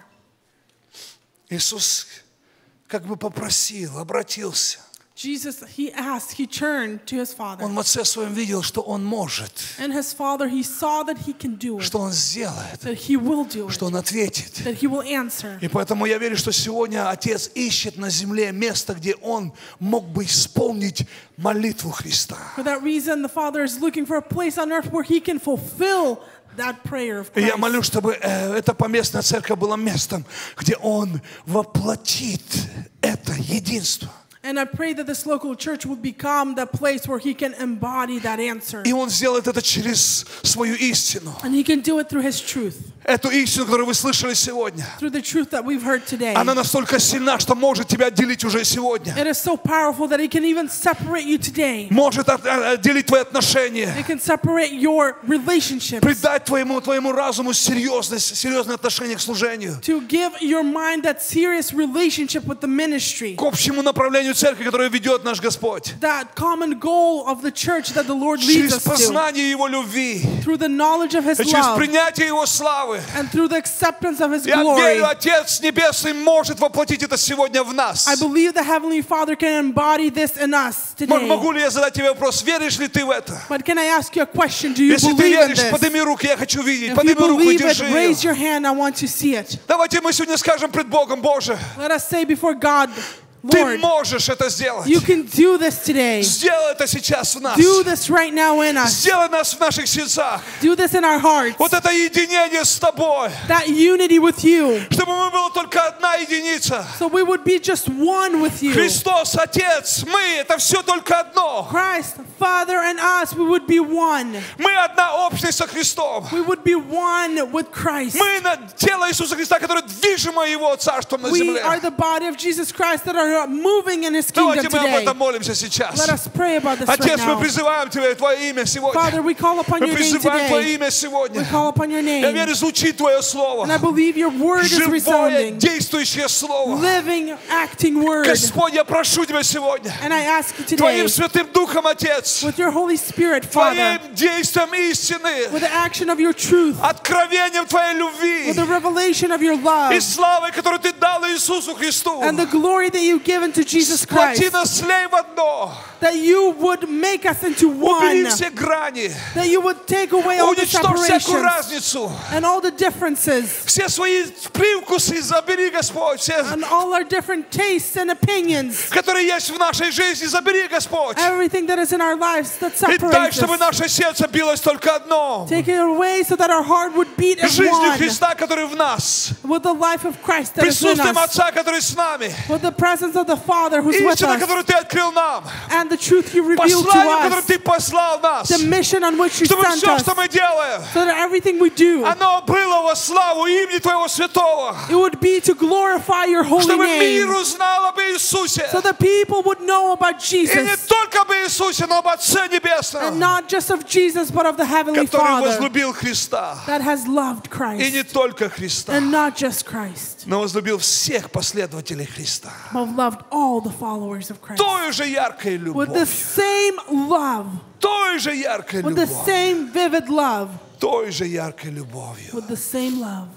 Иисус как бы попросил, обратился. Jesus, he asked, he turned to his Father. Он в Отце Своем видел, что Он может, And his Father, he saw that he can do it, что Он сделает, that he will do что it, Он ответит. that he will answer. И поэтому я верю, что сегодня Отец ищет на земле место, где Он мог бы исполнить молитву Христа. For that reason, the Father is looking for a place on earth where he can fulfill that prayer of И я Christ. молюсь, чтобы эта поместная церковь была местом, где Он воплотит это единство. And I pray that this local church will become that place where he can embody that answer. И Он сделает это через свою истину. And he can do it through his truth, Эту истину, которую вы слышали сегодня, through the truth that we've heard today. она настолько сильна, что может тебя отделить уже сегодня. It is so powerful that it can even separate you today. Может отделить твои отношения. It can separate your relationships. Придать твоему разуму серьезное отношение к служению. To give your mind that serious relationship with the ministry. К общему направлению церкви, которое ведет наш Господь. That common goal of the church that the Lord leads Через us to. познание Его любви. Through the knowledge of His И через love. принятие Его славы. And through the acceptance of His Я glory. верю, Отец Небесный может воплотить это сегодня в нас. I believe the Heavenly Father can embody this in us today. Могу ли я задать тебе вопрос? Веришь ли ты в это? But can I ask you a question? Do you Если ты believe in веришь, this? подними руки, я хочу видеть. If you Подними руку и believe it, держи raise ее. your hand. I want to see it. Давайте мы сегодня скажем пред Богом: Боже, Let us say before God, Ты Lord, можешь это сделать. you can do this today. Сделай это сейчас в нас. Do this right now in us. Сделай нас в наших сердцах. Do this in our hearts. Вот это единение с Тобой. That unity with you. Чтобы мы были только одна единица. So we would be just one with you. Христос, Отец, мы — это все только одно. Christ, Father, and us, we would be one. Мы одна общность со Христом. We would be one with Christ. Мы тело Иисуса Христа, которое движимо Его царством на We земле. are the body of Jesus Christ that are moving in His kingdom Давайте мы об today. этом молимся сейчас. Let us pray about this right Отец, мы now. призываем Тебя, Твое имя сегодня. Father, we call upon Мы your name призываем Твое today. имя сегодня. We call upon your Я name. верю, звучит Твое Слово. And I believe your word is Живое, resounding. действующее Слово. Living, acting word. Господь, я прошу Тебя сегодня. And I ask you today, Твоим Святым Духом, Отец, with your Holy Spirit, Father, Твоим действием истины, with the action of your truth, откровением Твоей любви with the revelation of your love, и славой, которую Ты дал Иисусу Христу, and the glory that you've given to Jesus Christ, сплоти нас слей в одно, that you would make us into убери one, все грани, that you would take away all the уничтожь всякую separations разницу, and all the differences все свои привкусы забери, Господь, все, and all our different tastes and opinions, которые есть в нашей жизни, забери, Господь, everything that is in our lives that и дай, separates чтобы us. наше сердце билось только одно, Take it away so that our heart would beat as жизнью one, Христа, который в нас, with the life of Christ that is in присутствием us, Отца, который с нами, with the presence of the Father who's with истина, us, которую Ты открыл нам, and the truth you revealed to послание, которое us, Ты послал нас, the mission on which you чтобы sent все, us, что мы делаем, so that everything we do, оно было во славу имени Твоего Святого, it would be to glorify your holy чтобы name, мир узнал об Иисусе, so that people would know about и не Jesus, только об Иисусе, но об Отце and Небесном, not just of Jesus, but of the Heavenly который Father возлюбил Христа, that has loved и не Christ, только Христа, and not just Christ, но возлюбил всех последователей Христа. but loved all the followers of Christ Той же яркой with the любовью, same love, той же яркой with the любовью, same vivid love, той же яркой любовью. with the same love.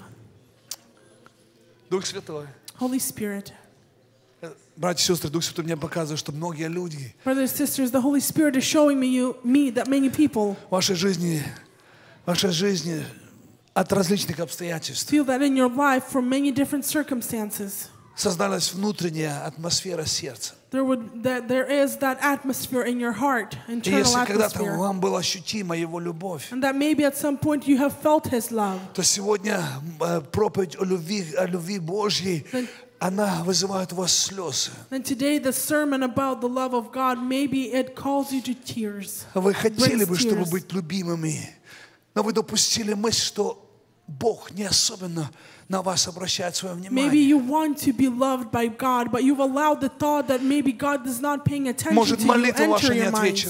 Дух Святой. Holy Spirit. Братья и сестры, Дух Святой мне показывает, что многие люди Brothers and sisters, the Holy Spirit is showing me that many people в вашей жизни от различных обстоятельств feel that in your life from many different circumstances создалась внутренняя атмосфера сердца. there is that atmosphere in your heart, И internal если когда-то atmosphere, вам была ощутима Его любовь, and that maybe at some point you have felt His love, то сегодня проповедь о любви Божьей, она вызывает у вас слезы. then today the sermon about the love of God, maybe it calls you to tears. Вы хотели бы, brings чтобы tears. быть любимыми, но вы допустили мысль, что Бог не особенно на вас обращает свое Maybe внимание. you want to be loved by God, but you've allowed the thought that maybe God is not paying attention Может, to you молитва ваша enter не your minds. отвечена.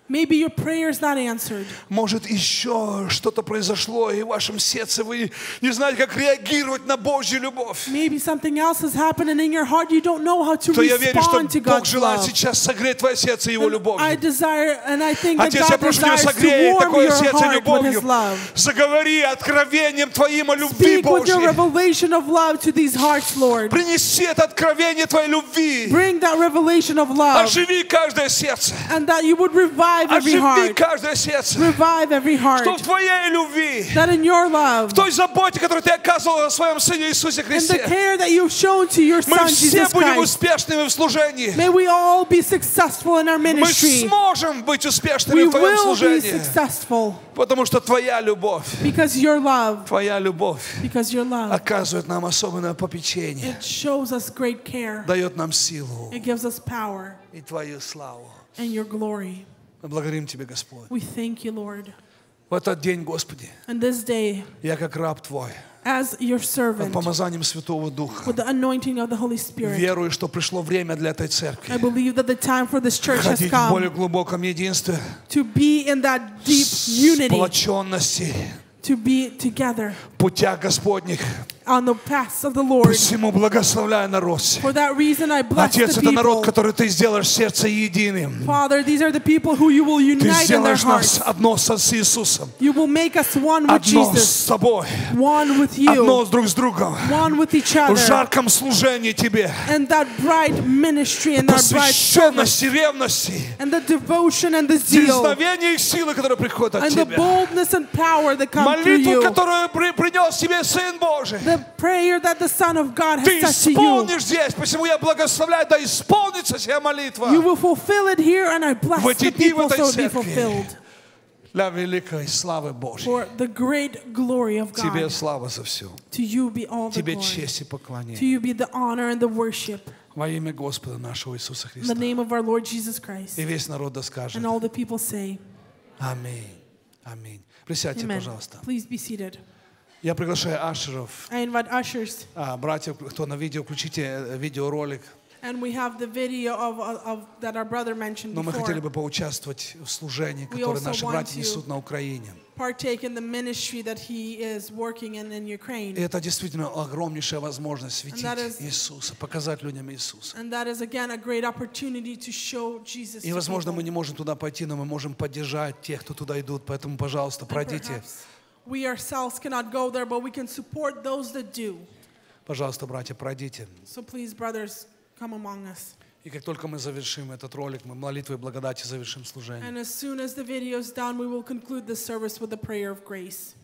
Maybe your prayer is not answered. Может, еще что-то произошло, и в вашем сердце вы не знаете, как реагировать на Божью любовь. Maybe something else has happened, and in your heart you don't know how to То я верю, что respond to Бог God's желает love. сейчас согреть твое сердце Его I любовью. desire, and I think that Отец, я God прошу Тебя, desires согрей to warm такое your сердце heart with His любовью. love. Заговори откровением Твоим о любви Speak with your Божьей. revelation of love to these hearts, Lord. Принеси это откровение Твоей любви. Bring that revelation of love, Оживи каждое сердце. and that you would revive every Оживи heart. каждое сердце. Revive every heart. Что в Твоей любви, That in your love, в той заботе, которую Ты оказывал о Своем Сыне Иисусе and the Христе, care that you've shown to your мы Son все Jesus будем Christ, успешными в служении. may we all be successful in our Мы ministry. сможем быть успешными We в Твоем will be служении, successful потому что Твоя любовь, because your love, Твоя любовь because your love, оказывает нам особенное попечение, it shows us great care. дает нам силу It gives us power и Твою славу. and your glory. Мы благодарим Тебя, Господь. We thank you, Lord. В этот день, Господи, And this day, я как раб Твой, as your под servant, помазанием Святого Духа, with the anointing of the Holy Spirit, верую, что пришло время для этой церкви I believe that the time for this church has ходить в более come глубоком единстве, to be in that deep unity, сплоченности, to be together путях Господних. on the paths of the Lord. Посему благословляю народ. For that reason, I bless Отец, the это народ, people. который Ты сделаешь сердце единым. Father, these are the people who you will Ты unite in their сделаешь нас hearts. одно с Иисусом, You will make us one with одно с Jesus, Тобой, one with одно you, друг с другом, one with each в other, жарком служении Тебе, and that bright ministry and that bright service, посвященности, ревности, and the devotion and the zeal, дерзновения и силы, которые приходят от and the Тебя. boldness and power that come through Молитву, you. которую принес Тебе Сын Божий. The prayer that the Son of God has Ты said to you. исполнишь здесь, посему я благословляю, да исполнится сия молитва. You will fulfill it here, and I bless В эти the дни в people этой so it be церкви. fulfilled. Для великой славы Божьей. For the great glory of Тебе God. слава за все. To you be all the Тебе glory. честь и To поклонение. you be the honor and the worship. Во имя Господа нашего Иисуса In the Христа. name of our Lord Jesus Christ. И весь народ да скажет. And all the people say, Аминь. Аминь. Присядьте, Amen. пожалуйста. Please be seated. Я приглашаю ашеров, I invite ushers. братьев, кто на видео, включите видеоролик. And we have the video of that our brother mentioned Но мы хотели before. бы поучаствовать в служении, We которое also наши want братья to несут на Украине. Partake in the ministry that he is working in И Ukraine. это действительно огромнейшая возможность светить that is- Иисуса, показать людям Иисуса. And that is again a great opportunity to show Jesus И, to возможно, people. мы не можем туда пойти, но мы можем поддержать тех, кто туда идут. Поэтому, пожалуйста, And пройдите. perhaps we ourselves cannot go there, but we can support those that do. Пожалуйста, братья, пройдите. So please, brothers, come among us. И как только мы завершим этот ролик, мы молитвой благодати завершим служение. And as soon as the video is done, we will conclude the service with a prayer of grace.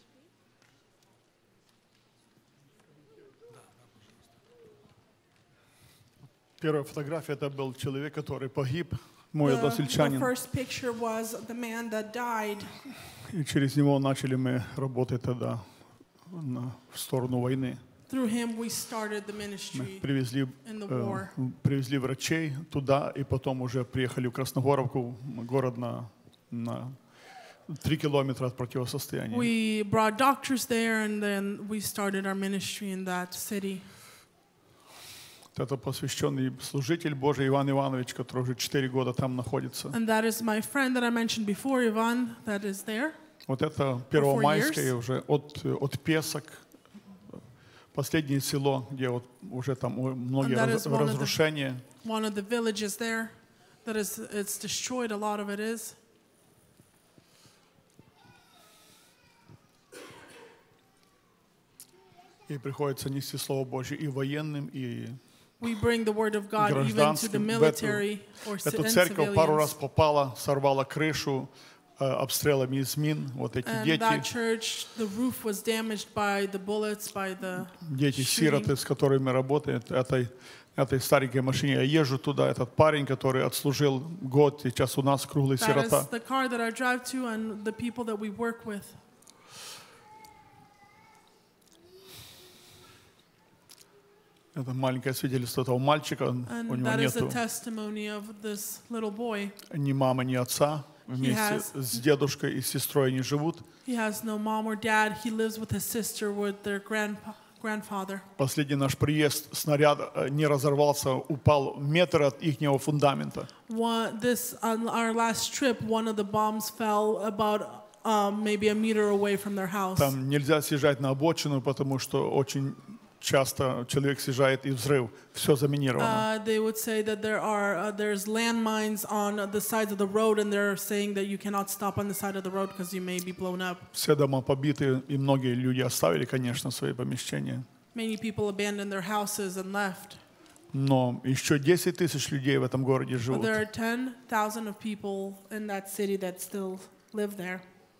Первая фотография это был человек, который погиб, мой The односельчанин. first picture was the man that died, И через него начали мы работать тогда в сторону войны. through him we started the Мы ministry. привезли, in the war. привезли врачей туда, и потом уже приехали в Красногоровку, город на 3 километра от противостояния. We brought doctors there, and then we started our ministry in that city. Это посвященный служитель Божий Иван Иванович, который уже 4 года там находится. And that is my friend that I mentioned before, Ivan, that is there. Вот это 4 Первомайское уже от Песок, последнее село, где вот уже там многие And that is one of the- разрушения. One of the villages there, that is, it's destroyed, a lot of it is. И приходится нести Слово Божье и военным, и We bring the word of God even to the гражданским. military or Эту and церковь пару раз civilians. попала, сорвала крышу обстрелами из мин. Вот эти And дети, that church, the roof was damaged by the буllets, by the дети-сироты, с которыми работаем, этой старенькой машине. Я езжу туда, этот парень, который отслужил год, сейчас у нас круглый That сирота. is the car that I drive to and the people that we work with. Это маленькое свидетельство этого мальчика, у And него that is a нету testimony of this little boy. ни мамы, ни отца. Вместе has- с дедушкой и сестрой они живут. He has no mom or dad. He lives with his sister, with their grandfather. Последний наш приезд, снаряд не разорвался, упал метр от ихнего фундамента. On our last trip, one of the bombs fell about maybe a meter away from their house. Там нельзя съезжать на обочину, потому что очень часто человек съезжает и взрыв. Все заминировано. They would say that there's landmines on the sides of the road, and they're saying that you cannot stop on the side of the road because you may be blown up. Все дома побиты, и многие люди оставили, конечно, свои помещения. Many people abandoned their houses and left. Но еще 10 тысяч людей в этом городе But живут. there are 10,000 of people in that city that still live there.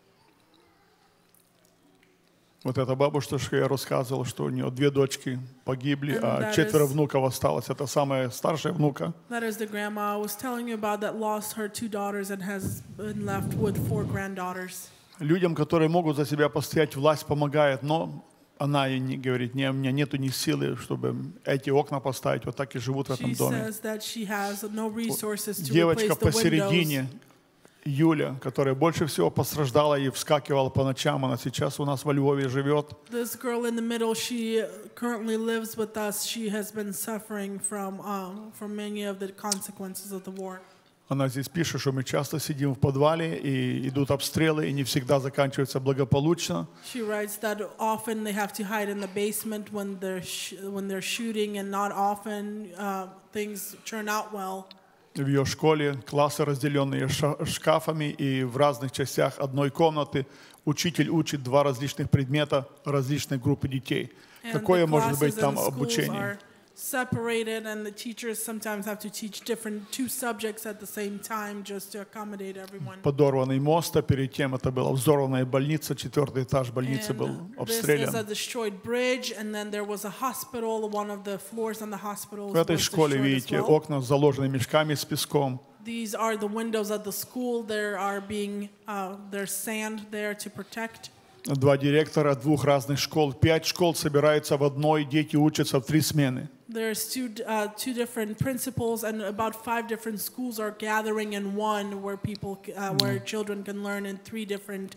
Вот эта бабушка, что я рассказывал, что у нее 2 дочки погибли, а 4 внуков осталось. Это самая старшая внука. That is the grandma I was telling you about that lost her 2 daughters and has been left with 4 granddaughters. Людям, которые могут за себя постоять, власть помогает, но она и не говорит, не, у меня нету ни силы, чтобы эти окна поставить, вот так и живут в этом доме. She says that she has no resources to Девочка replace the посередине, windows. Юля, которая больше всего пострадала и вскакивала по ночам, она сейчас у нас во Львове живет. This girl in the middle, she currently lives with us. She has been suffering from many of the consequences of the war. Она здесь пишет, что мы часто сидим в подвале, и идут обстрелы, и не всегда заканчиваются благополучно. She writes that often they have to hide in the basement when they're shooting, and not often things turn out well. В ее школе классы, разделенные шкафами, и в разных частях одной комнаты учитель учит 2 различных предмета различных групп детей. Какое может быть там обучение? Separated, and the teachers sometimes have to teach 2 subjects at the same time just to accommodate everyone. Подорванный мост, а перед тем это была взорванная больница, 4-й этаж больницы был обстрелян. This is a destroyed bridge, and then there was a hospital. One of the floors on the hospital В этой was школе, destroyed as видите, well. окна заложены мешками с песком. These are the windows at the school. There are there's sand there to protect. 2 директора 2 разных школ, 5 школ собираются в одной, дети учатся в 3 смены. There's two different principals, and about 5 different schools are gathering in one, where where children can learn in 3 different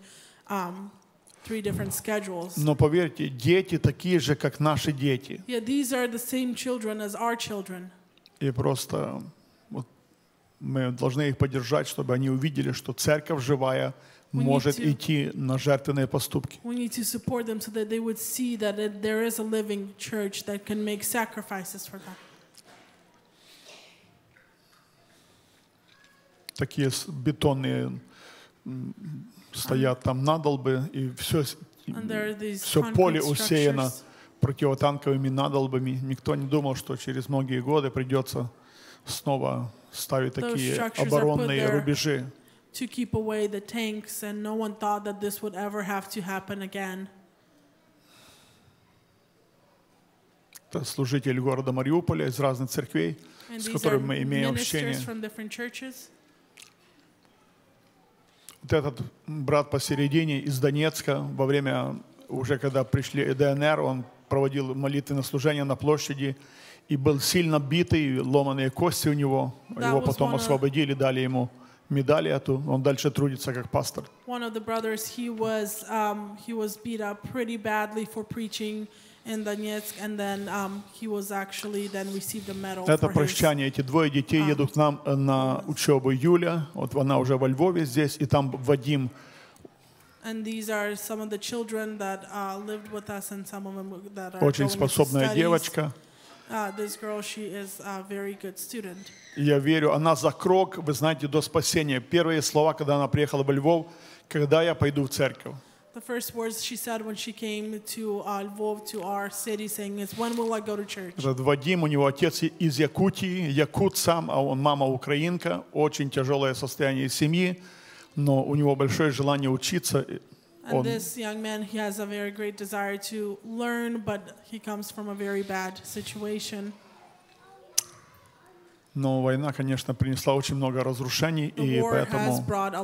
schedules. Но поверьте, дети такие же, как наши дети. Yeah, these are the same children as our children. И просто вот, мы должны их поддержать, чтобы они увидели, что церковь живая может идти на жертвенные поступки. We need to support them so that they would see that there is a living church that can make sacrifices for them. Такие бетонные стоят там надолбы, и все поле усеяно противотанковыми надолбами. Никто не думал, что через многие годы придется снова ставить такие оборонные рубежи. To keep away the tanks, and no one thought that this would ever have to happen again. Это служители города Мариуполя из разных церквей, с которыми мы имеем общение. Вот этот брат посередине из Донецка, во время, уже когда пришли ДНР, он проводил молитвенное служение на площади и был сильно битый, ломаные кости у него. Его потом освободили, дали ему медали эту, он дальше трудится как пастор. One of the brothers, he was beat up pretty badly for preaching in Donetsk, and then he was actually then received a medal. Это прощание. Эти 2 детей едут к нам на учебу. Юля, вот она уже во Львове здесь, и там Вадим. And these are some of the children that lived with us, and some of them that are Очень способная девочка. This girl, she is a very good student. Я верю, она за крок, вы знаете, до спасения. Первые слова, когда она приехала во Львов, когда я пойду в церковь. The first words she said when she came to Lvov, to our city, saying is, "When will I go to church?" Этот Вадим, у него отец из Якутии, якут сам, а он мама украинка. Очень тяжелое состояние семьи, но у него большое желание учиться. And this young man, he has a very great desire to learn, but he comes from a very bad situation. Но война, конечно, принесла очень много разрушений, и поэтому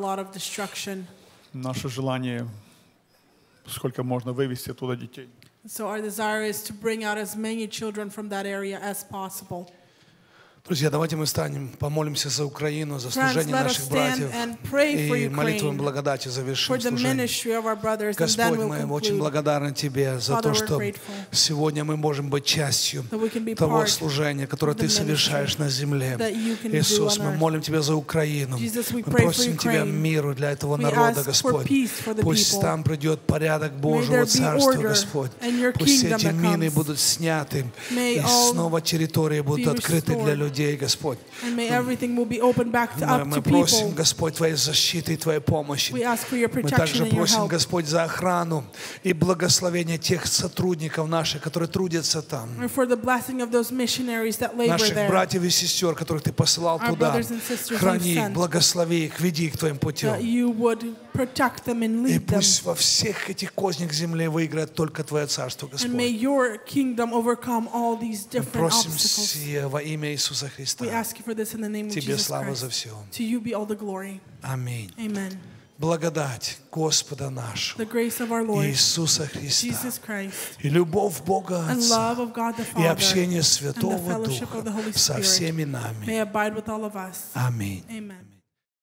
наше желание, сколько можно вывести оттуда детей. So our desire is to bring out as many children from that area as possible. Друзья, давайте мы станем, помолимся за Украину, за Friends, служение let us наших stand братьев and pray for и молитвой Ukraine, благодати for завершим the служение. ministry of our brothers, and then Господь, we'll мы очень conclude. благодарны Тебе за Father, то, we're что grateful сегодня мы можем быть частью that we can be того part служения, которое of Ты the совершаешь на земле. that you can do Иисус, on мы earth. молим Тебя за Украину. Jesus, we Мы pray for просим Тебя Ukraine. миру для этого We народа, ask for Господь. peace for the Пусть people. там придет порядок May Божьего there be Царства, order Господь. and your Пусть kingdom эти that мины comes. будут сняты, May и all снова территории будут be открыты для restored. людей, Господь. And may everything will be opened back up Мы to просим, people. Господь, Твоей защиты и Твоей помощи. We ask for your Мы protection также and your просим, help. Господь, за охрану и благословение тех сотрудников наших, которые трудятся там. And for the blessing of those missionaries that labor Наших there. братьев и сестер, которых Ты посылал Our туда. brothers and sisters Храни you've их, sent. благослови их, веди их Твоим That путем. you would protect them and И lead them. пусть во всех этих кознях земли выиграет только Твое Царство, And may Господь. your kingdom overcome all these Мы different просим obstacles. сие во имя Иисуса We Христа. ask you for this in the name of Тебе Jesus слава за Christ. все. To you be all the glory. Аминь. Amen. Благодать Господа нашего The grace of our Lord Иисуса Христа Jesus Christ и любовь Бога and Отца love of God the и Father общение and the Святого fellowship of the Духа Holy со Spirit всеми may нами. abide with all of us. Аминь. Amen.